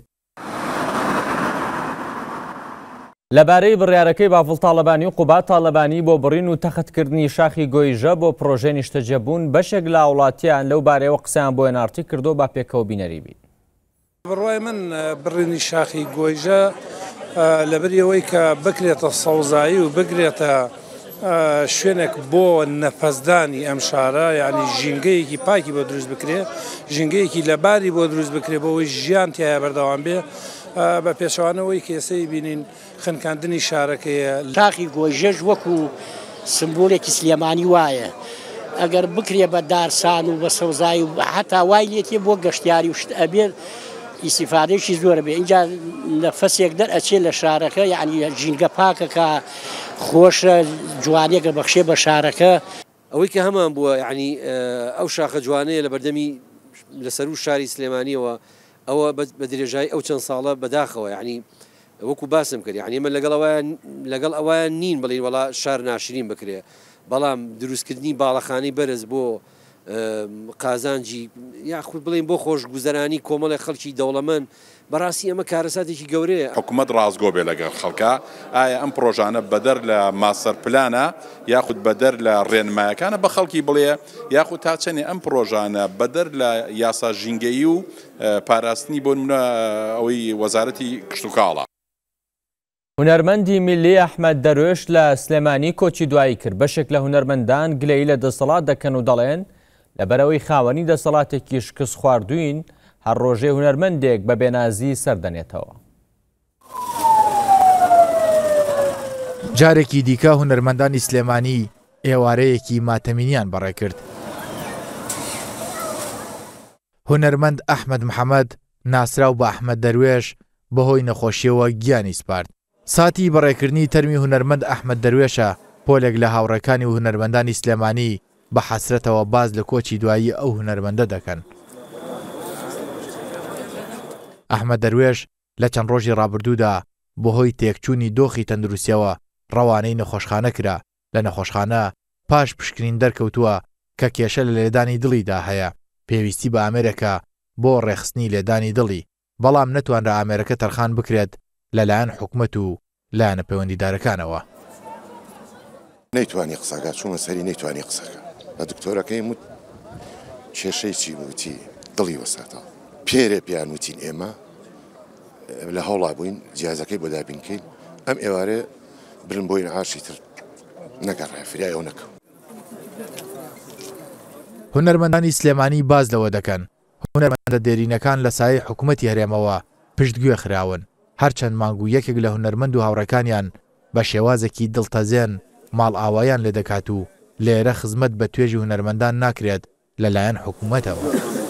لەبارەی بڕیارەکەی بافڵ تاڵەبانی و قوبات تاڵەبانی بۆ بڕین و تەختکردنی شاخی گۆیژە بۆ پرۆژەی نیشتەجێبوون بەشێک لە وڵاتیان لەو بارەیەوە قسەیان بۆ نارتی کردو با پێکەوە بینەری بین. بڕوای من بڕینی شاخی گۆیژە لەبەریەوەی کە بکرێتە سەوزایی و بگرێتە شوێنێک بۆ نەپەسدانی ئەم شارە یعنی ژینگەیەکی پاکی بۆ دروست بکرێ ژینگەیەکی لەباری بۆ دروست بکرێ بۆەوەی ژیان تایە بەردەوام بێ بە پێشەوانەوەی کێسەی بینین خنکاندنی شارەکەیە. شاخی گۆیژەش وەکو سمبولێکی سلێمانی وایە ئەگەر بکرێ بە دارسان و بە سەوزایی و حتا وای لێتێ بۆ گەشتیاری و شت ئەبێت ئیسیفادەیەکی زۆر بێ. اینجا نەفەسێک دەرئەچێ لە شارەکە یعنی ژینگە پاکەکە خۆشە جوانێکە بەخشێ بە شارەکە. ئەوەی کە هەمان بووە یعنی ئەو شاخە جوانەیە لە بەردەمی لەسەر و شاری سلێمانیەوە ئەوە بە درێژایی ئەو چەند ساڵە بەداخەوە یعنی وەکو باسم کرد یعنی من لەگەڵ ئەویان نین بڵین وڵا شار ناشرین بکرێ بەڵام دروستکردنی باڵەخانەی بەرز بۆ قازانجی یاخود بڵین بۆ خۆش گوزەرانی کۆمەڵی خەڵکی دەوڵەمەند بەڕاستی ئەمە کارەساتێکی گەورەیە. حکوومەت ڕازگۆ بێ لەگەڵ خەڵکە ئایا ئەم پرۆژانە بەدەر لە ماسەر پلانە یاخود بەدەر لە ڕێنمایەکانە بە خەڵکی بڵێ یاخود تا چەنێ ئەم پرۆژانە بەدەر لە یاسا ژینگەیی و پاراستنی بۆ نمونە ئەوەی وەزارەتی کشتتوکاڵە. هونەرمەندی میلی ئەحمەد دەروێش لە سلێمانی کۆچی دوایی کرد. بەشێک لە هونەرمەندان گلەیی لە دەسەڵات دەکەن و دەڵێن لەبەرەوەی خاوەنی دەسەڵاتێکی شکست خواردوین هەر ڕۆژێ هونەرمەندێک بە بێنازی سەردەنێتەوە. جارێکی دیکە هونەرمەندانی سلێمانی ئێوارەیەکی ماتەمینیان بەڕێ کرد. هونەرمەند ئەحمەد محەممەد ناسرااو بە ئەحمەد دەروێش بەهۆی نەخۆشیەوە گیانی سپارد. ساتی بەڕێکردنی تەرمی هونەرمەند ئەحمەد دەروێشە پۆلێک لە هاوڕەکانی و هونەرمەندانی سلێمانی بە حەسرەتەوە باز لە کۆچی دوایی ئەو هونەرمەندە دەکەن. ئەحمەد دەروێش لە چەند ڕۆژی ڕابردوودا بەهۆی تێکچوونی دۆخی تەندروستیەوە ڕەوانەی نەخۆشخانە کرا. لە نەخۆشخانە پاش پشکنین دەرکەوتووە کە کێشە لە لێدانی دڵیدا هەیە. پێویستی بە ئامێرەکە بۆ ڕێخستنی لێدانی دڵی، بەڵام نەتوانرا ئامێرەکە تەرخان بکرێت لەلایەن حکوومەت و لایەنە پەیوەندیدارەکانەوە. نەیتوانی قسەکە چوومە سەری نەیتوانی قسەکە بە دکتۆرەکەی وت کێشەی چی وتی دڵی وەساتە پێرێ پیان وتین ئێمە لە هەوڵا بووین جیازەکەی بۆ دابینکەین ئەم ئێوارێ برن بۆین عاشی تر نەگەڕێ فریایەوە نەکەوت. هونەرمەندانی سلێمانی باز لەوە دەکەن هونەرمەندە دێرینەکان لە سایەی حکوومەتی هەرێمەوە پشتگوێ خراون. هەرچەند مانگ و یەکێک لە هونەرمەند و هاوڕەکانیان بە شێوازێکی دڵتەزێن ماڵ ئاوایان لێ دەکات و لێرە خزمەت بە توێژی هونەرمەندان ناکرێت لەلایەن حکوومەتەوە.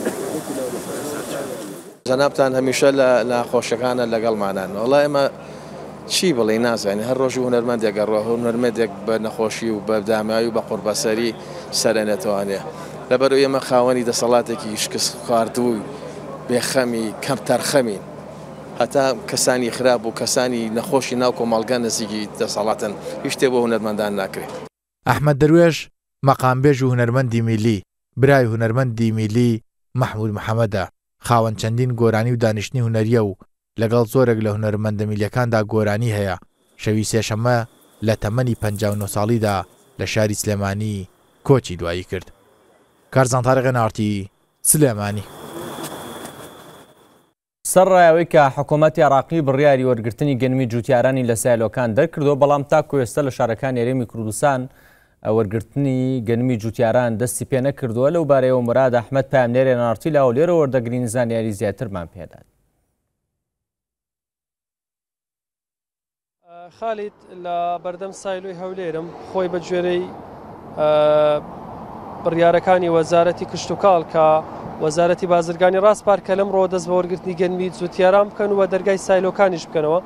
جەنابتان هەمیشە لە ناخۆشیەکانە لەگەڵمانان. وەڵای ئێمە چی بڵێ نازانین هەر ڕۆژی هونەرمەندێک گەڕوە هونەرمەندێک بە نەخۆشی و بە دامایی و بە قوربەسەری سەرێنێتوانێ. لەبەرەوەی ئێمە خاوەنی دەسەڵاتێکی شکست خواردووی بێخەمی کەم تەرخەمین. هەتا کەسانی خراپ و کەسانی نەخۆشی ناو کۆمەڵگە نزیکی دەسەڵاتن هیچ شتێ بۆ هونەرمەندان ناکرێت. ئەحمەد دەروێش مەقامبێژ و هونەرمەندی میلی برای هونەرمەندی میلی مەحموود محەممەدە خاوەن چەندین گۆرانی و دانیشتنی هونەریە و لەگەڵ زۆرێک لە هونەرمەندە میلیەکاندا گۆرانی هەیە. شەوی سێشەممە لە تەمەنی پەنجاو و نۆ ساڵیدا لە شاری سلێمانی کۆچی دوایی کرد. کارزان تارێقی نارتی سلێمانی. سەرڕایەوەی کە حکوومەتی عێراقی بڕیاری وەرگرتنی گەنمی جوتیارانی لە سایلۆکان دەرکردەوە، بەڵام تاکو ئێستا لە شارەکان هەرێمی کوردستان وەرگرتنی گەنمی جوتیاران دەستی پێ نەکردووە. لەو بارەیەوە مراد ئەحمەد پامنێرێ نارتی لە هەولێرە وەردەگرین زانیاری زیاترمان پێدات. خالید لە بەردەم سایلۆی هەولێرم خۆی بە گوێرەی بڕیارەکانی وەزارەتی کشتتوکاڵ کە وەزارەتی بازرگانی ڕاستپار کە لەم ڕۆ دەست بە وەرگرتنی گەنمی جوتیاران بکەن و دەرگای سایلۆکانیش بکەنەوە.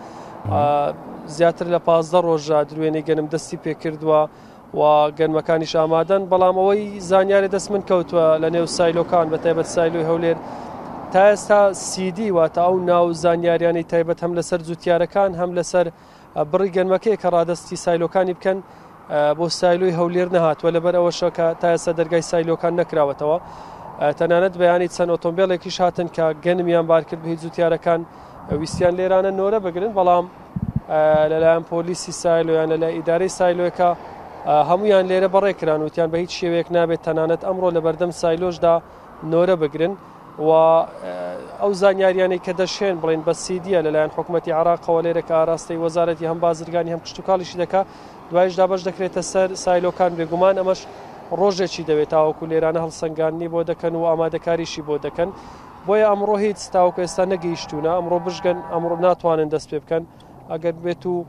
زیاتر لە پازدە ڕۆژە درێنەی گەنم دەستی پێکردووە و گەنمەکانیش ئامادەن، بەڵام ئەوەی زانیاری دەست من کەوتووە لە نێو سایلۆکان بە تایبەت سایلۆی هەولێر تا ئێستا سیدی واتە ئەو ناو زانیاریانی تایبەت هەم لەسەر جوتیارەکان هەم لەسەر بڕی گەنمەکەی کە ڕادستی سایلۆکانی بکەن بۆ سایلۆی هەولێر نەهاتوە. لەبەر ئەوەشە کە تا ئێستا دەرگای سایلۆکان نەکراوەتەوە. تەنانەت بەیانی چەند ئۆتۆمبیلێکیش هاتن کە گەنمیان بارکرد بە هیچ جوتیارەکان ویستیان لێرانە نۆرە بگرن، بەڵام لەلایەن پۆلیسی سایلۆیان لەلای ئیدارەی سایلۆیەکە هەمویان لێرە بەڕێکران وتیان بە هیچ شێوەیەک نابێت تەنانەت ئەمڕۆ لە بەردەم سایلۆشدا نۆرە بگرن و ئەو زانیاریانەی کە دەشێن بڵێن بە سیدیە لەلایەن حکوومەتی عێراقەوە لێرە کە ئاراستەی وەزارەتی هەم بازرگانی هەم کشتتوکاڵیشی دەکا دوایشدا بەش دەکرێتە سەر سایلۆکان. بێگومان ئەمەش ڕۆژێکی دەوێت تاوەکو لێرانە هەڵسەنگاندنی بۆ دەکەن و ئامادەکاریشی بۆ دەکەن. بۆیە ئەمڕۆ هیچ تاوەکو ئێستا نەگەیشتوونە، ئەمڕۆ بژگەن ئەمڕۆ ناتوانن دەست پێ بکەن. ئەگەر بێت و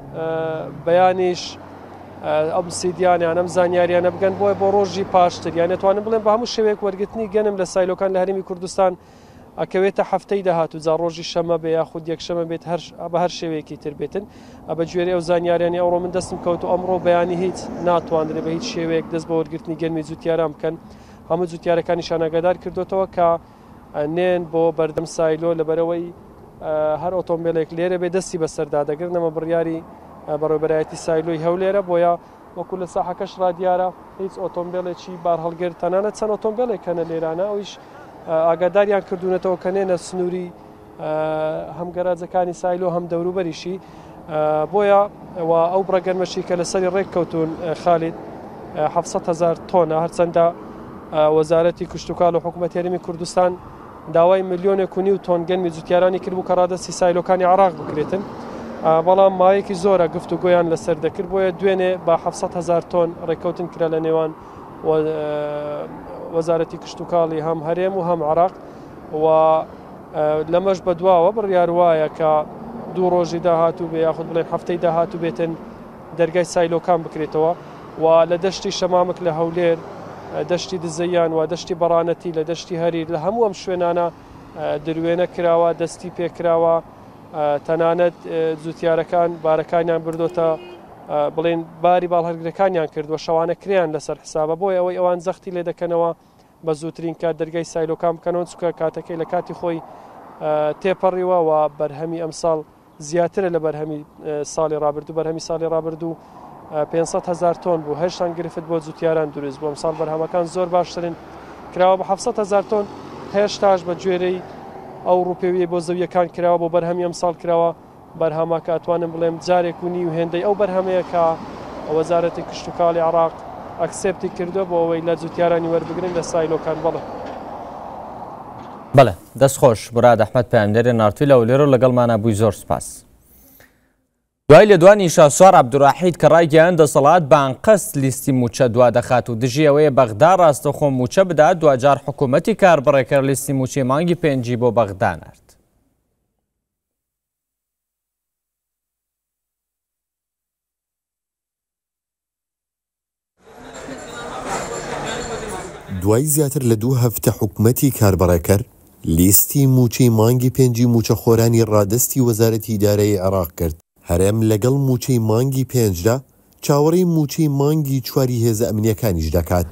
بەیانیش ئەم سیدیانیان ئەم زانیاریانە بگەن بۆیە بۆ ڕۆژی پاشتر یان نتوانن بڵێن بە هەموو شێوەیەک وەرگرتنی گەنم لە سایلۆکان لە هەرێمی کوردستان ئەکەوێتە هەفتەی داهات و جا ڕۆژی شەمە بێ یاخود یەکشەمە بێت بە هەر شێوەیەکی تر بێتن. بە گوێرەی ئەو زانیاریانی ئەوڕۆ من دەستم کەوت و ئەمڕۆ بەیانی هیچ ناتوانرێت بە هیچ شێوەیەک دەست بە وەرگرتنی گەنمی جوتیاران بکەن. هەموو جوتیارەکانیشان ئاگادار کردوێتەوە کە نێن بۆ بەردەم سایلۆ لەبەرەوەی هەر ئۆتۆمبیلێک لێرە بێ دەستی بەسەردا دەگرن. ئەمە بڕیاری بەڕێوەبەرایەتی سایلۆی هەولێرە، بۆیە وەکو لە ساحەکەش ڕادیارە هیچ ئۆتۆمبیلێکی بار هەڵگر تەنانەت چەند ئۆتۆمبیلێک هەنە لێرانە ئەویش ئاگاداریان کردوونەتەوە کە نێنە سنووری هەم گەراجەکانی سایلۆ هەم دەوروبەریشی. بۆیە ئەو بڕەگەنمەشی کە لەسەری ڕێک کەوتون خالید هەفسەد هەزار تۆنە، هەرچەندە وەزارەتی کشتتوکاڵ و حکوومەتی هەرێمی کوردستان داوای ملیۆنێک و نیو تۆن گەنمی جوتیارانی کرد بوو کە ڕادستی سایلۆکانی عێراق بکرێتن. بەڵام مایەکی زۆرە گفتوگۆیان لەسەر دەکرد بۆیە دوێنێ بە حەفسەد هەزار تۆن ڕێکەوتن کرا لە نێوان وەزارەتی کشتتوکاڵی هەم هەرێم و هەم عراق و لەمەش بەدواوە بڕیار وایە کە دوو ڕۆژی داهاتوو بێ یاخود بڵێن هەفتەی داهاتوو بێتن دەرگای سایلۆکان بکرێتەوە و لە دەشتی شەمامک لە هەولێر دەشتی دزەیان و دەشتی بەڕانەتی لە دەشتی هەریر لە هەموو ئەم شوێنانە دروێنە کراوە دەستی پێکراوە تەنانەت جوتیارەکان بارەکانیان بردۆتە بڵێن باری باڵهەرگرەکانیان کردووە شەوانە کریان لەسەر حسابە بۆی ئەوەی ئەوان زەختی لێ دەکەنەوە بە زووترین کات دەرگای سایلۆکان بکەنەوە چکە کاتەکەی لە کاتی خۆی تێپەڕیوە و بەرهەمی ئەم ساڵ زیاترە لە بەرهەمی ساڵی ڕابردوو بەرهەمی ساڵی ڕابردوو پێنجسەد هەزار تۆن بوو هەشتان گرفت بۆ جوتیاران دروست بوو ئەم ساڵ بەرهەمەکان زۆر باشترن کراوە بە حەفسەد هەزار تۆن هێشتاش بە گوێرەی ئەو ڕوپێویە بۆ زەویەکان کراوە بۆ بەرهەمی ئەم ساڵ کراوە بەرهەمەکە ئەتوانم بڵێم جارێک و نی و هێندەی ئەو بەرهەمەیە کە وەزارەتی کشتتوکاڵی عراق ئەکسێپتی کردو بۆ ئەوەی لە جوتیارانی وەربگرن لە سایلۆکان بەڵێ بەڵێ دەستخۆش براد ئەحمەد پەیامدەری نارتوی لە ولێرە لەگەڵمانە بووی زۆر سپاس. دوای لە دوانی شاسوار عەبدوڕاحید کە ڕایگەیاند دەسەڵات بانقەست لیستی موچە دوا دەخات و دژی ئەوەیە بەغدا ڕاستەوخۆ موچە بدات دوجار حکوومەتی کاربڕێکەر لیستی موچەی مانگی پێنجی بۆ بەغدا نرد. دوای زیاتر لە دوو هەفتە حکوومەتی کاربڕێکەر لیستی موچەی مانگی پێنجی موچەخۆرانی ڕادستی وەزارەتی ئیدارەی عێراق کرد. هەرێم لەگەڵ موچەی مانگی پێنجدا چاوەڕێی موچەی مانگی چواری هێزە ئەمنیەکانیش دەکات.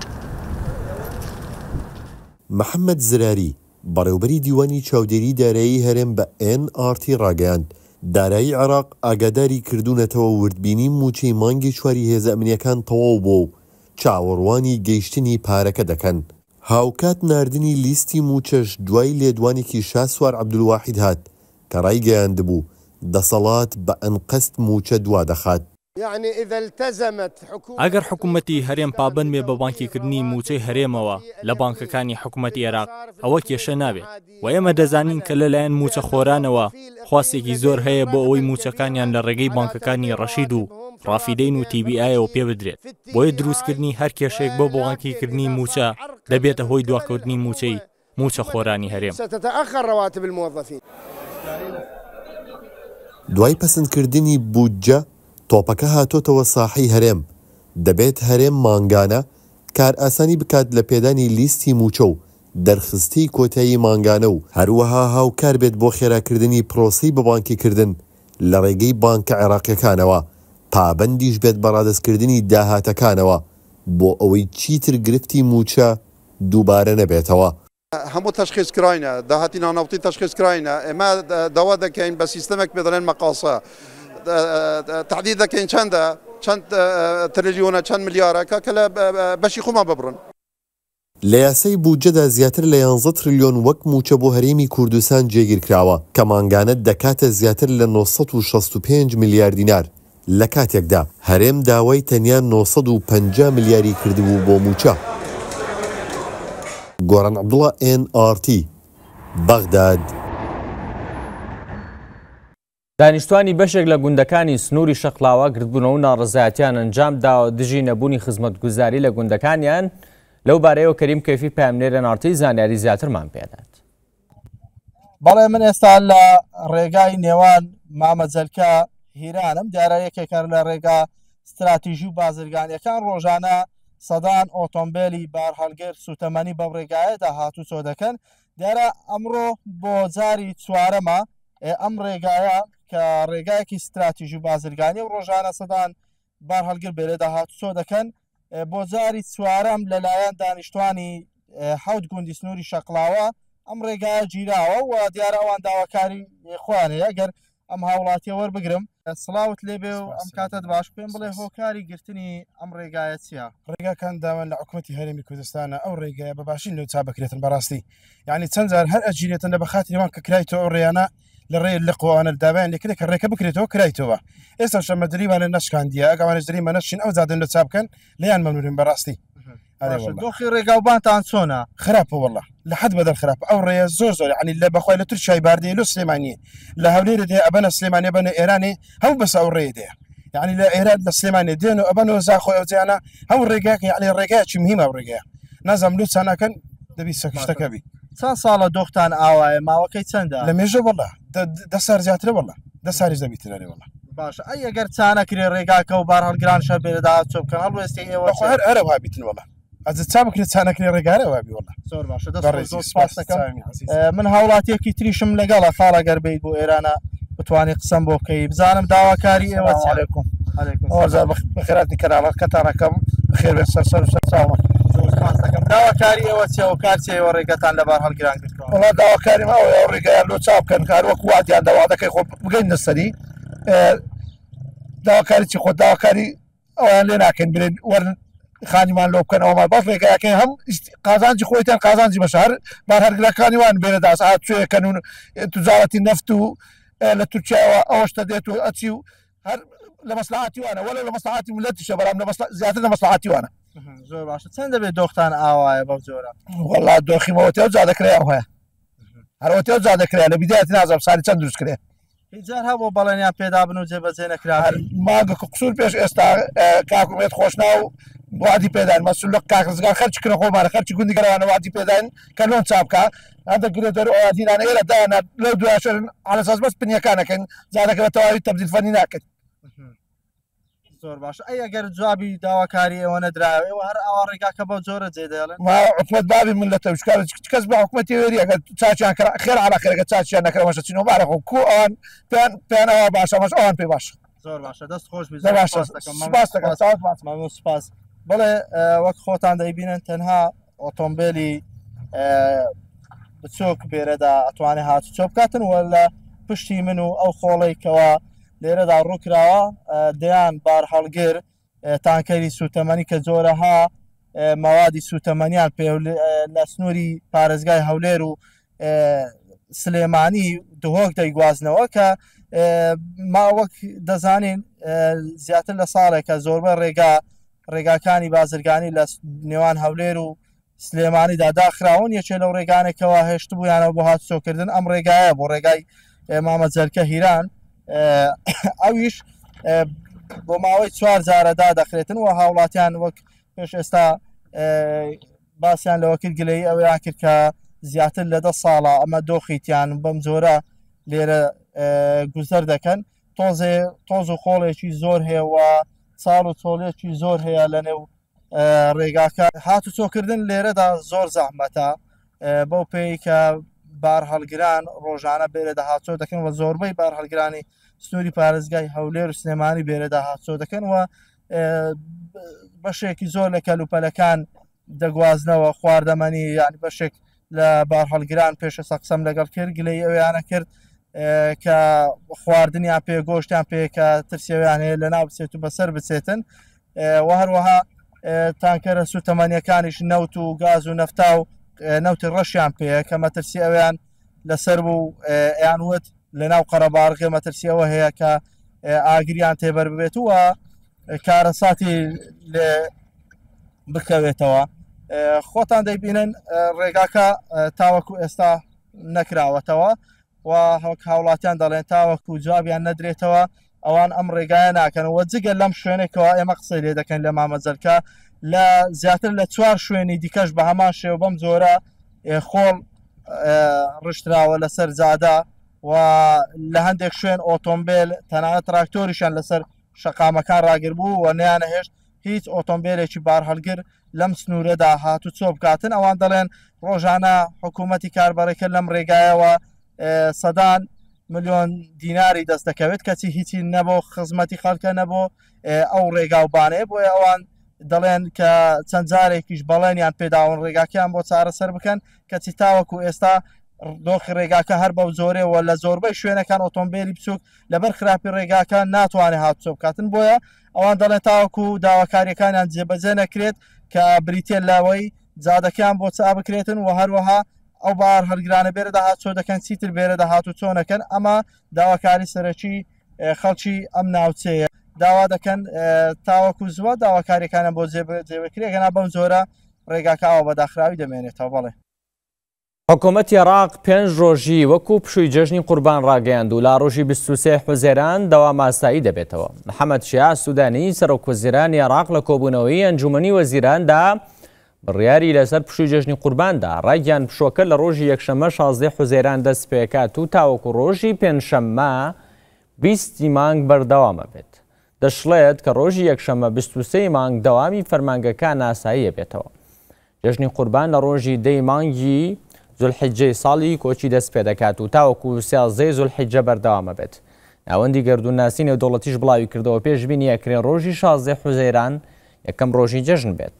محەممەد زراری بەڕێوبەری دیوانی چاودێری دارایی هەرێم بە ئێن ئار تی ڕاگەیاند دارایی عێراق ئاگاداری کردوونەتەوە وردبینی موچەی مانگی چواری هێزە ئەمنیەکان تەواو بوو و چاوەڕوانی گەیشتنی پارەکە دەکەن. هاوکات ناردنی لیستی موچەش دوای لێدوانێکی شاسوار عەبدولواحید هات کە ڕایگەیاند بوو دەسەڵات بە ئەنقەست موچە دوا دەخات. ئەگەر حکوومەتی هەرێم پابند بێ بە بانکیکردنی موچەی هەرێمەوە لە بانکەکانی حکوومەتی عێراق ئەوە کێشە نابێت و ئێمە دەزانین کە لەلایەن موچەخۆرانەوە خواستێکی زۆر هەیە بۆ ئەوەی موچەکانیان لە ڕێگەی بانکەکانی ڕەشید و ڕافیدەین و تی بی ئایەوە پێ بدرێت بۆیە دروستکردنی هەر کێشەیەک بۆ بانکیکردنی موچە دەبێتە هۆی دواکەوتنی موچەی موچەخۆرانی هەرێم. دوای پەسەندکردنی بودجە تۆپەکە هاتۆتەوە ساحەی هەرێم دەبێت هەرێم مانگانە کار ئاسانی بکات لە پێدانی لیستی موچە و دەرخستی کۆتایی مانگانە و هەروەها هاوکار بێت بۆ خێراکردنی پرۆسی بەبانکیکردن لە ڕێگەی بانکە عێراقیەکانەوە پابەندیش بێت بە ڕادستکردنی داهاتەکانەوە بۆ ئەوەی چیتر گرفتی موچە دووبارە نەبێتەوە. هەموو تەشخیص کراینە داهاتی ناوناوتی تەشخیص کراینە ئێمە داوا دەکەین بە سیستەمێک بدەڵێن مەقاسە تحدید دەکەین چەندە چەند تریلیۆنە چەند ملیارەکە کە لە بەشی خۆمان ببڕن. لە یاسای بودجەدا زیاتر لە یانزە تریلیۆن وەک موچە بۆ هەرێمی کوردستان جێگیر کراوە کە مانگانە دەکاتە زیاتر لە نۆ سەد و شەست و پێنج میلیارد دینار. لە کاتێکدا هەرێم داوای تەنیا نۆ سەد و پەنجا میلیاری کردبوو بۆ موچە. گۆڕان عەبدوڵڵا ئێن ئار تی بەغداد. دانیشتوانی بەشێک لە گوندەکانی سنووری شەقڵاوە گرتبوونەوە و ناڕزایەتیان ئەنجام داوە دژی نەبوونی خزمەتگوزاری لە گوندەکانیان لەو بارەیەوە کەریم کەیفی پەیامنێرە نارتی زانیاری زیاترمان پێدات. بەڵێ من ئێستا لە ڕێگای نێوان مامەجەلکە هیرانم دیارە یەکێکە لە ڕێگا استراتیژی و بازرگانیەکان ڕۆژانە سەدان ئۆتۆمبیلی بارهەڵگر سوتەمەنی بەو ڕێگایەدا هاتوو چۆ دەکەن. دیارە ئەمڕۆ بۆ جاری چوارەمە ئەم ڕێگایە کە ڕێگایەکی استراتیژی و بازرگانی و ڕۆژانە سەدان بارهەڵگر بێرەدا هاتوو چۆ دەکەن بۆ جاری چوارەم لەلایەن دانیشتوانی حەوت گوندی سنووری شەقڵاوە ئەم ڕێگایە گیراوە و دیارە ئەوان داواکاری خۆیانەیە. ئەگەر ئەم هاوڵاتیە وەربگرم سڵاوت لێبێ و ئەم کاتت باش پێم بڵێ هۆکاری گرتنی ئەم ڕێگایە چییە؟ ڕێگاکان داوان لە حکوومەتی هەرێمی کوردستانە ئەو ڕێگایە بەباشی لەو چا بکرێتن بەڕاستی یعنی چەند جار هەر ئەجیرێتن لە بەخاتیەوان کە کرایتەوە ئەو ڕێیانە لە ڕێ لە قوانە داوایان لێکرێت کە ڕێکە بکرێتەوە کرایتەوە. ئێستا شەمە دەریوانە نەشکاندیە ئەگەوانش دەریمە نەشین ئەو زادن لە چا بکەن لیان مەمنورین بەڕاستی دۆخی ڕێگاوبانتان چۆنە؟ خراپە والله لە حد بەدەر خراپ ئەو ڕێە زۆر زۆر عنی لە بەخوای لە تورکیای باردەیە لۆ سلێمانیە لە هەولێرە دێ ئەبەنە سلێمانیە بەنە ئێرانێ هەموو بەس ئەو ڕێ دەیە یعنی لە ئێران لە سلێمانێ دێن و ئەبەنەوە زاخۆی ئەو جیانە هەموو ڕێگاکە یعنی ڕێگایکی مهمە ئەو ڕێگەیە نازانم لو چانەکەن دەبی سەکشتەکە بی چەند ساڵە دۆختان ئاوایە ماوەکەی چەندە لە مێژە والله دە سار زیاترە والله دە ساریش دەبیترێ والله باش ئەی ئەگەر چانەکرێ ڕێگاکە و بار هەڵگران شە بێرەدا چۆ بکەن هەڵوێستی ئێوە هەر هەرە وابیتن والله ئەز چا بکرێت چانەکرێ ڕێگارە وابی والله زۆر باشە من هاوڵاتیەکی تریشم لەگەڵە خاڵە گەربەی بۆ ئێرانە بتوانانی قسەم بۆ بکەی بزانم داواکاری ئێوە عەلەیکوم بەخێراتی کەناڵەکەتانەکەم بخێر بێت سەرسەر و سەرچاوە داواکاری ئێوە چێ و کارچی ئێوە ڕێگەتان لەبار هەڵگران کردەوە وڵا داواکاری ماوە ئەو ڕێگایان لۆ چاو بکەن کار وەکو واتیان دەوا دەکەی خۆ بگەین نەسەری داواکاری چی خۆ داواکاری ئەویان لێ ناکەن برێن وەرن خانیمان لۆ بکەن ئەومان باش ڕێگایەکەی هەم قازانجی خۆیتان قازانجی بەشار بار هەرگراکانی وان بێنە داس هات توێکەن و توزارەتی نەفت و لە تورکیاوە ئەوەشتە دێت و ئەچی و هەر لە مەسلحاتی وانە وەلا لە مەسلحاتی ملەتیشە بەڵام زیاتر لە مەسلحاتی وانە زۆر باشە چەند دەبێت دۆختان ئاوایە بەو جۆرە وەڵا دۆخیمەوەتێ و جا دەکرێ ئەو هەیە هەرەوەتێ و جا دەکرێ لە بیدایەتی نازانم ساڵی چەند دروست کرێ هیچجار هەبوو بەڵێنیان پێدا بن و جێبەجێ نەکرا ماگە قسوور پێش ئێستا کاکومێت خۆشنا و وادی پێدان مەسول لە کاکزگار خەرچکردن خۆمانە خەرچی گوندی گەڕوانە وادی پێدان کە لۆن چاپکە هەندەگرێت دەر ئەوادینانە ئێرە دایانە لەو دوایشەر علەساس بەس پنیەکانەکەن جارەکە تەواوی تەبدیل فەنی ناکرد زۆر باش ئەی ئەگەر جوابی داواکاری ئەوە نەدراوێەوە هەر ئاوا ڕێگاکە بەو جۆرە جێدەڵێن حکومت بابی من لە تەوشکار کەس بە حکومەتی وێری ئەگەر چاچیان خێر علاقەکە چاچیان نەکرەوەشە چین و بارەخ و کو ئەوان پێیانەوە باشە مەش ئەوان پێ باش زۆر باشە دەست خۆش سپاس بڵێ وەک خۆتان دەیبینن تەنها ئۆتۆمبیلی بچۆک بێرەدا ئەتوانێ هاتو چۆ بکاتن وە لە پشتی من و ئەو خۆڵێکەوە لێرەدا ڕووکراوە دەیان بار هەڵگر تانکەری سوتەمەنی کە جۆرەها مەوادی سوتەمەنیان پێ لە سنووری پارێزگای هەولێر و سلێمانی دهۆک دەیگوازنەوە کە ماوەک دەزانین زیاتر لە ساڵێکە زۆربە ڕێگا ڕێگاکانی بازرگانی لە نێوان هەولێر و سلێمانیدا داخراون یەکێ لەو ڕێگانێکەوە هێشت بوویانە بۆ هاتوچۆکردن ئەم ڕێگایە بۆ ڕێگای مامەجەرکە هیران ئەویش بۆ ماوەی چوار جارەدا دەخرێتن و هاوڵاتیان وەک پێش ئێستا باسییان لەوە کرد گلەی ئەویان کرد کە زیاتر لە دە ساڵە ئەمە دۆخیتیان بەم جۆرە لێرە گوزەر دەکەن تۆزێ تۆز و خۆڵێکی زۆر هەیە و ساڵ و تۆڵێکی زۆر هەیە لە نێو ڕێگاکە هاتوچۆکردن لێرەدا زۆر زەحمەتە بەو پێی کە بار هەڵگران ڕۆژانە بێرەدا هاتچۆ دەکەن و زۆربەی بار هەڵگرانی سنووری پارێزگای هەولێر و سلێمانی بێرەدا هاتچۆ دەکەن و بەشێکی زۆر لە کەلوپەلەکان دەگوازنەوە خواردەمەنی یانی بەشێک لە بار هەڵگران پێشە سەقسەم لەگەڵ کرد گلەی ئەویانە کرد کە خواردنیان پێ گۆشتیان پێ کە ترسیەویان هەیە لە ناو بچێت و بەسەر بچێتن و هەروەها تانکەرە سوتەمەنیەکانیش نەوت و گاز و نەفتا و نەوتی ڕەشیان پێەیە کە مەترسی ئەویان لەسەر بوو ئەیانوت لە ناو قەرەباڕغێ مەترسیەوە هەیە کە ئاگریان تێبەر ببێت وە کارەساتی لێ بکەوێتەوە خۆتان دەیبینن ڕێگاکە تاوەکو ئێستا نەکراوەتەوە و هەوک هاوڵاتیان دەڵێن تاوەکو جوابیان نەدرێتەوە ئەوان ئەم ڕێگایە ناکەنەوە جگە لەم شوێنێکەوە ئێمە قسەی لێ دەکەن لە مامەجەرکە لە زیاتر لە چوار شوێنی دیکەش بە هەمان شێو بەم جۆرە خۆڵ ڕشتراوە لەسەر جادا و لە هەندێک شوێن ئۆتۆمبیل تەنانەت تراکتۆریشان لەسەر شەقامەکان ڕاگر بوو و نیانە هێشت هیچ ئۆتۆمبیلێکی بار هەڵگر لەم سنوورەدا هاتو چۆ بکاتن ئەوان دەڵێن ڕۆژانە حکوومەتی کاربارەکە لەم ڕێگایەوە سەدان ملیۆن دیناری دەست دەکەوێت کەچی هیچی نەبوو خزمەتی خەڵکە نەبوو ئەو ڕێگاوبانەیە بۆیە ئەوان دەڵێن کە چەند جارێکیش بەڵێنیان پێداون ڕێگاکیان بۆ چارەسەر بکەن کەچی تاوەکو ئێستا دۆخی ڕێگاکە هەر بەو زۆرەوە لە زۆربەی شوێنەکان ئۆتۆمبیلی بچووک لەبەر خراپی ڕێگاکە ناتوانێت هاتوچۆ بکاتن بۆیە ئەوان دەڵێن تاوەکو داواکاریەکانیان جێبەجێ نەکرێت کە بریتێن لاوەی جادەکەیان بۆ چا بکرێتن و هەروەها ئەو بار هەرگرانە بێرەدا هاتچۆ دەکەن چیتر بێرەدا هاتو چۆنەکەن ئەمە داواکاری سەرەکی خەڵکی ئەم ناوچەیە داوا دەکەن تاوەکو زووە داواکاریەکانە بۆ جێبەکرێ گەنا بەم زۆرە ڕێگاکەوە بەداخراوی دەمێنێتەوە. بەڵێ حکوومەتی عێراق پێنج ڕۆژی وەکو پشووی جەژنی قوربان ڕاگەیاند و لا ڕۆژی بیست و سێ حوزێران دەوام ئاسایی دەبێتەوە. محەممەد شیع سوودانی سەرۆکوەزیرانی عێراق لە کۆبوونەوەی ئەنجومەنی وەزیراندا بڕیاری لەسەر پشووی جەژنی قورباندا ڕایگەیاند پشووەکە لە ڕۆژی یەکشەممە شازدە حوزێران دەست پێکات و تاوەکو ڕۆژی پێنجشەممە بیستی مانگ بەردەوامە بێت. دەشڵێت کە ڕۆژی یەکشەممە بیست و سێ مانگ دەوامی فەرمانگەکان ئاساییە بێتەوە. جەژنی قوربان لە ڕۆژی دەی مانگی زولحیجەی ساڵی کۆچی دەست پێ دەکات و تاوەکو سیازدەی زولحیجە بەردەوامە بێت. ناوەندی گەردووناسی نێودەوڵەتیش بڵاوی کردەوە پێشبینی ئەکرێن ڕۆژی شازدە حوزەیران یەکەم ڕۆژی جەژن بێت.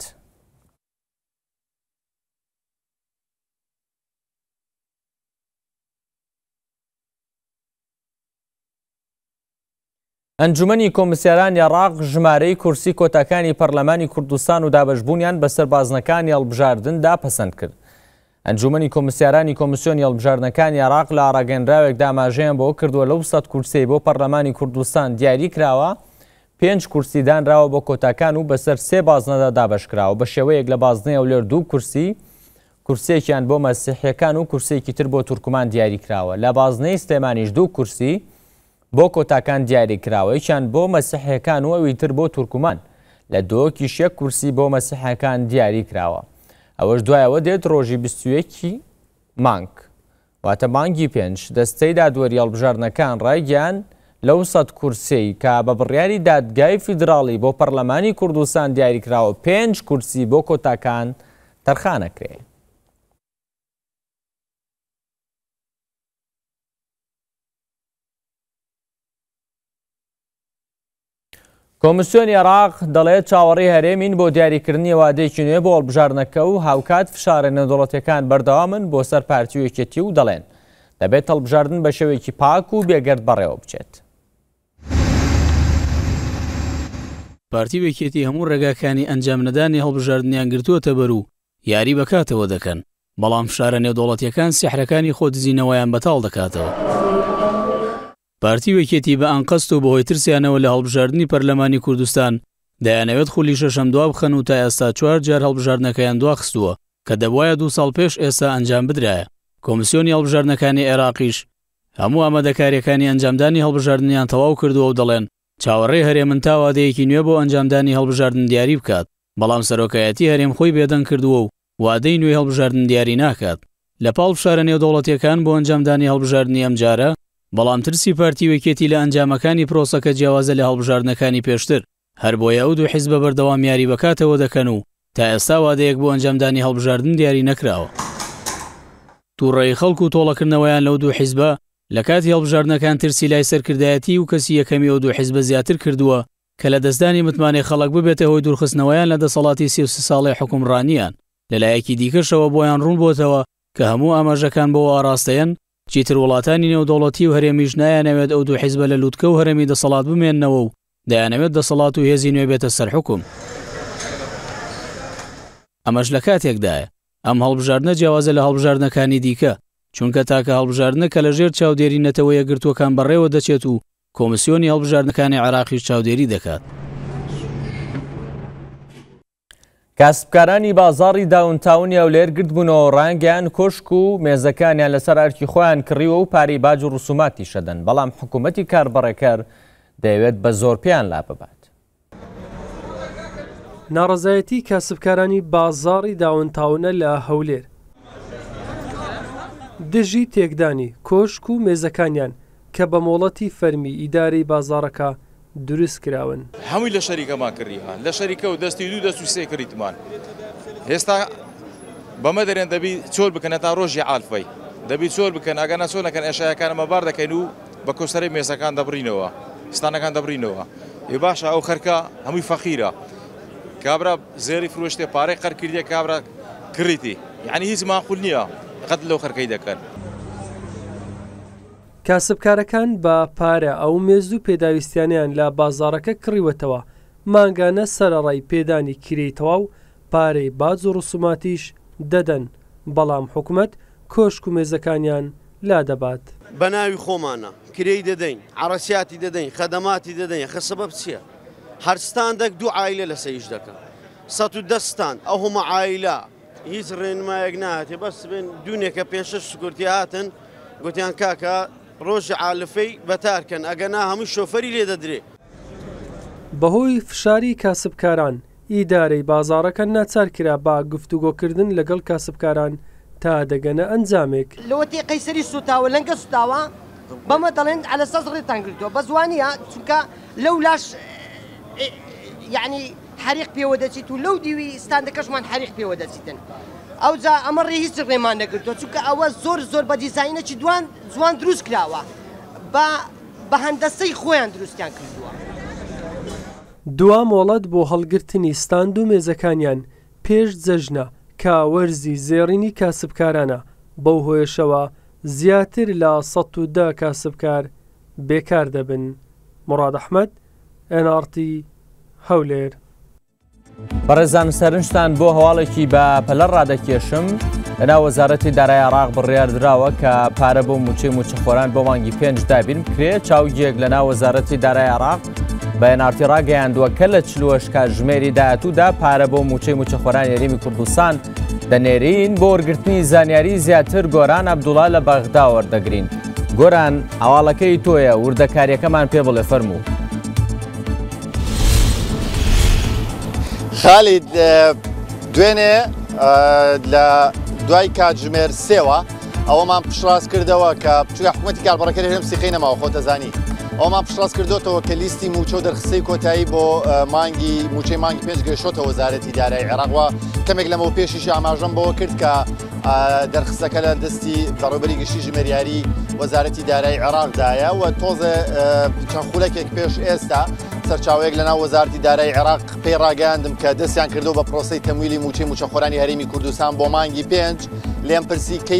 ئەنجومەنی کۆمسیارانی عێراق ژمارەی کورسی کۆتاکانی پەرلەمانی کوردستان و دابەشبوونیان بە سەربازنەکانی هەڵبژاردندا پەسەند کرد. ئەنجومەنی کۆمسیارانی کۆمسیۆنی هەڵبژاردنەکانی عێراق لە ئاراگەنراوێک داماژەیان بۆ کردووە لەو سەد کورسی بۆ پەرلەمانی کوردستان دیاری کراوە پێنج کورسی دانراوە بۆ کۆتاکان و بەسەر سێ بازنەدا دابەشکراوە بە شێوەیەک لە بازنەی ئەولێر دوو کورسی کورسێکیان بۆ مەسیحیەکان و کورسێکی تر بۆ تورکمان دیاری کراوە. لە بازنەی سلێمانیش دوو کورسی بۆ کۆتاکان دیاری کراوە یەکیان بۆ مەسیحیەکان و ئەوی تر بۆ تورکمان لە دۆکیش یەک کورسی بۆ مەسیحیەکان دیاری کراوە. ئەوەش دوایەوە دێت ڕۆژی بیست و یەکی مانگ واتە مانگی پێنج دەستەی دادوەری هەڵبژاردنەکان ڕایگەیان لەو سەد کورسەی کە بە بڕیاری دادگای فیدراڵی بۆ پەرلەمانی کوردستان دیاری کراوە پێنج کورسی بۆ کۆتاکان تەرخانەکرێ. کۆمسیۆنی عێراق دەڵێت چاوەڕێی هەرێمین بۆ دیاریکردنی وادەیەکی نوێ بۆ هەڵبژاردنەکە و هاوکات فشارە نێودەوڵەتیەکان بەردەوامن بۆ سەر پارتی و یەکێتی و دەڵێن دەبێت هەڵبژاردن بە شێوەیەکی پاک و بێگەرد بەڕێوە بچێت. پارتی و یەکێتی هەموو ڕێگاکانی ئەنجام نەدانی هەڵبژاردنیان گرتووەتە بەر و یاری بەکاتەوە دەکەن، بەڵام فشارە نێودەوڵەتیەکان سیحرەکانی خۆدزینەوەیان بەتاڵ دەکاتەوە. پارتی و یەکێتی بە ئەنقەست و بەهۆی ترسیانەوە لە هەڵبژاردننی پەرلەمانی کوردستان دەیانەوێت خولی شەشەم دوا بخەن و تا ئێستا چوار جار هەڵبژاردنەکەیان دواخستووە کە دەبوایە دوو ساڵ پێش ئێستا ئەنجام بدرایە. کۆمسیۆنی هەڵبژاردنەکانی عێراقیش هەموو ئامادەکاریەکانی ئەنجامدانی هەڵبژاردنیان تەواو کردووە و دەڵێن چاوەڕێی هەرێمن تا وادەیەکی نوێ بۆ ئەنجامدانی هەڵبژاردن دیاری بکات، بەڵام سەرۆکایەتی هەرێم خۆی بێدەنگ کردووە و وادەی نوێی هەڵبژاردن دیاری ناکات. لە پاڵ فشارە نێودەوڵەتیەکان بۆ ئەنجامدانی هەڵبژاردننی ئەم جارە بەڵام ترسی پارتی و یەکێتی لە ئەنجامەکانی پرۆسەکە جیاوازە لە هەڵبژاردنەکانی پێشتر هەر بۆیە ئەو دوو حیزبە بەردەوام یاری بەکاتەوە دەکەن و تا ئێستا وادەیەک بۆ ئەنجامدانی هەڵبژاردن دیاری نەکراوە. تووڕێی خەڵک و تۆڵەکردنەوەیان لەو دوو حیزبە لە کاتی هەڵبژاردنەکان ترسی لای سەرکردایەتی و کەسی یەکەمی ئەو دوو حیزبە زیاتر کردووە کە لە دەستدانی متمانەی خەڵک ببێتە هۆی دوورخستنەوەیان لە دەسەڵاتی سێ و سێ ساڵی حکومڕانیان. لەلایەکی دیکەشەوە بۆیان ڕوون بۆتەوە کە هەموو ئاماژەکان بۆ ئاراستەیەن، چیتر وڵاتانی نێودەوڵەتی و هەرێمیش نایانەوێت ئەو دوو حیزبە لە لووتکە و هەرێمی دەسەڵات بمێننەوە و دەیانەوێت دەسەڵات و هێزی نوێ بێتە سەر حکوم. ئەمەش لە کاتێکدایە ئەم هەڵبژاردنە جیاوازە لە هەڵبژاردنەکانی دیکە، چونکە تاکە هەڵبژاردنە کە لە ژێر چاودێری نەتەوە یەکگرتووەکان بەڕێوە دەچێت و کۆمسیۆنی هەڵبژاردنەکانی عێراقیش چاودێری دەکات. کاسبکارانی بازاڕی داونتاونی ئەولێر گرتبوونەوە ڕانگەیان کۆشک و مێزەکانیان لەسەر ئەرکی خۆیان کڕیوە و پارەی باج و ڕسوماتی شەدەن، بەڵام حکوومەتی کاربڕێکەر دەیەوێت بە زۆر پێیان لا ببات. ناڕەزایەتی کاسبکارانی بازاڕی داونتاونە لە هەولێر دژی تێکدانی کۆشک و مێزەکانیان کە بە مۆڵەتی فەرمی ئیدارەی بازاڕەکە دروست کراون. هەمووی لە شەریکەمان کردیان لە شەریکە و دەستی دوو دەست و سێ کردیتمان. ئێستا بەمە دەرێن دەبی چۆل بکەنە تا ڕۆژی عالفەی دەبی چۆل بکەن ئەگەنا چۆل نەکەن ئێشایەکانەمە بار دەکەین و بە کۆسەرەی مێزەکان دەبڕینەوە ستانەکان دەبڕینەوە. ێ باشە ئەو خەرکە هەمووی فەقیرە کابرا زێری فرۆشتێ پارەی قەرکردیە کابرا کڕیتی یعنی هیچ ماقول نییە قەت لەو خەرکەی دەکەن. کاسبکارەکان بە پارە ئەو مێز و پێداویستیانیان لە بازاڕەکە کڕیوەتەوە مانگانە سەرەڕای پێدانی کرێتەوە و پارەی باج و ڕسوماتیش دەدەن، بەڵام حکوومەت کۆشک و مێزەکانیان لا دەبات. بە ناوی خۆمانە کرێی دەدەین، عڕەسیاتی دەدەین، خەدەماتی دەدەین، خە سەبەب چییە؟ هەرستان دەک دوو عایلە لە سەیش دەکەن سەد و دەستان ئەو هەموو عایلا هیچ ڕێنمایەک نهاتێ بەس بن دوونێکە پێ شەش سکورتی هاتن گوتیان کاکە ڕۆژی عالفەی بەتارکەن ئەگەنا هەموو شۆفەری لێ دەدرێ. بەهۆی فشاری کاسبکاران ئیدارەی بازاڕەکە ناچار کرا با گفتوگۆکردن لەگەڵ کاسبکاران تا دەگەنە ئەنجامێک. لەوەتی قەیسەری سوتاوە لەنگە سوتاوە بەمە دەڵێن على سەز ڕێتان گرتووە بە زوانیە چونکە لەو لاش یعنی حریق پێوە دەچیت و لەو دیوی ستاندەکەشمان حریق پێوە دەچیتن. ئەو جا ئەمە ڕێ هیچ ڕێمان نەگرتووە چونکە ئەوە زۆر زۆر بە دیزاینەکی دوان جوان دروست کراوە بە هەندەسەی خۆیان دروستیان کردووە. دوام وڵات بۆ هەڵگرتنی ستاند و مێزەکانیان پێش جەژنە کاوەرزی زێڕینی کاسبکارانە بەو هۆیشەوە زیاتر لە سەد و دە کاسبکار بێکار دەبن. مڕاد ئەحمەد ئێن ئاڕ تی هەولێر. بەڕێزان سەرنجتان بۆ هەواڵێکی بە پەلە ڕادەکێشم لەناو وەزارەتی دارایی عێراق بڕیاردراوە کە پارە بۆ موچەی موچەخۆران بۆ مانگی پێنج دابین بکرێت. چاوگیەک لەناو وەزارەتی دارایی عێراق بە هێنارتی ڕاگەیاندووە کە لە چلوەش کاتژمێری داهاتوودا پارە بۆ موچەی موچەخۆران یاریمی کوردستان دەنێرین بۆ وەرگرتنی زانیاری زیاتر گۆران عەبدوڵا لە بەغدا وەردەگرین. گۆران هەواڵەکەی تۆیە وردەکاریەکەمان پێ بڵێ فەرموو. خالید دوێنێ لە دوای کاتژمێر سێوە ئەوەمان پشتڕاست کردەوە کە چووە حکوومەتی کاربڕەکەی هەرێم سیقەی نەماوە خۆ دەزانی ئەومان پشتڕاست کردوتەوە کە لیستی موچە و دەرخستەی کۆتایی بۆ مانگی موچەی مانگی پێنج گەیشتۆتە وەزارەتی دارایی عێراقەوە کەمێک لەمەوە پێشیش ئاماژەم بەوە کرد کە دەرخستەکە لە دەستی بەڕێوەبەری گشتی ژمێریاری وەزارەتی دارایی عێراقدایە و تۆزە چەند خولەکێک پێش ئێستا سەرچاوەیەک لەناو وەزارەتی دارایی عێراق پێی ڕاگەاندم کە دەستیان کردو بە پرۆسەی تەمویلی موچەی موچەخۆرانی هەرێمی کوردستان بۆ مانگی پێنج لێم پرسی کەی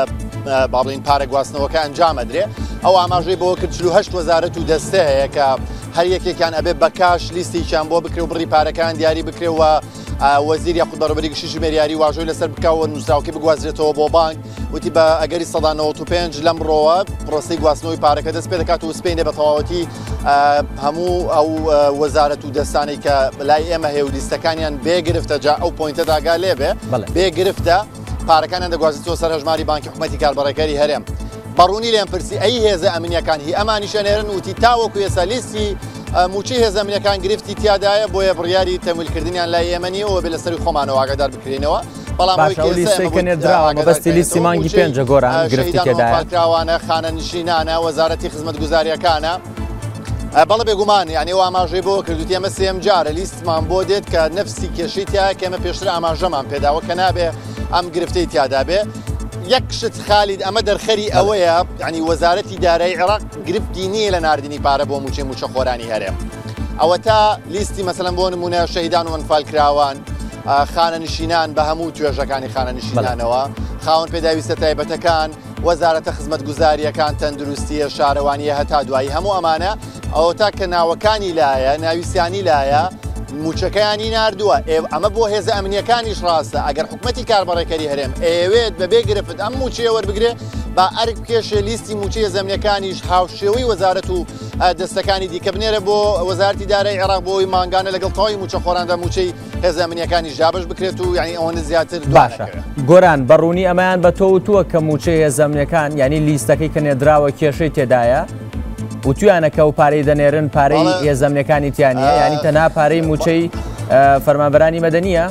با بڵین پارە گواستنەوەکە ئەنجامەدرێ ئەو ئاماژەی بەوە کرد چل و هەشت وەزارەت و دەستە هەیە کە هەر یەکێکیان ئەبێ بە کاش لیستێکیان بۆ بکرێ و بڕی پارەکان دیاری بکرێەوە وەزیر یاخود بەڕێوەبەری گشتی ژمێریاری واژۆی لەسەر بکەوە نووسراوەکەی بگوازرێتەوە بۆ بانک وتی بە ئەگەری سەدا نەوەت و پێنج لەمڕۆوە پرۆسەی گواستنەوەی پارەکە دەست پێ دەکات و سپێنێ بە تەواوەتی هەموو ئەو وەزارەت و دەستانەی کە لای ئێمە هەیە و لیستەکانیان بێگرفتە جا ئەو پۆینتە داگا لێبێ بێگرفتە پارەکانیان دەگوازێتەوە سەر هەژماری بانکی حکوومەتی کاربڕێکەری هەرێم. بەڕوونی لێم پرسی ئەی هێزە ئەمنیەکان هی ئەمانی شەنێرن وتی تاوەکو ێستا لیستی موچەی هێزە ئەمنیەکان گرفتی تیادایە بۆیە بڕیاری تەمویلکردنیان لای ئێمەنیەوە بێ لەسەری خۆمانەوە ئاگادار بکرێنەوە. بەڵام لیستەکە نێردراوە مەبەستی لیستی مانگی پێنجە گۆران گرفتی تێدایە خانە نشینانە وەزارەتی خزمەتگوزاریەکانە بەڵە بێگومان یعنی ئەو ئاماژەی بۆ کردوتی ئەمە سێم جارە لیستمان بۆ دێت کە نەفسی کێشەی تایە کە ئێمە پێشتر ئاماژەمان پێداوە کە نابێ ئەم گرفتەی تیادا بێ. یەک شت خالید ئەمە دەرخەری ئەوەیە ینی وەزارەتی دارایی عێراق گرفتی نییە لە ناردنی پارە بۆ موچەی موچەخۆرانی هەرێم ئەوە تا لیستی مەسەلەن بۆ نمونە شەهیدان و ئەنفالکراوان خانە نشینان بە هەموو توێژەکانی خانە نشینانەوە خاوەن پێداویستە تایبەتەکان وەزارەتە خزمەتگوزاریەکان تەندروستیە شارەوانیە هەتا دوایی هەموو ئەمانە ئەوە تا کە ناوەکانی لایە ناویسیانی لایە موچەکەیانی نردووە ئەمە بۆ هێزە ئەمنیەکانیش ڕاستە ئەگەر حکوومەتی کاربڕێکەری هەرێم ئەوێت بەبێ گرفت ئەم موچەیە وەربگرێ با ئەرک کێشە لیستی موچەی زەمنیەکانیش هاوشێوەی وەزارەت و دەستەکانی دیکە بنێرە بۆ وەزارەتی دارایی عێراق بۆی ماگانە لەگەڵ تەواوی موچەخۆراندا موچەی هێزە ئەمنیەکانی جابش بکرێت و یعنی ئەوەنە زیاتر باشە. گۆران بەڕوونی ئەمەیان بە تۆ وتووە کە موچەی هێزە ئەمنیەکان ینی لیستەکەی کە نێدراوە کێشەی تێدایە و تویانەکە و پارەی دەنێرن پارەی هێزەمنیەکانی تیانە ینی تەنها پارەی موچەی فەرمانبەرانی مەدەنیە.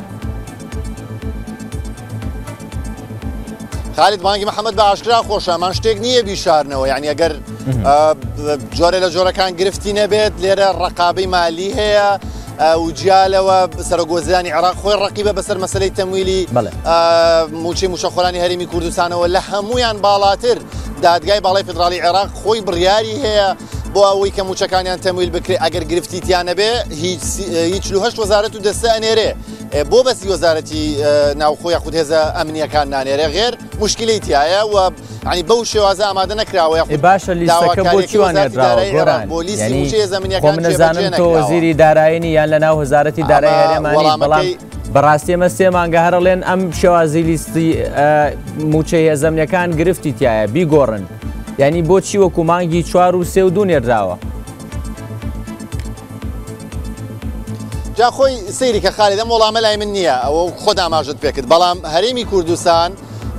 خالید مانگی محەممەد بە ئاشکرا خۆشەمان شتێک نییە بیشارنەوە یعنی ئەگەر جۆرە لە جۆرەکان گرفتی نەبێت لێرە ڕقابەی مالی هەیە و جیالەوە سەرۆگۆزیانی عێراق خۆی ڕقیبە بەسەر مەسلەی تەمویلی موچەی موچەخۆرانی هەرێمی کوردستانەوە لە هەمویان باڵاتر دادگای باڵای فدرالی عێراق خۆی بڕیاری هەیە بۆ ئەوەی کە موچەکانیان تەمویل بکرێ ئەگەر گرفتیتیانە بێ هیچ چل و هەشت وەزارەت و دەستە ئەنێرێ بۆ بەسی وەزارەتی ناوخۆی یاخود هێزە ئەمنیەکان نانێرێ غێر موشکلەی تایە و ینی بەو شێوازە ئامادە نەکراوە باشە لیستەکە بۆ چیوانێدراوە خۆ منەزانم تۆ وەزیری دارایینی یان لە ناو وەزارەتی دارایی هەرێمانی بەڵام بەڕاستی ئێمە سێ مانگە هەرەڵێن ئەم شێوازی لیستی موچەی هێزەمنیەکان گرفتی تایە بیگۆڕن ینی بۆچی وەکو مانگی چوار و سێ و دوو نێردراوە. جا خۆی سەیری کە خاڵی دەم وەڵامە لای من نییە ئەوە خۆ داماژت پێکرد بەڵام هەرێمی کوردستان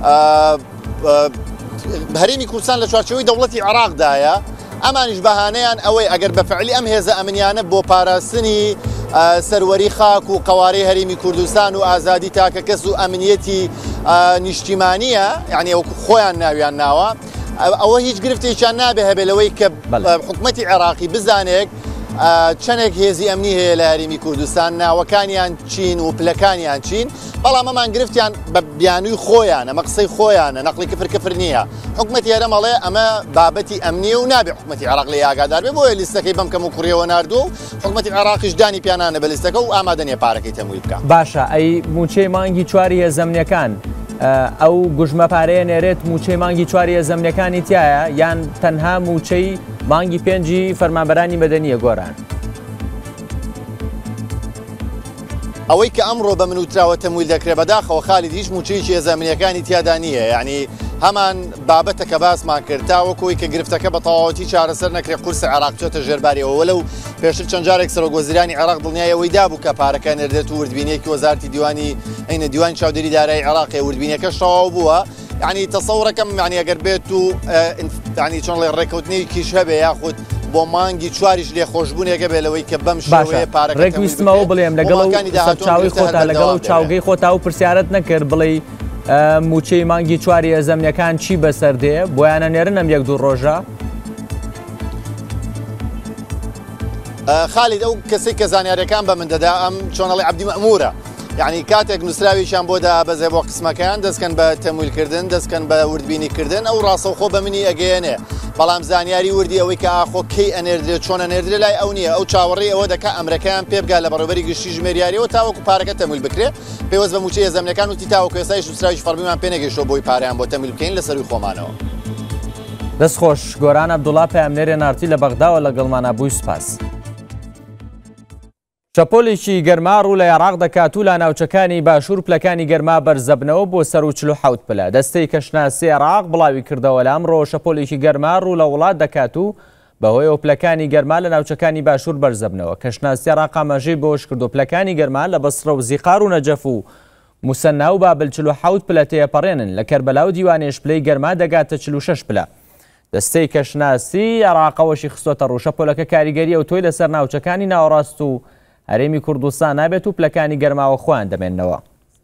هەرێمی کوردستان لە چوارچەوەی دەوڵەتی عێراقدایە ئەمانیش بەهانەیان ئەوەی ئەگەر بە فعلی ئەم هێزە ئەمنیانە بۆ پاراستنی سەروەری خاک و قەوارەی هەرێمی کوردستان و ئازادی تاکە کەس و ئەمنیەتی نیشتیمانیە یعنی ئەو خۆیان ناویان ناوە ئەوە هیچ گرفتێکیان نابێ هەبێ لەوەی کە حکوومەتی عێراقی بزانێک چەندێک هێزی ئەمنی هەیە لە هەرێمی کوردستان ناوەکانیان چین و پلەکانیان چین بەڵام ئەمان گرفتیان بە بیانووی خۆیان ئەمە قسەی خۆیانە نەقلی کفر کفر نییە حکوومەتی هەرێمەڵێ ئەمە بابەتی ئەمنیە و نابێ حکوومەتی عێراق لێ ئاگادار بێ بۆیە لیستەکەی بەم کەم و کوڕیەوە ناردووە و حکوومەتی عێراقیش دانی پیانانە بە لیستەکە و ئامادە نیە پارەکەی تەمویل بکات. باشە ئەی موچەی مانگی چواری هێزەمنیەکان ئەو گوژمە پارەیە نێرێت موچەی مانگی چواری هێزەمنیەکانی تایە یان تەنها موچەی مانگی پێنجی فەرمانبەرانی مەدەنیە گۆران. ئەوەی کە ئەمڕۆ بە منوتراوە تەمویل دەکرێت بەداخەوە خالیدی هیچ موچەیەکی هێزەمنیەکانی تیادا نییە یعنی هەمان بابەتە کە باسمان کرد تاوەکۆی کە گرفتەکە بە تەواوەتی چارەسەر نەکرێت قورسە عێراق بچێتە ژێرباریەوە وەلەو پێشتر چەند جارێک سەرۆکوەزیرانی عێراق دڵنیای ئەوەی دابوو کە پارەکە نێردێت و وردبینیەکی وەزارەتی دیوانی عینە دیوانی چاودێری دارایی عێراقی وردبینیەکەش تەواو بووە یعنی تەسەوڕەکەم یعنی ئەگەر بێت و یعنی چۆن لێ ڕێکەوتنەیەکیش هەبێ یاخود بۆ مانگی چواریش لێ خۆشببوونێکە بێ لەوەی کە بەم شێوەیە پارەکە ڕێکویستمەوە بڵێم لەگەڵ سەرچاوی خۆتا لەگەڵ چاوگەی خۆتا و پرسیارەت نەکرد بڵێ موچەی مانگی چواری هێزەمنیەکان چی بەسەردێ بۆیانە نێرن ئەم یەک دوو ڕۆژە خالید ئەو کەسێک کە زانیاریەکان بە من دەدا ئەم چۆنەڵی عەبدی مەئموورە یعنی کاتێک نووسراویشان بۆ دابەزێ بۆ قسمەکان دەستکەن بە تەمویلکردن دەستکەن بە وردبینیکردن ئەو ڕاستەوخۆ بە منی ئەگەیەنێ بەڵام زانیاری وردی ئەوەی کە ئاخۆ کەی ئەنێردرێت چۆن ئەنێردرێ لای ئەو نییە ئەو چاوەڕێ ئەوە دەکا ئەمریکایان پێ بگات لە بەڕێوەبەری گشتی ژمێریاریەوە تاوەکو پارەکە تەمویل بکرێت پێوەست بە موچەی هێزەمنیەکان وتی تاوەکو ئێستایش نووسراویش فەرمیمان پێ نەگەیشتەوە بۆی پارەیان بۆ تەمویل بکەین لە سەروی خۆمانەوە. دەستخۆش گۆران عەبدوڵڵا پەیامنێرێ نارتی لە بەغداوە لەگەڵمانە بووی سوپاس. چەپۆلێکی گەرما ڕوو لە عێراق دەکات و لە ناوچەکانی باشوور پلەکانی گەرما بەرزەبنەوە بۆ سەر و چل و حەوت پلە دەستەی کەشناسی عێراق بڵاوی کردەوە لە ئەمڕۆ شەپۆلێکی گەرما ڕوو لە وڵات دەکات و بەهۆی ئەو پلەکانی گەرما لە ناوچەکانی باشوور بەرزەبنەوە کەشناسی عێراق ئاماژەی بۆش کردو پلەکانی گەرما لە بەسڕە و زیقار و نەجەف و موسەنا و بابل چل و حەوت پلە تێپەڕێنن لە کەربەلا و دیوانێش پلەی گەرما دەگاتە چل و شەش پلە. دەستەی کەشناسی عێراقەوەشی خستۆتە ڕوو شەپۆلەکە کاریگەریە و تۆی لەسەر ناوچەکانی ناوەڕاست و هەرێمی کوردستان نابێت و پلەکانی گەرماوە خۆیان دەمێننەوە.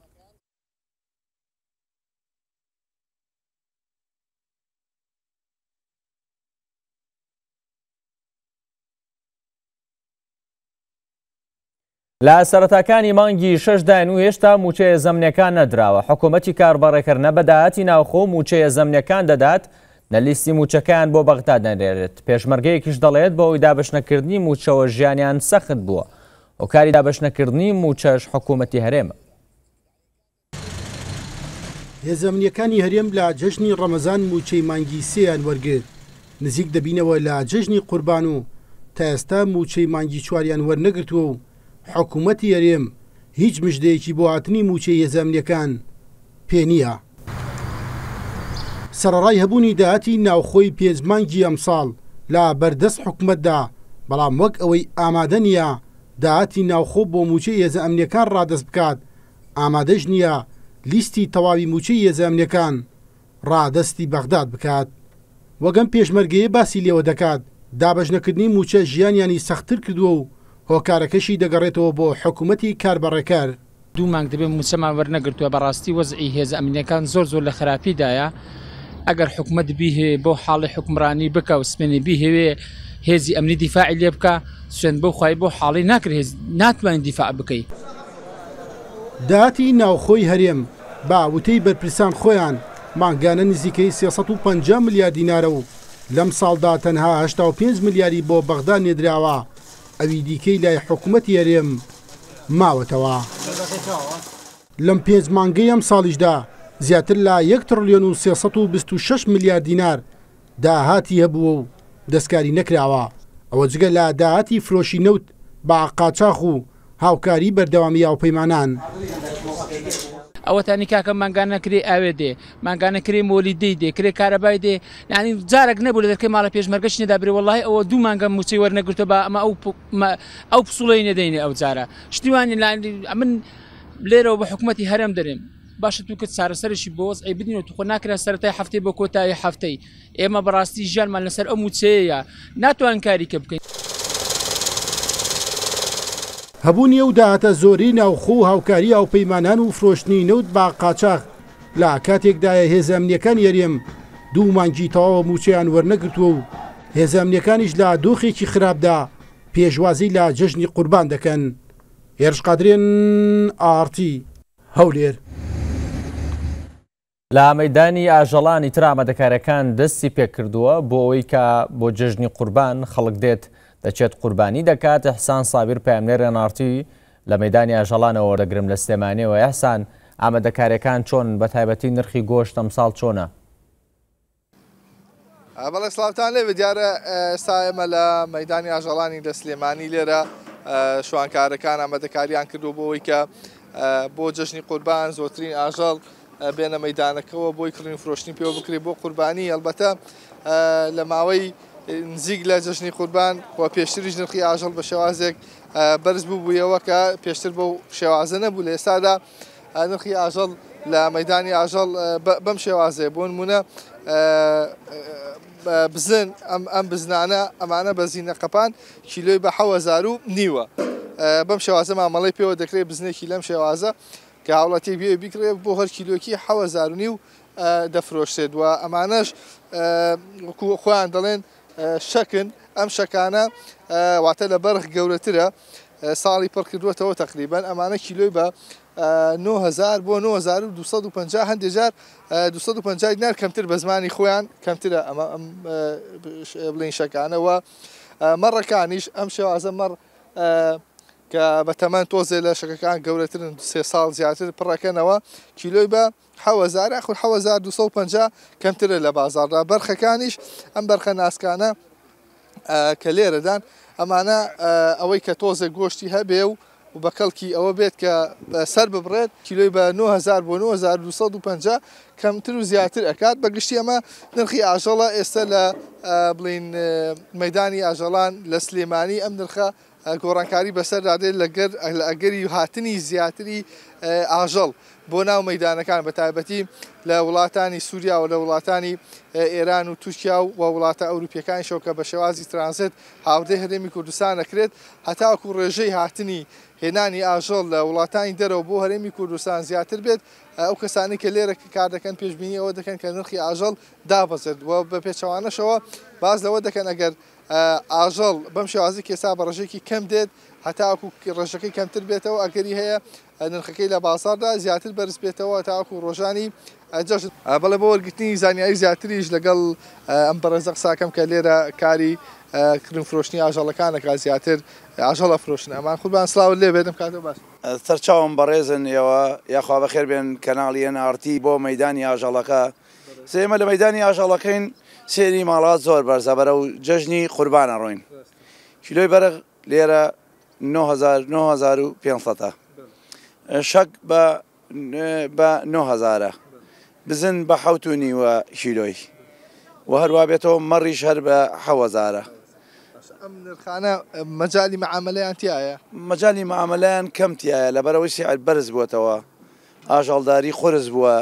لە سەرەتاکانی مانگی شەشداین و هێشتا موچەی هێزەمنیەکان نەدراوە حکوومەتی کاربڕێکردنە بەداهاتی ناوخۆ موچەی هێزەمنیەکان دەدات لە لیستی موچەکان بۆ بەغداد دەنێرێت پێشمەرگەیەکیش دەڵێت بۆ ئەوی دابەشنەکردنی موچەوە ژیانیان سەخت بووە و کاری دابەشنەکردنی موچەش حکوومەتی هەرێمە. هێزەمنیەکانی هەرێم لە جەژنی ڕەمەزان موچەی مانگی سێیان وەرگرت نزیک دەبینەوە لە جەژنی قوربان و تا ئێستا موچەی مانگی چواریان وەرنەگرتووە و حکوومەتی هەرێم هیچ مژدەیەکی بۆ هاتنی موچەی هێزەمنیەکان پێ نییە. سەرەڕای هەبوونی داهاتی ناوخۆی پێنجمانگی ئەمساڵ لە بەردەست حکوومەتدا بەڵام وەک ئەوەی ئامادە نییە داهاتی ناوخۆ بۆ موچەی هێزەمنیەکان ڕادەست بکات ئامادەش نییە لیستی تەواوی موچەی هێزەمنیەکان ڕادەستی بەغداد بکات. وەگەم پێشمەرگەیە باسی لێوە دەکات دابەشنەکردنی موچە ژیانیانی سەختتر کردووە و هۆکارەکەشی دەگەڕێتەوە بۆ حکوومەتی کاربڕێکار. دوو مانگ دەبێت موچەمان وەرنەگرتووە بەڕاستی وەزعی هێزەمنیەکان زۆر زۆر لە خراپیدایە ئەگەر حکوومەت بیهێ بۆ حاڵی حکمڕانی بکە و سمێنی بیهێوێ هێزی ئەمنی دیفاعی لێ بکە سوێن بۆ خی بۆ حاڵی ناکرێت ناتوانین دیفاع بکەیت. داهاتی ناوخۆی هەرێم با وتەی بەرپرسان خۆیان مانگانە نزیکەی سێسەد و پەنجا ملیار دینارە و لەم ساڵدا تەنها هەشتا و پێنج ملیاری بۆ بەغداد نێدراوە ئەوی دیکەی لای حکوومەتی هەرێم ماوەتەوە. لەم پێنج مانگەی ئەم ساڵیشدا زیاتر لە یەک تڕلیۆن و سێسەد و بیست و شەش ملیار دینار داهاتی هەبووە و دەستکاری نەکراوە ئەوە جگە لە داهاتی فرۆشی نەوت بە قاچاق و هاوکاری بەردەوامی یاوپەیمانان. ئەوەتانی کاکە ماگانە کرێ ئاوێ دێ ماگانە کرێ مۆلیدەی دێ کرێ کارەبای دێ ینی جارێک نەبوو لە دەرکەی ماڵە پێشمەرگەش نێدابێ وڵی ئەوە دوو مانگە موچەی وەرنەگرتە بە ئەمە ئەو پسوڵەی نەدەینێ ئەو جارە شتیوانی من لێرەوە بە حکوومەتی هەرم دەرێن باشە تو کرد چارەسەرشی بۆ وەزعی بدین و توخۆ ناکرا سەرەتای هەفتەی بۆ کۆتایی هەفتەی ئێمە بەڕاستی ژیانمان لەسەر ئەو موچەیە ناتوان کاری کە بکەین. هەبوونی ئەو داهاتە زۆری ناوخۆ و هاوکاری ئەو پەیمانان و فرۆشتنی نەوت با قاچاغ لە کاتێکدایە هێزە ئەمنیەکان یاریێم دوو مانگی تەواوە موچەیان وەرنەگرتووە و هێزە ئەمنیەکانیش لە دۆخێکی خراپدا پێشوازی لە جەژنی قوربان دەکەن. هێرش قادرێن ئارتی هەولێر. لە مەیدانی ئاژەڵانی تر ئامادەکاریەکان دەستی پێکردووە بۆ ئەوەی کە بۆ جەژنی قوربان خەڵک دێت دەچێت قوربانی دەکات. ئەحسان سابیر پەیامنێر ئێنارتی لە مەیدانی ئاژەڵانەوە وەردەگرم لە سلێمانیەوە. ئەحسان ئامادەکاریەکان چۆن بە تایبەتی نرخی گۆشت ئەمساڵ چۆنە؟ بەڵێ سلااوتان لێ دیارە ئێستا ئێمە لە مەیدانی ئاژەڵانی لە سلێمانی لێرە شوانکارەکان ئامادەکاریان کردو بۆ ئەوەی کە بۆ جەژنی قوربان زۆرترین ئاژەڵ بێنە مەیدانەکەەوە بۆی کڕین فرۆشتنی پێوە بکرێت بۆ قوربانی. هەڵبەتە لە ماوەی نزیک لە جەژنی قوربان بۆ پێشتریش نرخی ئاژەڵ بە شێوازێک بەرز بوو بوویەوە کە پێشتر بەو شێوازە نەبوو. لە ئێستادا نرخی ئاژەڵ لە مەیدانی ئاژەڵ بەم شێوازەیە بۆ نمونە بزن ئەم بزنانە ئەمانە بەزینە قەپان کیلۆی بە حەوەزار و نیوە بەم شێوازە مامەڵی پێوە دەکرێت بزنێکی لەم شێوازە کە هاوڵاتی بێ بیکرێت بۆ هەر کیلۆکی حەوەزار و نیو دەفرۆشتێت وە ئەمانەش خۆیان دەڵێن شەکن ئەم شەکانە واتە لە بەرخ گەورەترە ساڵی پڕ کردوێتەوە تقریبان ئەمانە کیلۆی بە نۆ هەزار بۆ نۆ هەزار و دووسەد و پەنجا هەندێک جار دووسەد و پەنجا دینار کەمتر بە زمانی خۆیان کەمترە ئەمە ئەم بڵین شەکانەوە. مەڕەکانیش ئەم شێوازە مەڕ کە بە تەمەەن تۆزێ لە شەکەکان گەورەترن سێ ساڵ زیاتر پڕەکەنەوە کیلۆی بە حەوەزار یاخود حەوەزار دووسەد و پەنجا کەمترە لە بازاردا. بەرخەکانیش ئەم بەرخە ناسکانە کە لێرەدان ئەمانە ئەوەی کە تۆزە گۆشتی هەبێ و و بە کەڵکی ئەوە بێت کە سەر ببڕێت کیلۆی بە نۆ هەزار بۆ نۆ هەزار و دووسەد و پەنجا کەمتر و زیاتر ئەکات. بەگشتی ئەمە نرخی ئاژەڵە ئێستا لە بڵین مەیدانی ئاژەڵان لە سلێمانی ئەم نرخە گۆڕانکاری بەسەردادێت لەگەر لە ئەگەری هاتنی زیاتری ئاژەڵ بۆ ناو مەیدانەکان بە تایبەتی لە وڵاتانی سووریا و لە وڵاتانی ئێران و تورکیا و وڵاتە ئەوروپیەکان شەوکە بە شێوازی ترانزیت هاودەی هەرێمی کوردستان ئەکرێت هەتاکو ڕێژەی هاتنی هێنانی ئاژەڵ لە وڵاتانی دەرەوە بۆ هەرێمی کوردستان زیاتر بێت. ئەو کەسانی کە لێرە کار دەکەن پێشبینی ئەوە دەکەن کە نرخی ئاژەڵ دابەزێت و بە پێچەوانەشەوە باز لەوە دەکەن ئەگەر ئاژەڵ بەم شێوازی کێسا بە ڕێژێکی کەم دێت هەتاکو ڕێژەکەی کەمتر بێتەوە ئەگەری هەیە نرخەکەی لە بازاردا زیاتر بەرز بێتەوە تاکو ڕۆژانی جەژن. بەڵێ بۆ وەرگرتنی زانیاری زیاتریش لەگەڵ ئەم بەڕێزە قساکەم کە لێرە کاری کردن فرۆشتنی ئاژەڵەکانەکە زیاتر ئاژەڵە فرۆشتن ئەمان خودبان سلااو لێ بێتم کاتە باش. سەرچاوم بەڕێزن ئێوە یاخوا بەخێر بێن کەناڵی ئێنارتی بۆ مەیدانی ئاژەڵەکە. سێمە لە مەیدانی ئاژەڵەکەین سێری ماڵات زۆر بەرزە بەرە و جەژنی قوربانە ڕۆین. کیلۆی بەرق لێرە نۆ هەزار و پێنجسەدە شەک بە نۆ هەزارە بزن بە حەوت و نیوە کیلۆی و هەروە بێتەوە مەڕیش هەر بە حەوەزارە. ئەم نرخانە مەجای معاملەیان تایە مەجای معاملەیان کەم تایە لەبەرەوەی سیعر بەرز بووەتەوە ئاژەڵداری خورس بووە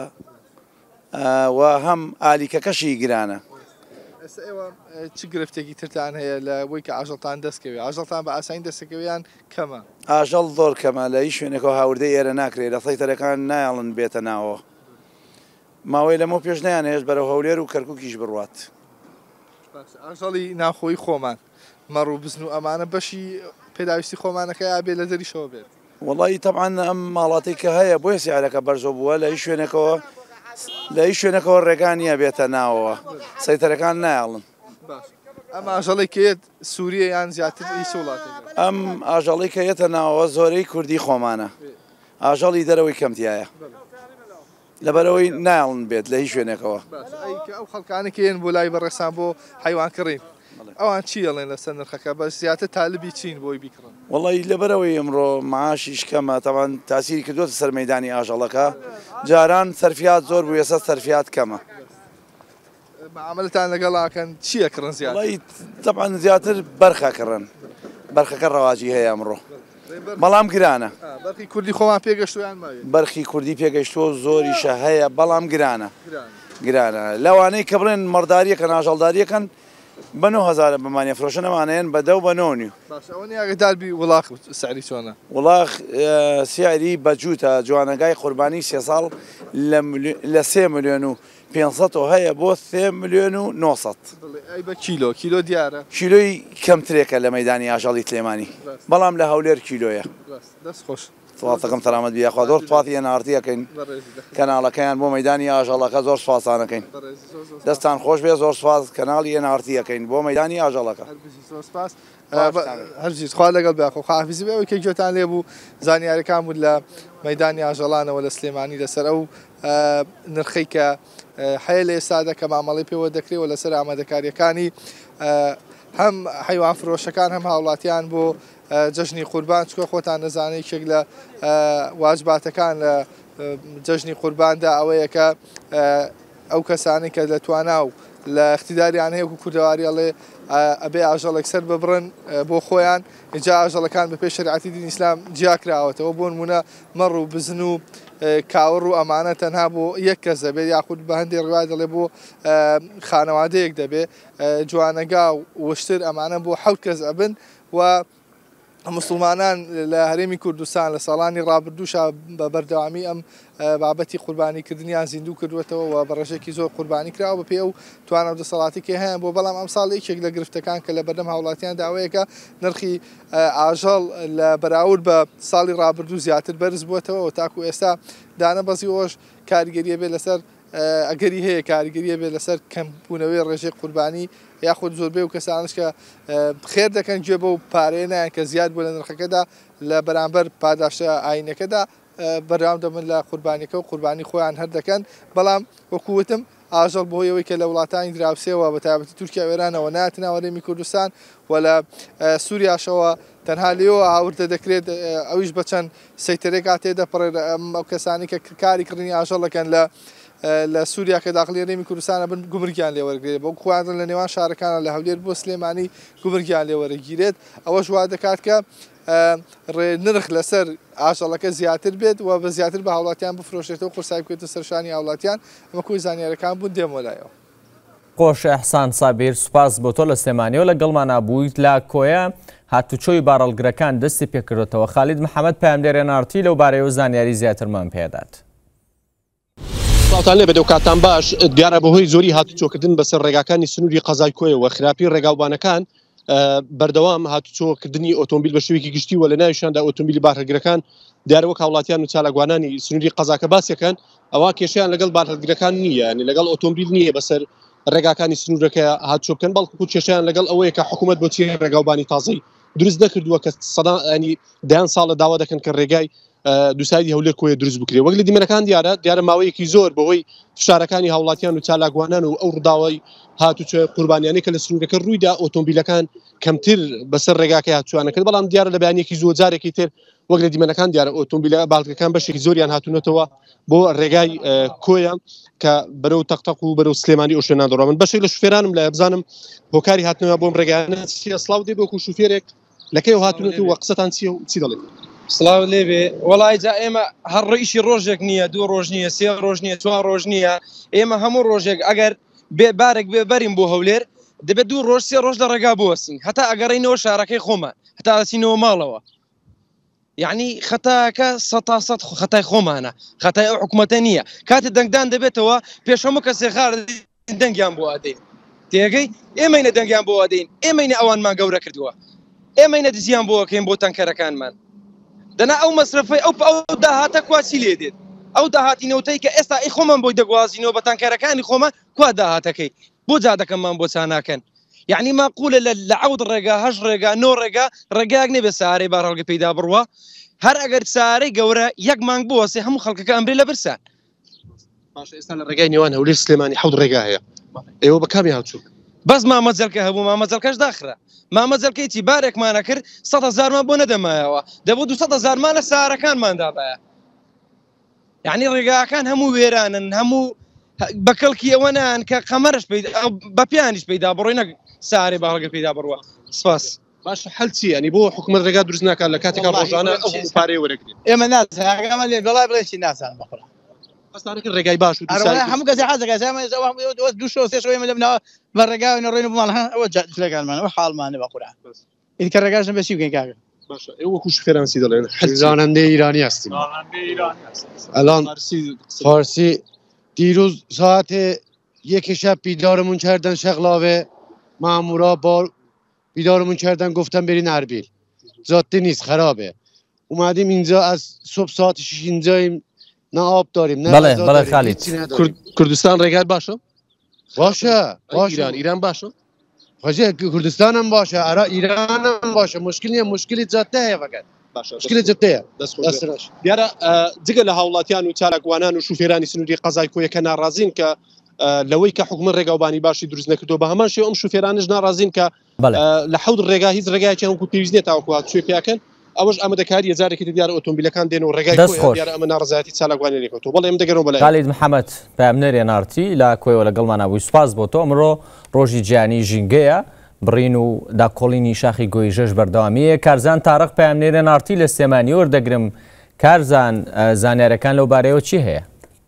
و هەم ئالیکەکەشی گرانە. ئێوە چ گرفتێکی ترتان هەیە لە بۆی کە ئاژەڵتان دەستکەوێت ئاژەڵتان بە ئاسانی دەستەکەویان کەمە؟ ئاژەڵ زۆر کەمە لە هیچ شوێنێکەوە هاوردەی ئێرە ناکرێت لە سەیتەرەکان نایڵن بێتە ناوە ماوەی لەمە پێش نیان هێش بەرە هەولێر و کەرکووکیش بڕوات. ئاژەڵی ناخۆی خۆمان مەڕ و بزن و ئەمانە بەشی پێداویستی خۆمانەکە یا بێ لە دەریشەوە بێت. وەڵی تەبعاً ئەم ماڵاتی کە هەیە بۆیە سیعرەکە بەرزۆ بووە لە هیچ شوێنێکەوە لە هیچ شوێنەکەەوە ڕێگان نییە بێتە ناوەوە سەیتەرەکان نایڵن. ئەم ئاژەڵی کێت سووریە یان زیاتر هیچ وڵاتێک؟ ئەم ئاژەڵی کە یەتە ناوەوە زۆرەی کوردی خۆمانە ئاژەڵی دەرەوەی کەمتیایە لەبەرەوەی نایڵن بێت لە هیچ شوێنێکەوە. ئەو خەڵکانێکێن بۆ لای بەڕێسان بۆ حیوان کڕین ئەوان چی ئەڵێن لەسەر نرخەکە بە زیاتر تالبی چین بۆی بیکڕن وڵی لەبەرەوەی ئەمڕۆ معاشیش کەمە تاوان تاسیری کردووە سەر مەیدانی ئاژەڵەکە جاران سەرفیات زۆر بوو ێستا سەرفیات کەمە معاملتان لەگەڵاکەن چیەکڕن زیاتر طبعا زیاتر بەرخەکڕن بەرخەکە ڕەواجی هەیە ئەمڕۆ بەڵام گرانە بەرخی کوردی خۆمان پێگەشتویان بەرخی کوردی پێگەشتووە زۆریشە هەیە بەڵام گرانە گرانە لەوانەی کە بڵێن مەڕداریەکەن ئاژەڵداریەکەن بە نۆ هەزار بەمانە فرۆشنەمانەیەن بە دە و بە نۆنی ئەگەداربی وڵاق سعری چۆنە وڵاخ سیاری بەجووتە جوانەگای قوربانی سێ ساڵ لە سێ ملیۆن و پێنجسەد هەیە بۆ سێ ملیۆن و نۆ سەد بە کیلۆ کیلۆ دیارە کیلۆی کەمترێکە لە مەیدانی ئاژەڵی سلێمانی بەڵام لە هەولێر کیلۆیە دەست خۆش سڵاتەکەم سەلامەت بیاخوا زۆر سوپاسی نارتیەکەین کەناڵەکەیان بۆ مەیدانی ئاژەڵەکە زۆر سوپاسانەکەین دەستان خۆش بێ زۆر سواز کەناڵی نارتیەکەین بۆ مەیدانی ئاژەڵەکە هەرگیز خوا لەگەڵ بێخۆ خافیزی بێ ئەوەی کە گوێتان لێ بوو زانیاریەکان بود لە مەیدانی ئاژەڵانەوە لە سلێمانی لەسەر ئەو نرخەی کە هەیە لە ئێستادا کە مامەڵی پێوە دەکرێتەوە لەسەر ئامادەکاریەکانی هەم حیوان فرۆشەکان هەم هاوڵاتیان بۆ جەژنی قوربان چکە خۆتان نەزانەی کێک لە واجباتەکان لە جەژنی قورباندا ئەوەیە کە ئەو کەسانی کە دەتوانە و لە اختیداریان هەیە و کوردەواری ئەڵێ ئەبێ ئاژەڵێک سەر ببڕن بۆ خۆیان اینجا ئاژەڵەکان بە پێش شەریعەتی دینی ئیسلام جیاکراوەتەوە بۆ نمونە مەڕ و بزن و کاوەڕ و ئەمانە تەنها بۆ یەک کەس دەبێت یاخود بە هەندێک ڕوای دەڵێ بۆ خانەوادەیەک دەبێت جوانەگا و وشتر ئەمانە بۆ حەوت کەس ئەبن و مسلمانان لە هەرێمی کوردستان لە ساڵانی ڕابردووشە بە بەردەوامی ئەم بابەتی قوربانیکردنیان زیندوو کردوێتەوە و بە ڕێژێکی زۆر قوربانی کراوە بە پێ و توانە و دەسەڵاتێکی هەیە بۆ بەڵام ئەم ساڵ یەکێک لە گرفتەکان کە لە بەردەم هاوڵاتیان داوەیەکە نرخی ئاژەڵ لە بەراورد بە ساڵی ڕابردوو زیاتر بەرز بووەتەوە و تاکو ئێستا دانە بەزی ئەوش کاریگەریە بێ لەسەر ئەگەری هەیە کاریگەریە بێت لەسەر کەمبوونەوەی ڕێژەی قوربانی یاخود زۆربەی و کەسانش کە خێر دەکەن گوێ بە و پارەیە نایەن کە زیاد بوو لە نرخەکەدا لە بەرامبەر پاداشە ئاینەکەدا بەردەوام دەبن لە قوربانیەکە و قوربانی خۆیان هەر دەکەن بەڵام وەکووتم ئاژەڵ بۆیەوەی کە لە وڵاتانی دراوسێەوە بە تایبەتی تورکیا وێرانەوە ناتنە هەرێمی کوردستان و لە سووریاشەوە تەنها لێەوە هاوردە دەکرێت ئەویش بە چەند سەیتەرێکا تێدەپڕێت ئەو کەسانی کە کاری کردنی ئاژەڵەکەن لە لە سووریا کە داخلی هەرێمی کوردستانە بن گومرگیان لێوەرگێت بۆ خوازن لە نێوان شارەکانە لە هەولێر بۆ سلێمانی گومرگیان لێوەرەگیرێت ئەوەش وا دەکات کە نرخ لەسەر ئاژەڵەکە زیاتر بێت و بە زیاتر بە هاوڵاتیان بفرۆشێتەوە قورسای بکوێتە سەرشانی هاوڵاتیان ئەمە کۆی زانیاریەکان بوون دێمۆلایەوە خۆش ئەحسان سابیر سوپاس بۆ تۆ لە سلێمانیەوە لەگەڵمان نبوویت لە کۆیە هاتوچۆی باڕەڵگرەکان دەستی پێکردێتەوە خالید محەممەد پامدێرە نارتی لەو بارەیەوە زانیاری زیاترمان پێدات. ساوتان لێ بەدەو کاتان باش دیارە بەهۆی زۆری هاتوچۆکردن بەسەر ڕێگاکانی سنووری قەزای کۆیەوە خراپی ڕێگاوبانەکان بەردەوام هاتوچۆکردنی ئۆتۆمبیل بە شێوەیەکی گشتی وە لە ناویشاندا ئۆتۆمبیلی بارهەلگرەکان دیارەوە هاوڵاتیان و چالاگوانانی سنووری قەزاکە باسیەکەن ئەوە کێشیان لەگەڵ بارهەلگرەکان نییە نی لەگەڵ ئۆتۆمبیل نییە بەسەر ڕێگاکانی سنوورەکە هاتوچۆ بکەن بەڵکو کێشیان لەگەڵ ئەوەیە کە حکوومەت بۆ چی ڕێگاوبانی تازەی دروست نەکردووە کە سەدا ینی دەیان ساڵە داوا دەکەن کە ڕێگای دووسایدی هەولێر کۆیە دروست بکرێ وەک لە دیمەنەکان دیارە دیارە ماوەیەکی زۆر بەهۆی فشارەکانی هاوڵاتیان و چالاگوانان و ئەو ڕووداوای هاتوچۆ قوربانیانەی کە لە سنوورەکە ڕوویدا ئۆتۆمبیلەکان کەمتر بەسەر ڕێگاکە هاتووانە کرد بەڵام دیارە لە بەیانێکی زۆر جارێکی تر وەک لە دیمەنەکان دیارە ئۆتۆمبیلە باڵگەکان بەشێکی زۆریان هاتوونەتەوە بۆ ڕێگای کۆیە کە بەرەو تەقتەق و بەرەو سلێمانی ئەو شوێنان دەڕۆن بەشێک لە شوفێرانم لە بزانم هۆکاری هاتنەوە بۆم ڕێگانە سلااو دێ بۆکو شوفێرێک لەکەی هاتوونەت و قسەتان چی و چی دەڵێت سلااو لێبێ وڵای جا ئێمە هەر ڕئیشی ڕۆژێک نییە دوو ڕۆژ نییە سێ ڕۆژ نییە چوار ڕۆژ نییە ئێمە هەموو ڕۆژێک ئەگەر بێ بارێک بێ بەرین بۆ هەولێر دەبێت دوو ڕۆژ سێ ڕۆژ لە ڕێگا بوەستین هەتا ئەگەڕینەوە شارەکەی خۆمان هەتا ئەچینەوە ماڵەوە یعنی خەتاکە سەتا سەد خەتای خۆمانە خەتای ئەو حکوومەتە نییە کاتێ دەنگدان دەبێتەوە پێش هەموو کەسێ خار دەنگیان بۆ ئەدەین تێگەی ئێمەینە دەنگیان بۆ ئەدەین ئێمەینە ئەوانمان گەورە کردووە ئێمەینە دزیان بۆکەین بۆ تەنکەرەکانمان دەنا ئەو مەسرفەی ئەو ئەو داهاتە کواچی لێ دێت ئەو داهاتینەوتەی کە ئێستا ئەی خۆمان بۆی دەگوازینەوە بە تانکەرەکانی خۆمان کوا داهاتەکەی بۆ جادەکەمان بۆ چاناکەن یعنی ماقولە لە عەود ڕێگا هەژ ڕێگا نۆ ڕێگا ڕێگاک نێبێ سارەی باڕەڵگە پەیدا بڕوە هەر ئەگەر سارەی گەورە یەک مانگ بوەسێ هەموو خەڵکەکە ئەمرێ لە برسان ئێستا لە ڕێگای نێوان هەولێر سلێمانی حەوت ڕێگا هەیە ئێوە بە کامی هاتوچۆ بەس مامەجەلکە هەبوو مامەجەلکەش داخرا مامەجەلکەیتی بارێکمانە کرد سەد هەزارمان بۆ نەدەمایەوە دەبوو دووسەد هەزارمانە سارەکانماندابایە یعنی ڕێگاکان هەموو وێرانن هەموو بەکەڵکی ئەوەنان کە قەمەرش بە پیانیش پەیدا بڕۆی نەک سارێ باڕگە پەیدا بڕوە سپاس باش حل چی ینی بۆ حکومت ڕێگا دروست ناکات لە کاتێکا ڕۆژانە ئەو پارەی وەرەگرێت ئێمە نازانێ لێ بەڵای بڵێکی نازان بەخۆ هەستانەکە ڕێگای باش و هەموو کەسی حەزەکە دوو شۆ سێ شۆی لەبنەوە بە ڕێگاوی نەڕۆین بۆمان ئەوە جلەکانمان ئەوە حاڵمانە بە قوران ئیکە ڕێگاشن بەچی بکەین کاکە باشە ئێوە وەکو شوفێرانسی دەڵێن زانندەی ایرانی هستیم الان فارسی دیروز ساعت یک شب بیدارمون کردن شغلاوه مامورا با بیدارمون کردن گفتن برین اربیل جاده نیست خرابه اومدیم اینجا از صبح ساعت شش اینجاییم نه آب داریم نه بله بله خالد کردستان ڕێگای باشە باشه باشه ایران ایران باشە حاجی کردستان هم باشه عراق ایران هم باشه مشکل نیه مشکلی جاده هست فقط مشکل جاده هست دیارە جگە لە هاوڵاتیان و چالاکوانان و شوفێرانی سنووری قەزای کۆیەکە ناڕازین کە لەوەی کە حکومت ڕێگاوبانی باشی دروست نەکردو بە هەمان شێ ئەم شوفێرانش ناڕازین کە لە حەوت ڕێگا هیچ ڕێگایەکیان وەکو پێویست نیە تاوەکو هاتووێ پیاکەن ئەوەش ئامادەکاری هەزارێکی دیارە ئۆتۆمبیلەکان دێن و ڕێگای دیارە ئەمە ناڕزایەتی چالاکوانی لێکەوتوە بەڵێ ئێمە دەگەڕۆ بەلای خالید محەممەد پامنەری نارتی لە کۆیەوە لەگەڵمان بووی سوپاس بۆ تۆ ئەمڕۆ ڕۆژی گیانی ژینگەیە بڕین و داکۆڵینی شاخی گۆیژەش بەردەوامیە کارزان تارق پامنێرە نارتی لە سلێمانی وەردەگرم کارزان زانیارەکان لەو بارەیەوە چی هەیە؟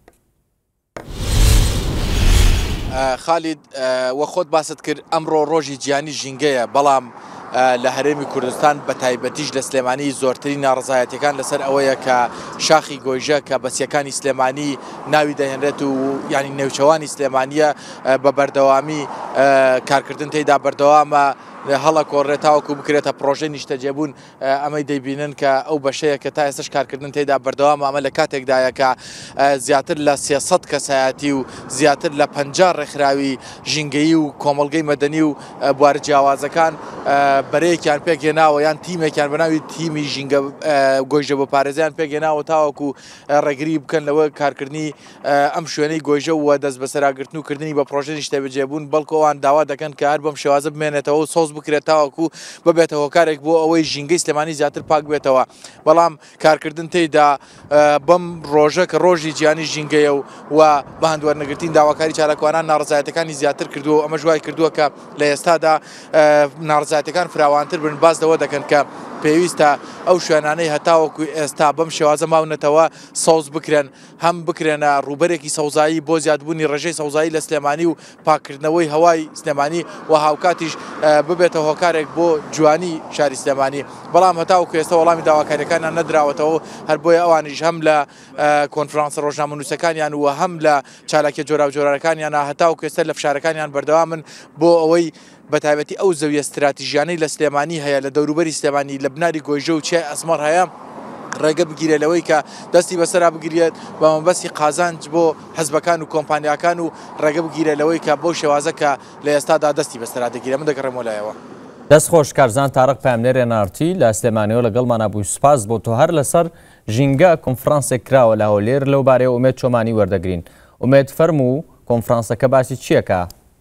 خالید وە خۆت باست کرد ئەمڕۆ ڕۆژی گیانی ژینگەیە بەڵام لە هەرێمی کوردستان بە تایبەتیش لە سلێمانی زۆرترین ناڕزایەتەکان لەسەر ئەوەیە کە شاخی گۆیژە کە بەسیەکانی سلێمانی ناوی دەهێنرێت و ینی نێوچەوانی سلێمانیە بە بەردەوامی کارکردن تێیدا بەردەوامە هەڵە کۆڕێت تاوەکو بکرێتە پرۆژەی نیشتەجێبوون ئەمەی دەیبینن کە ئەو بەشەیە کە تا ئێستش کارکردن تێدا بەردەوام ئەمە لە کاتێکدایە کە زیاتر لە سێسەد کەسایەتی و زیاتر لە پەنجا ڕێکخراوی ژینگەیی و کۆمەڵگەی مەدەنی و بوارە جیاوازەکان بەرەیەکیان پێکهێناوە یان تیمێکیان بەناوی تیمی ژینگە گۆیژە بۆ پارێزیان پێکهێناوە تاوەکو ڕێگری بکەن لەوە کارکردنی ئەم شوێنەی گۆیژە وە دەست بەسەراگرتن و کردنی بە پرۆژە نیشتەجێبوون بەڵکەوان داوا دەکەن کە هەر بەم شێوازە بمێنێتەوە سۆز بکرێت تاوەکو ببێتە هۆکارێک بۆ ئەوەی ژینگەی سلێمانی زیاتر پاک بێتەوە بەڵام کارکردن تێیدا بەم ڕۆژە کە ڕۆژی گیانی ژینگەیە و و بە هەندوەرنەگرتین داواکاری چالاکوانان ناڕزایەتەکانی زیاتر کردووە ئەمە ژوای کردووە کە لە ئێستادا ناڕزایەتەکان فراوانتر بن باس دەوە دەکەن کە پێویستە ئەو شوێنانەی هەتاوەکو ئێستا بەم شێوازە ماونەتەوە سەوز بکرێن هەم بکرێنە ڕوبەرێکی سەوزایی بۆ زیادبوونی ڕێژەی سەوزایی لە سلێمانی و پاکردنەوەی هەوای سلێمانی و هاوکاتیش ببێتە هۆکارێک بۆ جوانی شاری سلێمانی بەڵام هەتاوەکو ئێستا وەڵامی داواکاریەکانیان نەدراوەتەوە هەر بۆیە ئەوانیش هەم لە کۆنفرانسە ڕۆژنامە نووسەکانیان و هەم لە چالاکیە جۆرا و جۆرانەکانیان هەتاوەکو ئێستا لە فشارەکانیان بەردەوامن بۆ ئەوەی بە تایبەتی ئەو زەویە استراتیژیانەی لە سلێمانی هەیە لە دەوروبەری سلێمانی لە بناری گۆیژە و چێ ئەسمەر هەیە ڕێگە بگیرێت لەوەی کە دەستی بەسەرا بگرێت بە مەبەستی قازانج بۆ حزبەکان و کۆمپانیاکان و ڕێگە بگیرێت لەوەی کە بۆ شێوازە کە لە ئێستادا دەستی بەسەرا دەگیرێت من دەگەڕێمەوە لایەوە دەست خۆش کارزان تارق پامنێرە نارتی لە سلێمانیەوە لەگەڵمانە بووی سوپاس بۆ تۆ هەر لەسەر ژینگە کۆنفرانسێک کراوە لە هەولێر لەو بارەیە ئومێد چۆمانی وەردەگرین ئومێد فەرموو کۆنفرانسەکە باسی چییەکە؟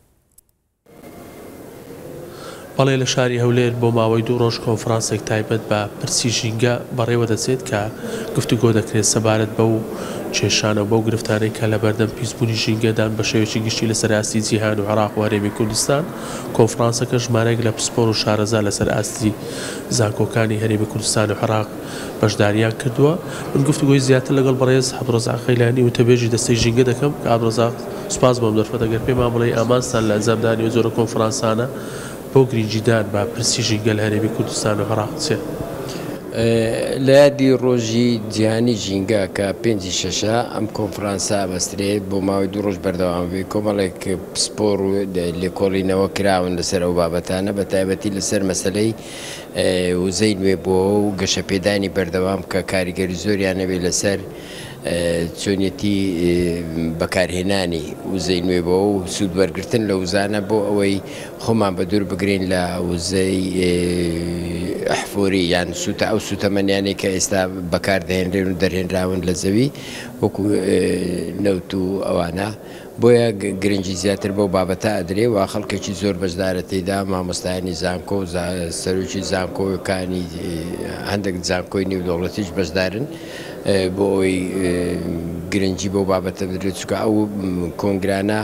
بەڵێ لە شاری هەولێر بۆ ماوەی دوو ڕۆژ کۆنفرانسێک تایبەت بە پرسی ژینگە بەڕێوە دەچێت کە گفتوگۆ دەکرێت سەبارەت بە و کێشانە بەو گرفتانەی کە لە بەردەم پیسبوونی ژینگەدان بە شێوەیەکی گشتی لەسەر ئاستی جیهان و عێراق و هەرێمی کوردستان کۆنفرانسەکە ژمارەیەک لە پسپۆر و شارەزا لەسەر ئاستی زانکۆکانی هەرێمی کوردستان و عێراق بەشداریان کردووە من گفتوگۆی زیاتر لەگەڵ بەڕێز عەبدوڕەزاق خەیلانی و تەبێژی دەستەی ژینگە دەکەم کە عەبدوڕەزاق سوپاس بۆم دەرفەت ئەگەر پێمان بڵێ ئامانجتان لە ئەنجامدانی و زۆرە کۆنفرانسانە بۆ گرنگجیدان بە پرسی ژینگە لە هەرێمی کوردستان و عێراق چێت؟ لە یادی ڕۆژی جیهانی ژینگە کە پێنجی شەشە ئەم کۆنفرانسا بەسترێت بۆ ماوەی دوو ڕۆژ بەردەوام بێ کۆمەڵێک پسپۆر و لێکۆڵینەوە کراون لەسەر ئەو بابەتانە بە تایبەتی لەسەر مەسەلەی وزەی نوێ بۆ و گەشەپێدانی بەردەوام کە کاریگەری زۆریان نەبێت لەسەر چۆنیەتی بەکارهێنانی وزەی نوێبەوە و سوودوەرگرتن لە وزانە بۆ ئەوەی خۆمان بە دوور بگرین لە وزەی ئەحفۆری یان سوتە ئەو سوتەمەنیانەی کە ئێستا بەکاردەهێنرێن و دەرهێنراون لە زەوی وەکو نەوت و ئەوانە بۆیە گرنگی زیاتر بۆ بابەتە ئەدرێ و خەڵکێکی زۆر بەشدارە تێدا مامۆستایانی زانکۆ و سەرۆکی زانکۆیەکانی هەندێک زانکۆی نێودەوڵەتیش بەشدارن بۆ ئەوی گرنگی بۆ بابەتە بدرێت چکە ئەو کۆنگرانە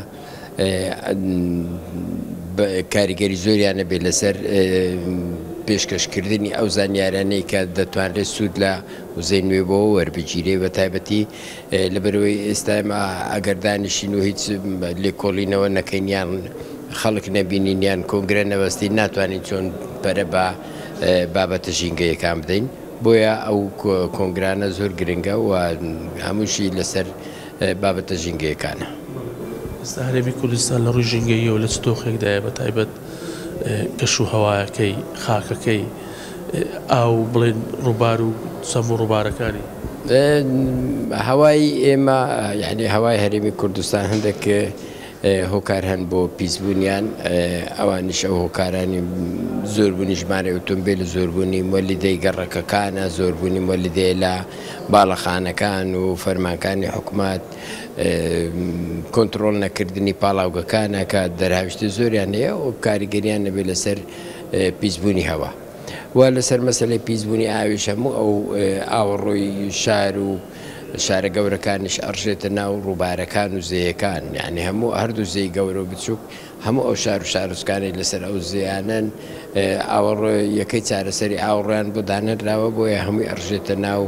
کاریگەری زۆریانە بێت لەسەر پێشکەشکردنی ئەو زانیارانەی کە دەتوانرێت سوود لە وزەی نوێبەوە وەربگیرێ بە تایبەتی لەبەرەوەی ئێستا ئەگەر دانیشین و هیچ لێکۆڵینەوە نەکەینیان خەڵک نەبینینیان کۆنگرە نەوەستی ناتوانین چۆن پەرە بە بابەتە ژینگەیەکان بدەین بۆیە ئەو کۆنگرانە زۆر گرنگە و هەمووشی لەسەر بابەتە ژینگەیەکانە. ئێستا هەرێمی کوردستان لە ڕووی ژینگەییەوە لە چ دۆخێکدایە بە تایبەت کەش و هەوایەکەی خاکەکەی ئاو بڵێن ڕووبار و سەم و ڕووبارەکانی هەوای ئێمە یعنی هەوای هەرێمی کوردستان هەندێک هۆکار هەن بۆ پیسبوونیان ئەوانیش ئەو هۆکارانی زۆربوونی ژمارە ئۆتۆمبیل زۆربوونی مۆلیدەی گەڕەکەکانە زۆربوونی مۆلیدەیە لە باڵەخانەکان و فەرمانکانی حکوومەت کۆنتترۆل نەکردنی پاڵاوگەکانە کە دەرهاوشتی زۆریان هەیە و کاریگەریان نەبێت لەسەر پیسبوونی هەوا و لەسەر مەسلەی پیسبوونی ئاویش هەموو ئەو ئاوەڕۆی شار و شارە گەورەکانیش ئەڕژێتە ناو ڕووبارەکان و زەیەکان یعنی هەموو هەردوو زەی گەورە و بچووک هەموو ئەو شار و شارۆچکانی لەسەر ئەو زیانن ئاوەڕۆ یەکەی چارەسەری ئاوڕیان بۆ دانەراوە بۆیە هەمووی ئەڕژێتە ناو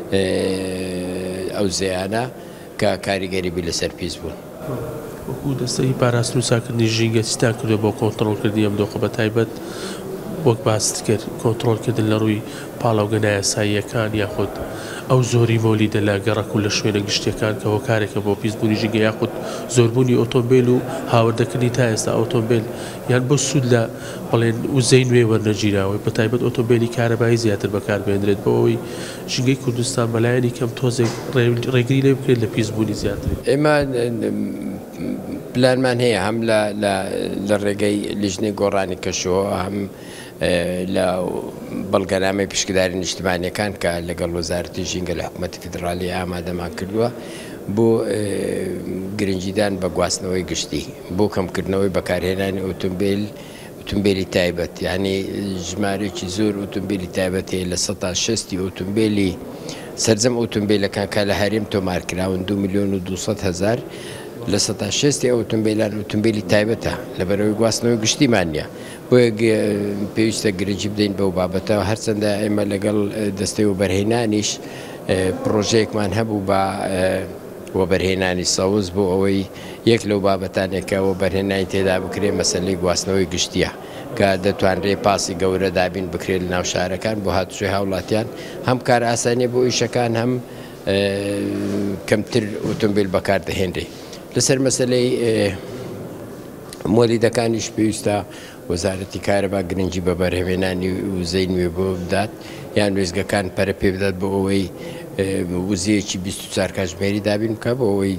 ئەو زیانە کە کاریگەری بی لەسەر پیس بوون. وەکو دەستەی پاراستن و ساکردنی ژینگە چیتان کردو بۆ کۆنتترۆلکردنی ئەم دۆخە بە تایبەت وەک باست کرد کۆنتترۆلکردن لە ڕووی پاڵاوگە یاساییەکان یاخود ئەو زۆری مۆلیدە لە گەڕک و لە شوێنە گشتەکان کە هۆکارێکە بۆ پیسبوونی ژینگە یاخود زۆربوونی ئۆتۆمبیل و هاوردەکردنی تا ئێستا ئۆتۆمبیل یان بۆ سوود لە بڵێن وزەی نوێ وەرنەگیراوەی بە تایبەت ئۆتۆمبیلی کارەبایی زیاتر بەکاربێنرێت بۆ ئەوەی ژینگەی کوردستان بەلایەنی کەم تۆزێک ڕێگری لێ بکرێت لە پیسبوونی زیاتر. ئێمە پلانمان هەیە هەم لە ڕێگەی لیژنەی گۆڕانی کەشەوە هەم لە بەڵگەنامەی پشکداری نیشتیمانیەکان کە لەگەڵ وەزارەتی ژینگە لە حکوومەتی فیدرالی ئامادەمان کردووە بۆ گرنگیدان بە گواستنەوەی گشتی بۆ کەمکردنەوەی بەکارهێنانی ئۆتۆمبیل ئۆتۆمبیلی تایبەت یعنی ژمارەیەکی زۆر ئۆتۆمبیلی تایبەت هەیە لە سەد تا شەستی ئۆتۆمبیلی سەرجەم ئۆتۆمبیلەکان کە لە هەرێم تۆمارکراون دو میلیۆن و دووسەد هەزار لە سەد تا شەستی ئۆتۆمبیلان ئۆتۆمبیلی تایبەتە لەبەرەوەی گواستنەوەی گشتیمان نییە بۆیە پێویستە گرنگی بدەین بەو بابەتەوە هەرچەندە ئێمە لەگەڵ دەستەی و بەرهێنانیش پرۆژەیەکمان هەبوو بە وەبەرهێنانی سەوز بۆ ئەوەی یەک لەو بابەتانێکەوە بەرهێنانی تێدا بکرێ مەسەلەی گواستنەوەی گشتیە کە دەتوانرێ پاسی گەورە دابین بکرێت لە ناو شارەکان بۆ هاتوچۆی هاوڵاتیان هەم کار ئاسانیە بۆ ئیشەکان هەم کەمتر ئۆتۆمبیل بەکاردەهێنرێ لەسەر مەسەلەی مۆلیدەکانیش پێویستە وەزارەتی کارەبا گرنگی بە بەرهەمهێنانی وزەی نوێ بۆ بدات یان وێزگەکان پەرە پێ بدات بۆ ئەوەی وزەیەکی بیست و چوار کاتژمێری دابین بکە بۆ ئەوەی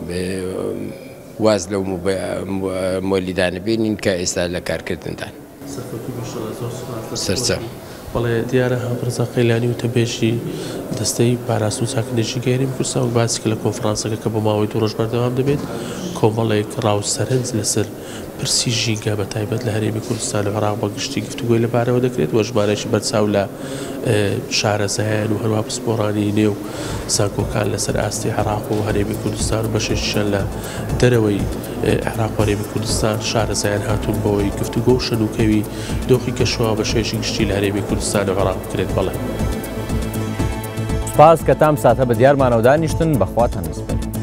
واز لەو مۆلیدانە بینین کە ئێستا لە کارکردندان سەرچەم. بەڵێ دیارە هەمڕزا قەیلانی و تەبێژی دەستەی پاراستن و چاکردنی گەیریم کورسا و باسی کە لە کۆنفرانسەکە کە بۆ ماوەی دوو ڕۆژ بەردەوام دەبێت کۆمەڵێک ڕاوسەرنج لەسەر پرسی ژینگە بە تایبەت لە هەرێمی کوردستان و عێراق بە گشتی گفتوگۆی لەبارەوە دەکرێت و ژمارەیەکی بەرچاو لە شارەزایان و هەروە پسپۆڕانی نێو زانکۆکان لەسەر ئاستی عێراق و هەرێمی کوردستان و بەشێکیشیان لە دەرەوەی عێراق و هەرێمی کوردستان شارەزایان هاتوون بەوەی گفتوگۆ و شەنوکەوی دۆخی کەشەوە بەشێکی گشتی لە هەرێمی کوردستان و عێراق بکرێت. بەڵێ سپاس کە تام ساتە بە دیارمانەوە دانیشتن بەخواتان نسپێن.